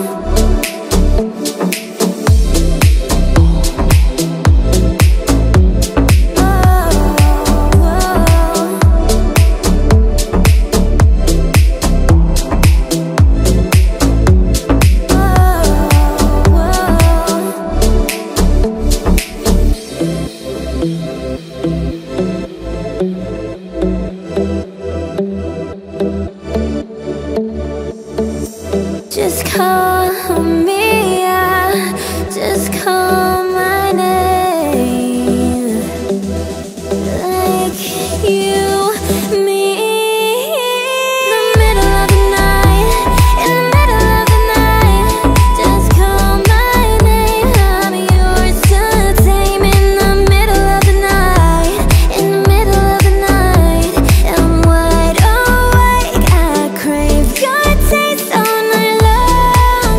Just call me, yeah, just call my name, like you mean. In the middle of the night, in the middle of the night, just call my name, I'm yours to tame. In the middle of the night, in the middle of the night, I'm wide awake, I crave your taste. All night long,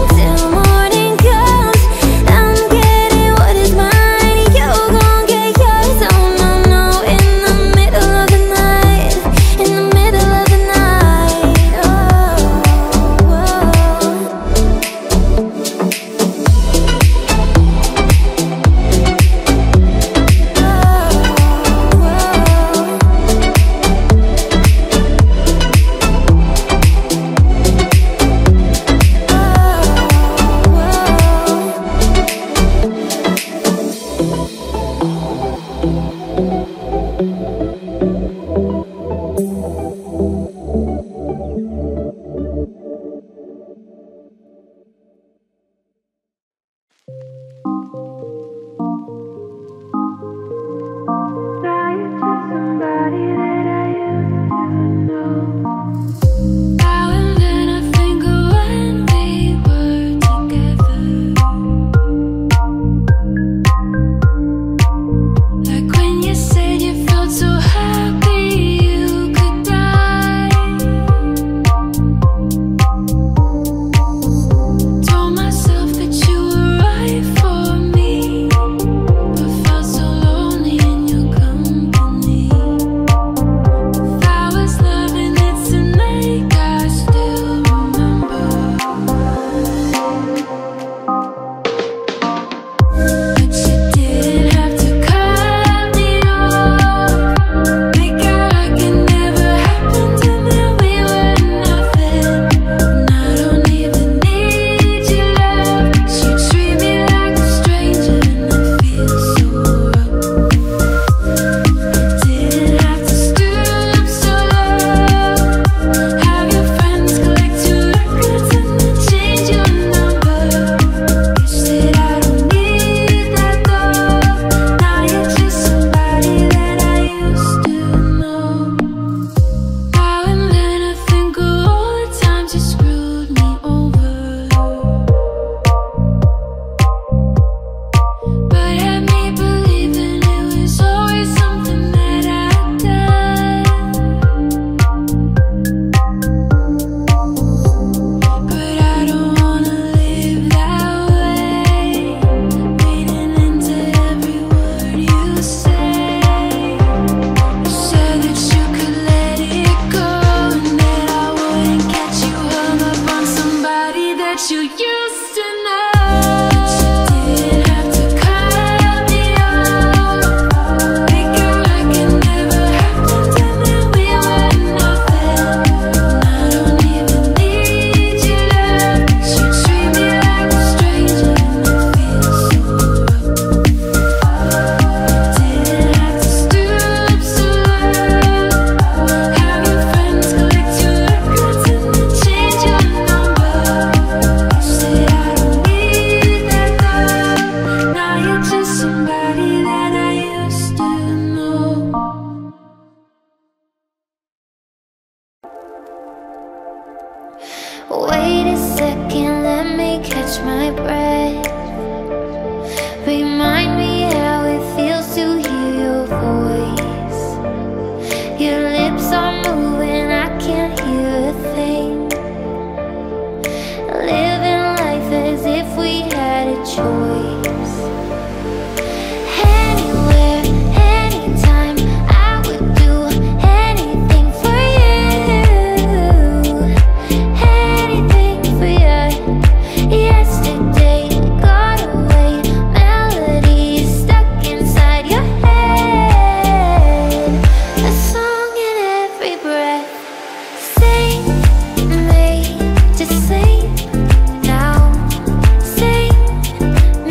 that you used to know. She didn't have to cut me off, make it like it never happened, and then we were nothing. I don't even need your love, 'cause you treat me like a stranger, and it feels so rough. Didn't have to stoop so low, have your friends collect your records and then change your number. You say I don't need that love, now you're just somebody that I used to know. Wait a second, let me catch my breath. Remind me how it feels to hear your voice. Your lips are moving, I can't hear a thing. Living life as if we had a choice. Anywhere, anytime, I would do anything for you. Anything for you. Yesterday got away, melodies stuck inside your head. A song in every breath. Sing me to sleep now. Sing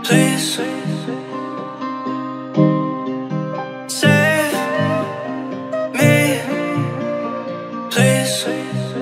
please. Save me, please.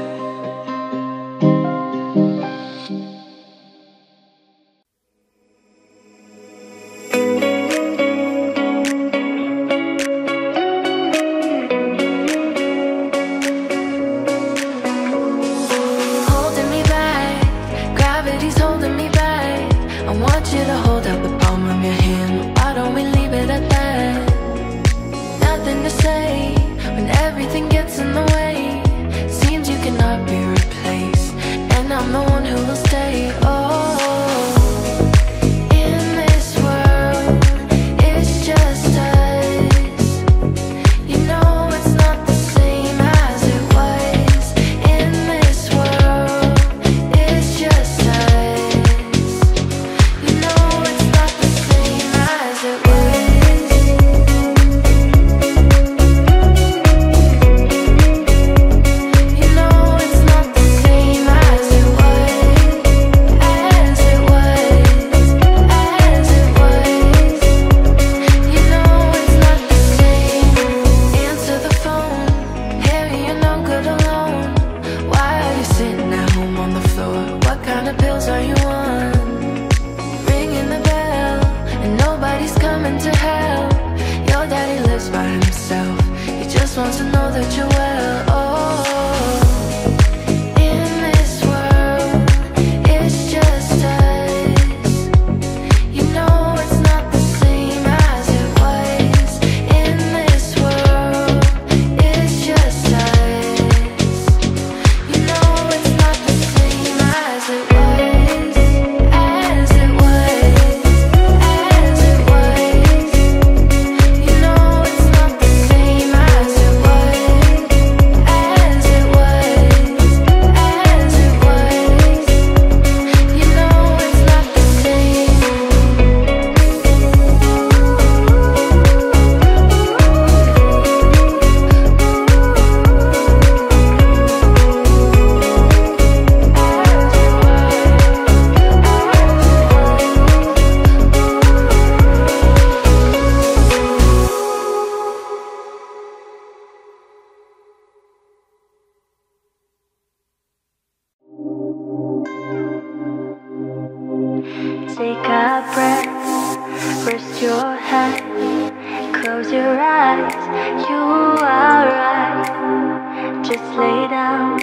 Take a breath, rest your head, close your eyes, you are right. Just lay down,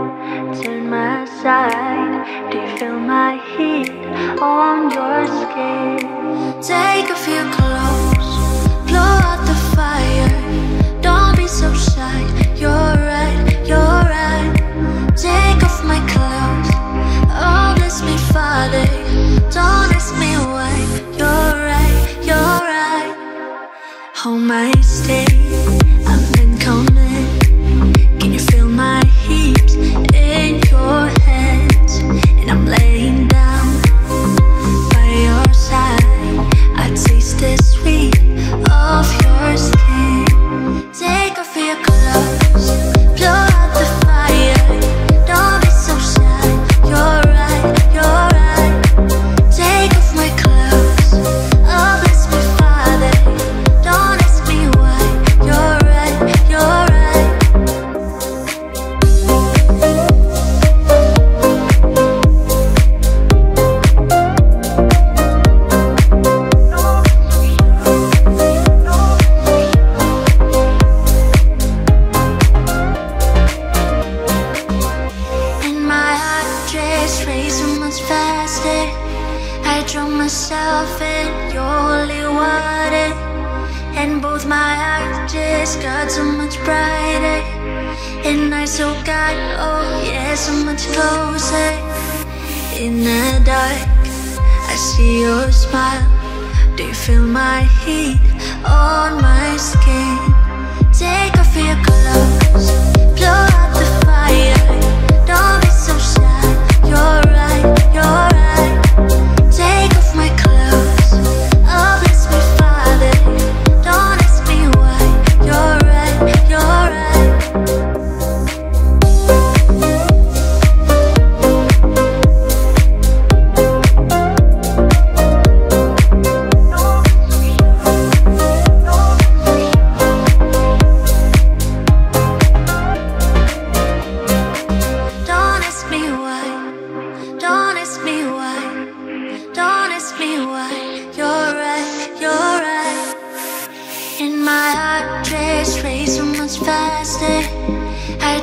turn my side. Do you feel my heat on your skin? Take a few close, blow out the fire. Don't be so shy, you're right, you're right. Take off my clothes, oh bless me Father. Don't ask me why, you're right, you're right. Hold my stay, I've been coming. Can you feel my heat in your hands? And I'm laying down by your side. I taste the sweet of your skin. Take off your clothes, blow out the fire. Don't be so shy, you're right, you're right. Take off my clothes, oh bless me Father. Don't ask me why, you're right, you're right. And my heart just races so much faster. I drown myself in your holy water, and both my eyes just got so much brighter. And I so got, oh yeah, so much closer. In the dark, I see your smile. Do you feel my heat on my skin? Take off your clothes, blow out the fire. Don't be so shy, you're right, you're right. Take off my clothes, oh bless me Father. Don't ask me why, you're right, you're right.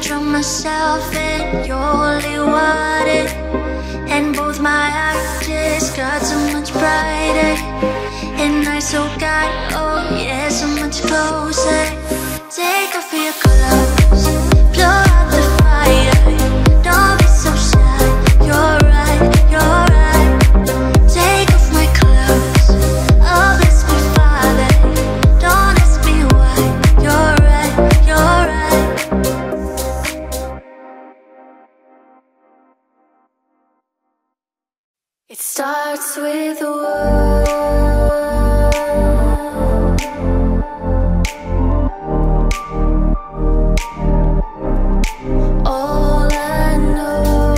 drown myself in your holy water, and both my eyes just got so much brighter, and I so got, oh yeah, so much closer. Take off your clothes, blow out the fire, don't be so shy, you're right, you're right. Take off my clothes, oh bless me Father, don't ask me why, you're right, you're right. It starts with a word. All I know,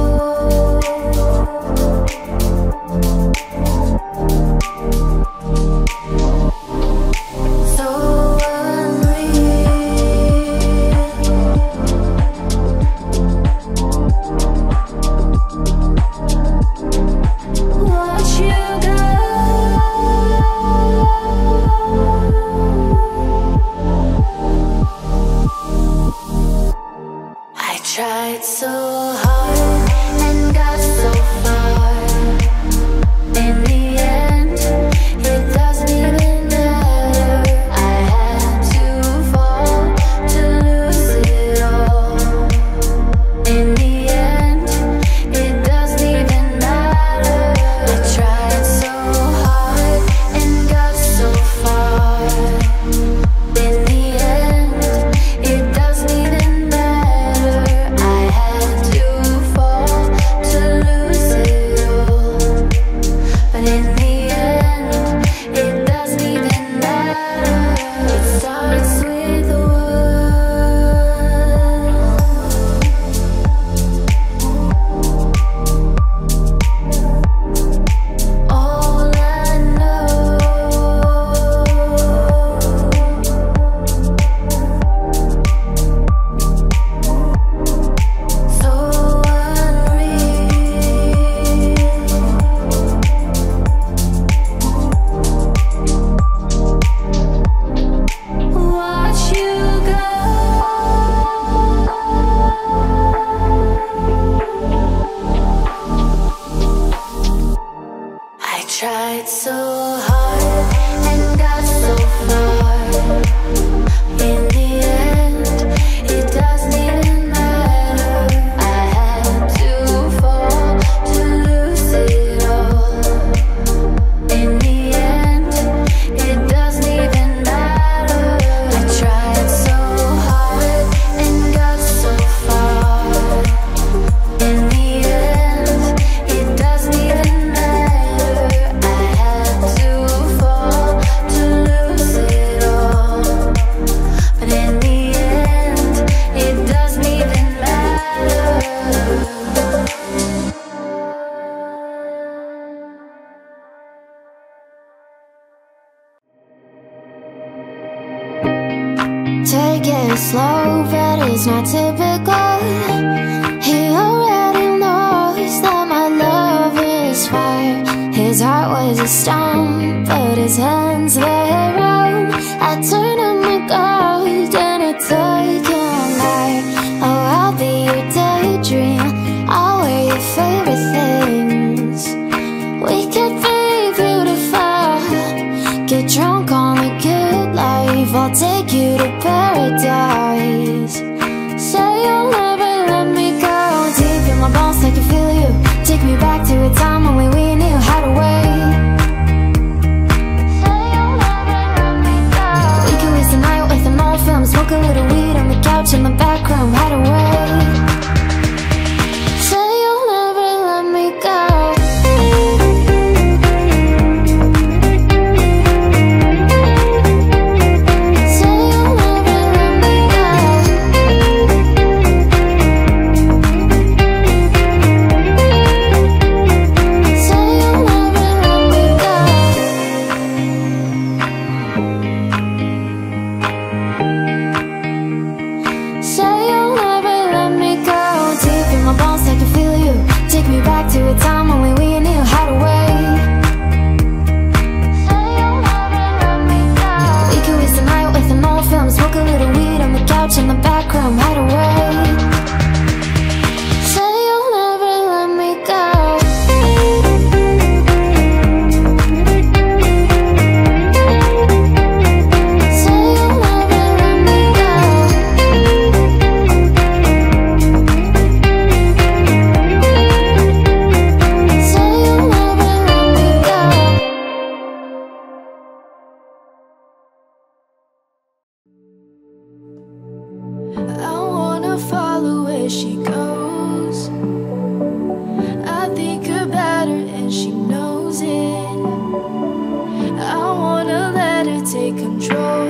so unreal. Watch you go. I tried so hard and got so far. In the end, it doesn't even matter. I had to fall to lose it all. In the end, it doesn't even matter. I tried so hard and got so far. In the end, it doesn't even matter. I had to fall to lose it all. But in the end, it doesn't even matter. It starts with a word. All I know, so unreal. Watch you go. I tried so hard and got so far. In the end, it doesn't even matter. I had to fall to lose it all. In the end, it doesn't even matter. I tried so hard and got so far. In the end, it doesn't even matter. I had to fall to lose it all. But in the end, it doesn't even matter. Take it slow, but it's not typical. He already knows that my love is fire. His heart was a stone, but his hands were round. I turned on my gold and it took him there. Oh, I'll be your daydream, I'll wear your favorite things. We could be beautiful, get drunk on a good life. I'll take you to paradise. Say you'll never let me go. Deep in my bones, I can feel you. Take me back to a time when we, we knew how to wait. Say you'll never control.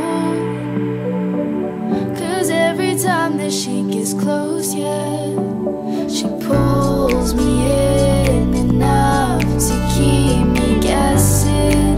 Cause every time that she gets close, yeah, she pulls me in enough to keep me guessing.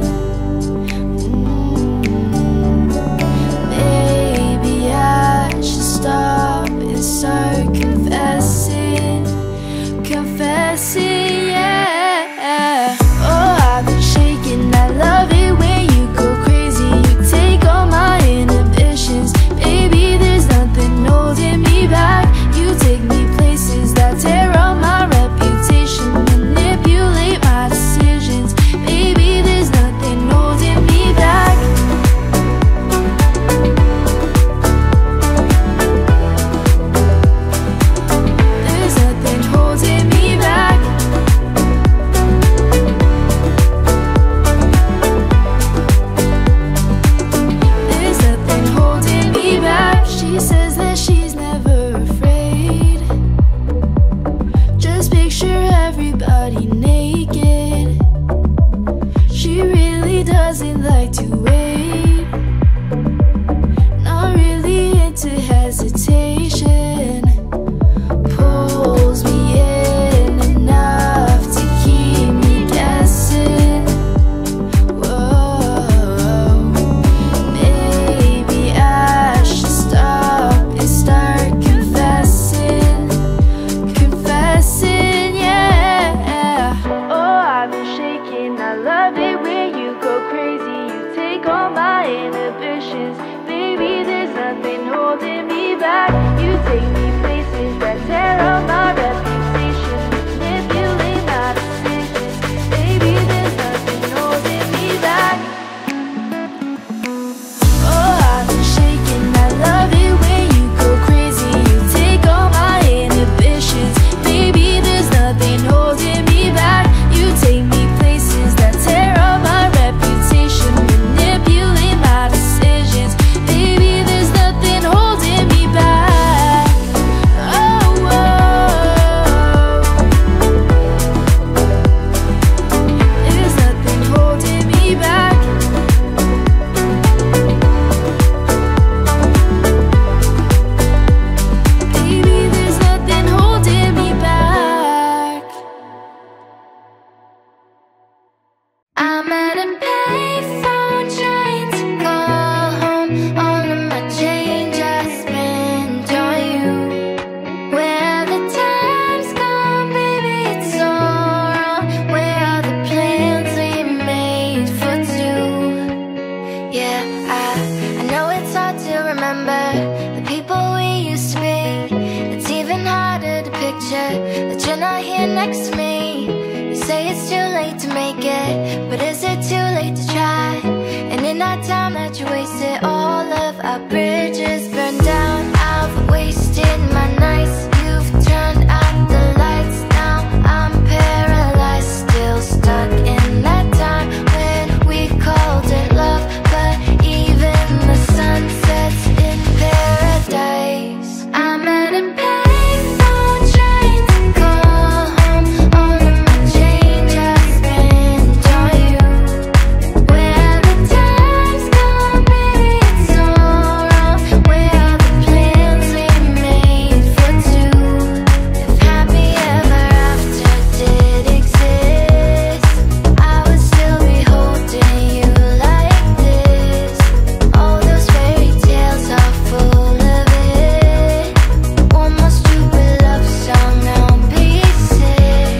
mm. Maybe I should stop and start confessing, confessing, yeah. Oh, I've been shaking, I love it when you go crazy. You take all my inhibitions, baby, there's nothing holding me back. You take me places that tear up my reputation, manipulate my decisions, baby, there's nothing holding me back. There's nothing holding me back. There's nothing holding me back. She says that she's never afraid. Just picture everybody naked. She really doesn't like to wait. Not really into hesitation. Pulls me in enough to keep me guessing. Whoa, maybe I should stop and start confessing, confessing, yeah. Oh, I've been shaking, I love it when you go crazy. You take all my inhibitions, baby, there's nothing holding me back. You take me places that tear up my reputation, manipulate my decisions, baby, there's nothing holding me back. Oh, I've been shaking, I love it when you go crazy. You take all my inhibitions, baby, there's nothing holding me back. You take me places that tear up my reputation, manipulate my decisions, baby, there's nothing holding me back. Oh, whoa. There's nothing holding me back. Baby, there's nothing holding me back. I'm at a payphone trying to call home. All of my change I spent on you. Where the time's gone, baby, it's so wrong. Where are the plans we made for two? Yeah, I, I know it's hard to remember the people we used to be. It's even harder to picture that you're not here next to me. You say it's too late to make it, but is it too late to try? And in that time that you wasted, all of our bridges burned down. I've wasted my nights, you've turned out the lights. Now I'm paralyzed, still stuck in that time when we called it love. But even the sun sets in paradise. I'm at a payphone trying to call home. All of my change I spent on you. Where the time's gone, baby, it's so wrong. Where are the plans we made for two? If happy ever after did exist, I would still be holding you like this. All those fairy tales are full of it. One more stupid love song, now be sick.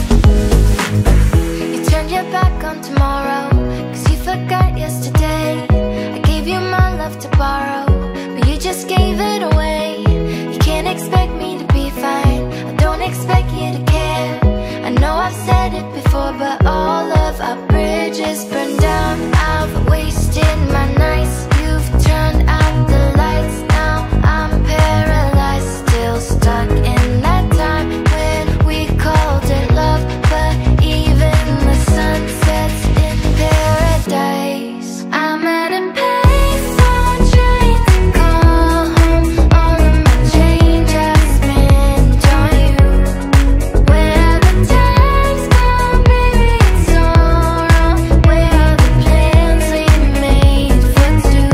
You turned your back on tomorrow, cause you forgot yesterday. I gave you my love to borrow, but you just gave it away. You can't expect me to be fine, I don't expect you to care. I know I've said it before, but all of our bridges burned down. I've wasted my nights, you've turned out the lights. Now I'm paralyzed, still stuck in that time when we called it love. But even the sun sets in paradise. I'm at a payphone trying to call home. All of my change I spent on you. Where the time's gone, baby, it's so wrong. Where are the plans we made for two?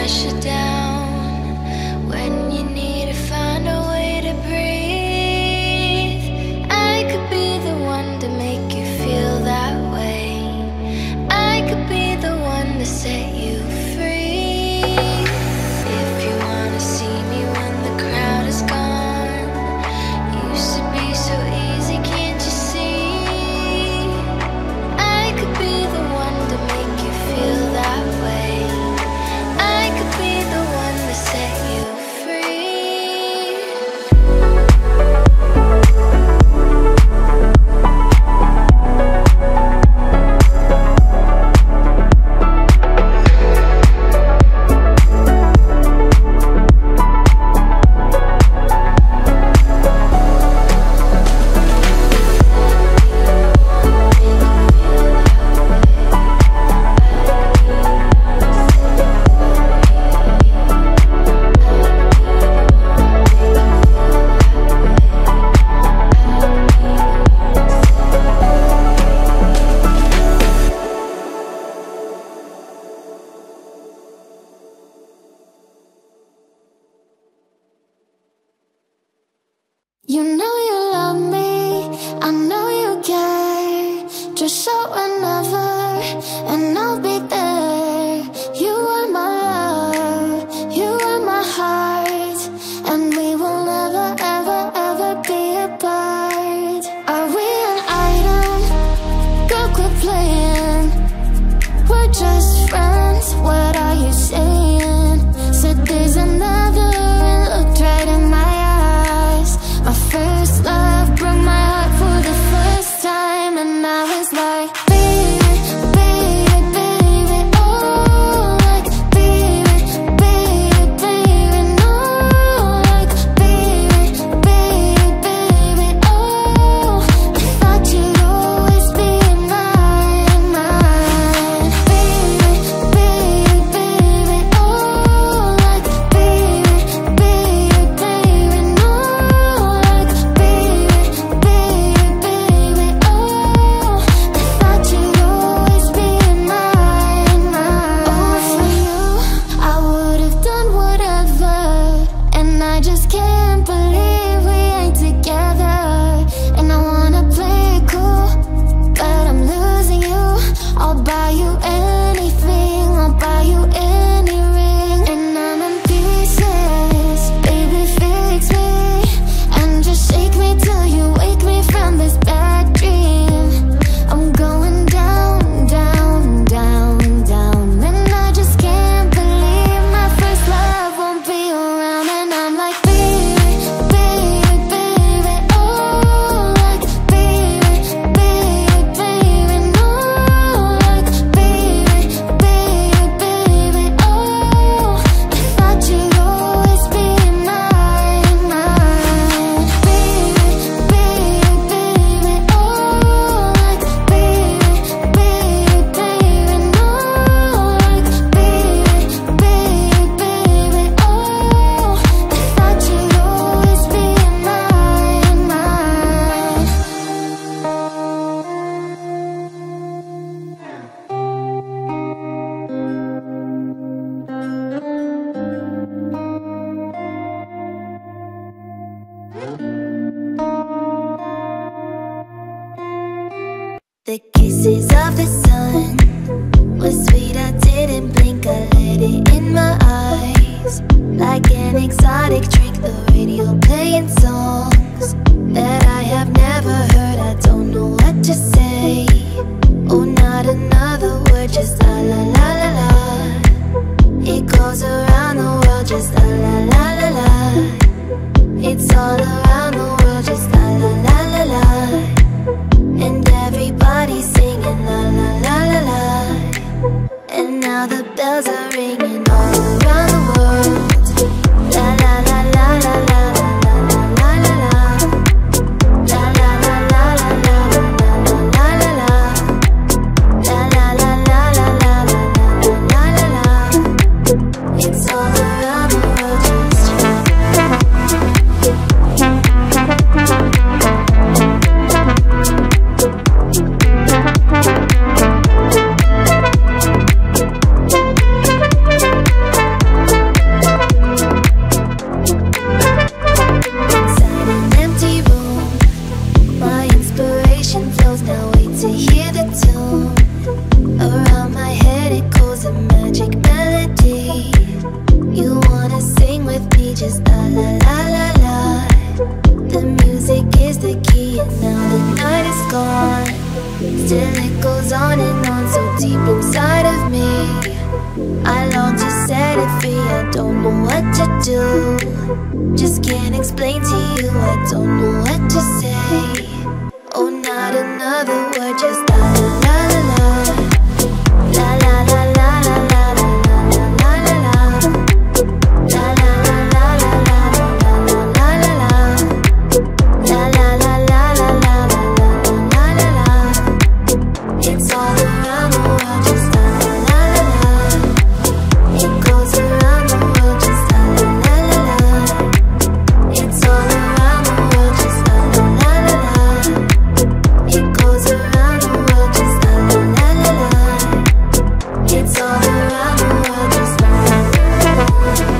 hush it down when you need to find a way to breathe. I could be the one to make you feel that way. I could be the one to set you free. If you wanna see me when the crowd is gone, used to be so easy, can't you see? I could be the one to make you feel that way. I could be the one to set you free. You know you love me, I know you care. Just show whenever, and I'll be there. You are my love, you are my heart, and we will never, ever, ever be apart. Are we an item? Girl, quit playing. We're just friends, what are you saying? Said there's another and looked right in my eyes. My first love broke my heart for the first time, and I was like, baby, baby, baby, oh, like, baby, baby, baby, no, like, baby, baby, baby, oh, I thought you'd always be mine, mine, baby, baby, baby, oh, like, baby, baby, baby, no, like, baby, baby, baby, oh, I thought you'd always be mine, mine. Oh, for you, I would have done whatever, and I just can't believe we ain't together. And I wanna play it cool, but I'm losing you. I'll buy you anything, I'll buy you any ring, and I'm in pieces. Baby, fix me, and just shake me till you wake me from this bad dream. I'm going down, down, down, down, and I just can't believe my first love won't be around. And I'm like, baby, baby, baby, oh, like, baby, baby, baby, no, like, baby, baby, baby, oh, I thought you'd always be mine, mine, baby, baby, baby, oh, like, baby, baby, baby, no, like, baby, baby, baby, oh, I thought you'd always be mine, mine. The kisses of the sun was sweet, I didn't blink, I let it in my eyes. Like an exotic drink, the radio playing songs that I have never heard, I don't know what to say. Oh, not another word, just la la la la la. It goes around the world, just la la la la la. It's all around the world, just la la la la la. And everybody's singing la la la la la. And now the bells are ringing all around the world. La la la la la la la la la la la. La la la la la la la la la la. La la la la la la la la la la. It's all around the world, just just la la la la la. The music is the key and now the night is gone. Still it goes on and on so deep inside of me. I long to set it free, I don't know what to do. Just can't explain to you, I don't know what to say. Oh, not another word, just la la la la la. La la la la la la la la la la. La la la la la la la la la la. La la la la la la la la la. It's all around the world, just la la la la. It goes around the world, just la la la la. It's all around the world, just la la la la. It goes around the world, just la la la la. It's all around the world, just la la la la.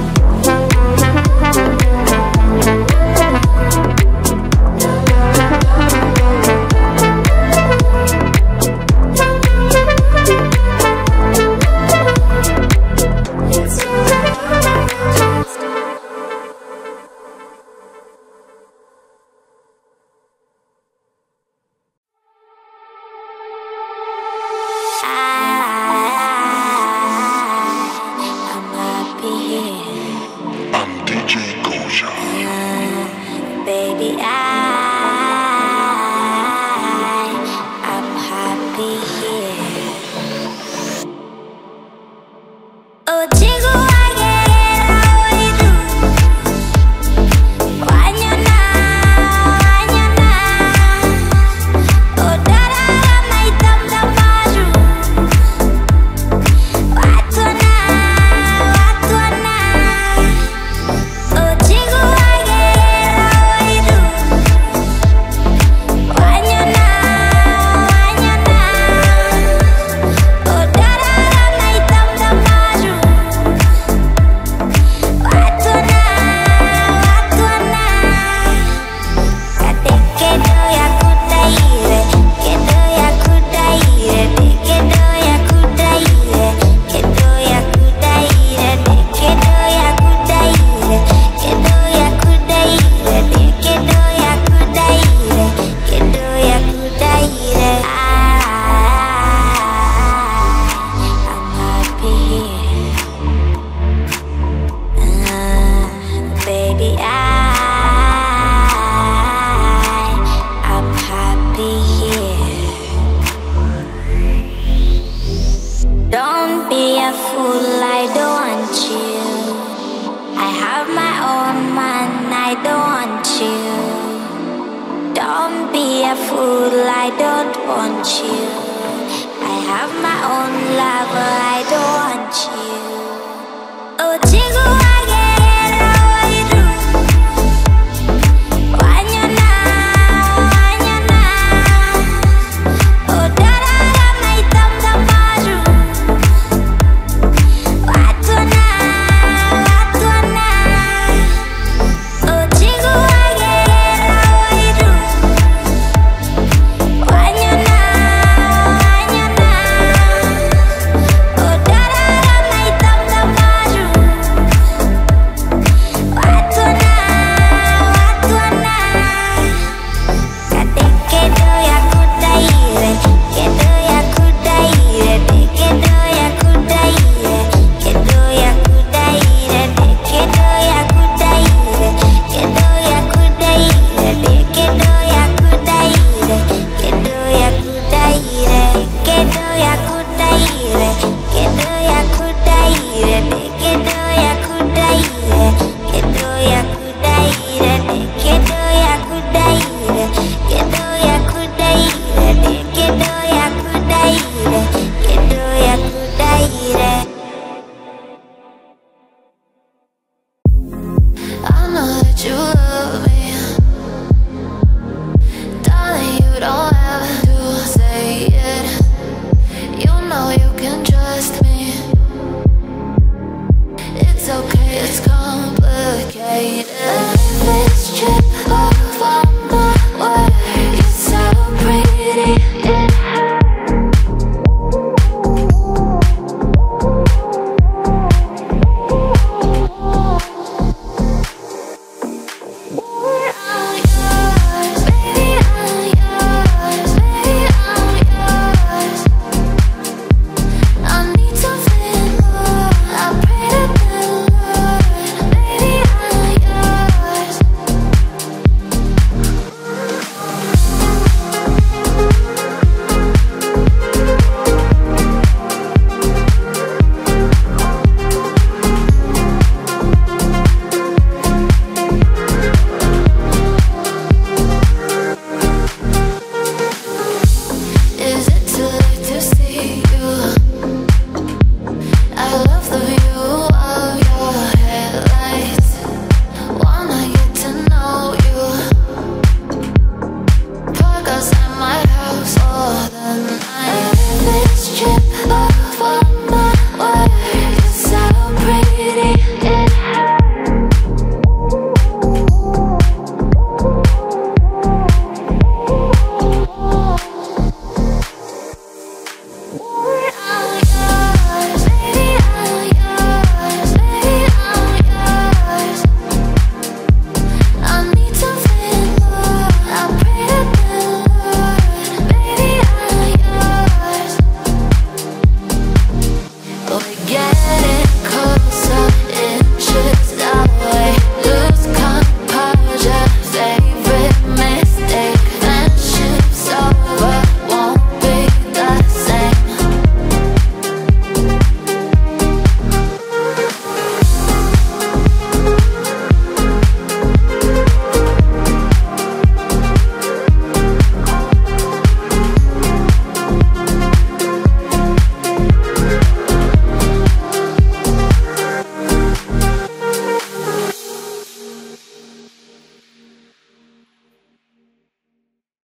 I'm D J Goja. Baby, I, I'm happy here. Oh, jingle, I get it, how we do. Wanyana, wanyana. Oh, dada, my thumb, the baju. Watona, watona. Oh, jingle, I get it, how we do. Wanyana, wanyana. Oh, dada, my thumb, the baju. Watona, watona. Kate kedo ya kudaire, kedo ya kudaire, kedo ya kudaire, kedo ya kudaire, kedo ya kudaire, kedo ya kudaire, kedo ya kudaire, kedo ya kudaire. I'm happy here. Ah, baby, I, I'm happy here. Don't be a fool, I don't want you. I have my own man, I don't want you. Don't be a fool, I don't want you. I have my own lover, I don't want you. Oh,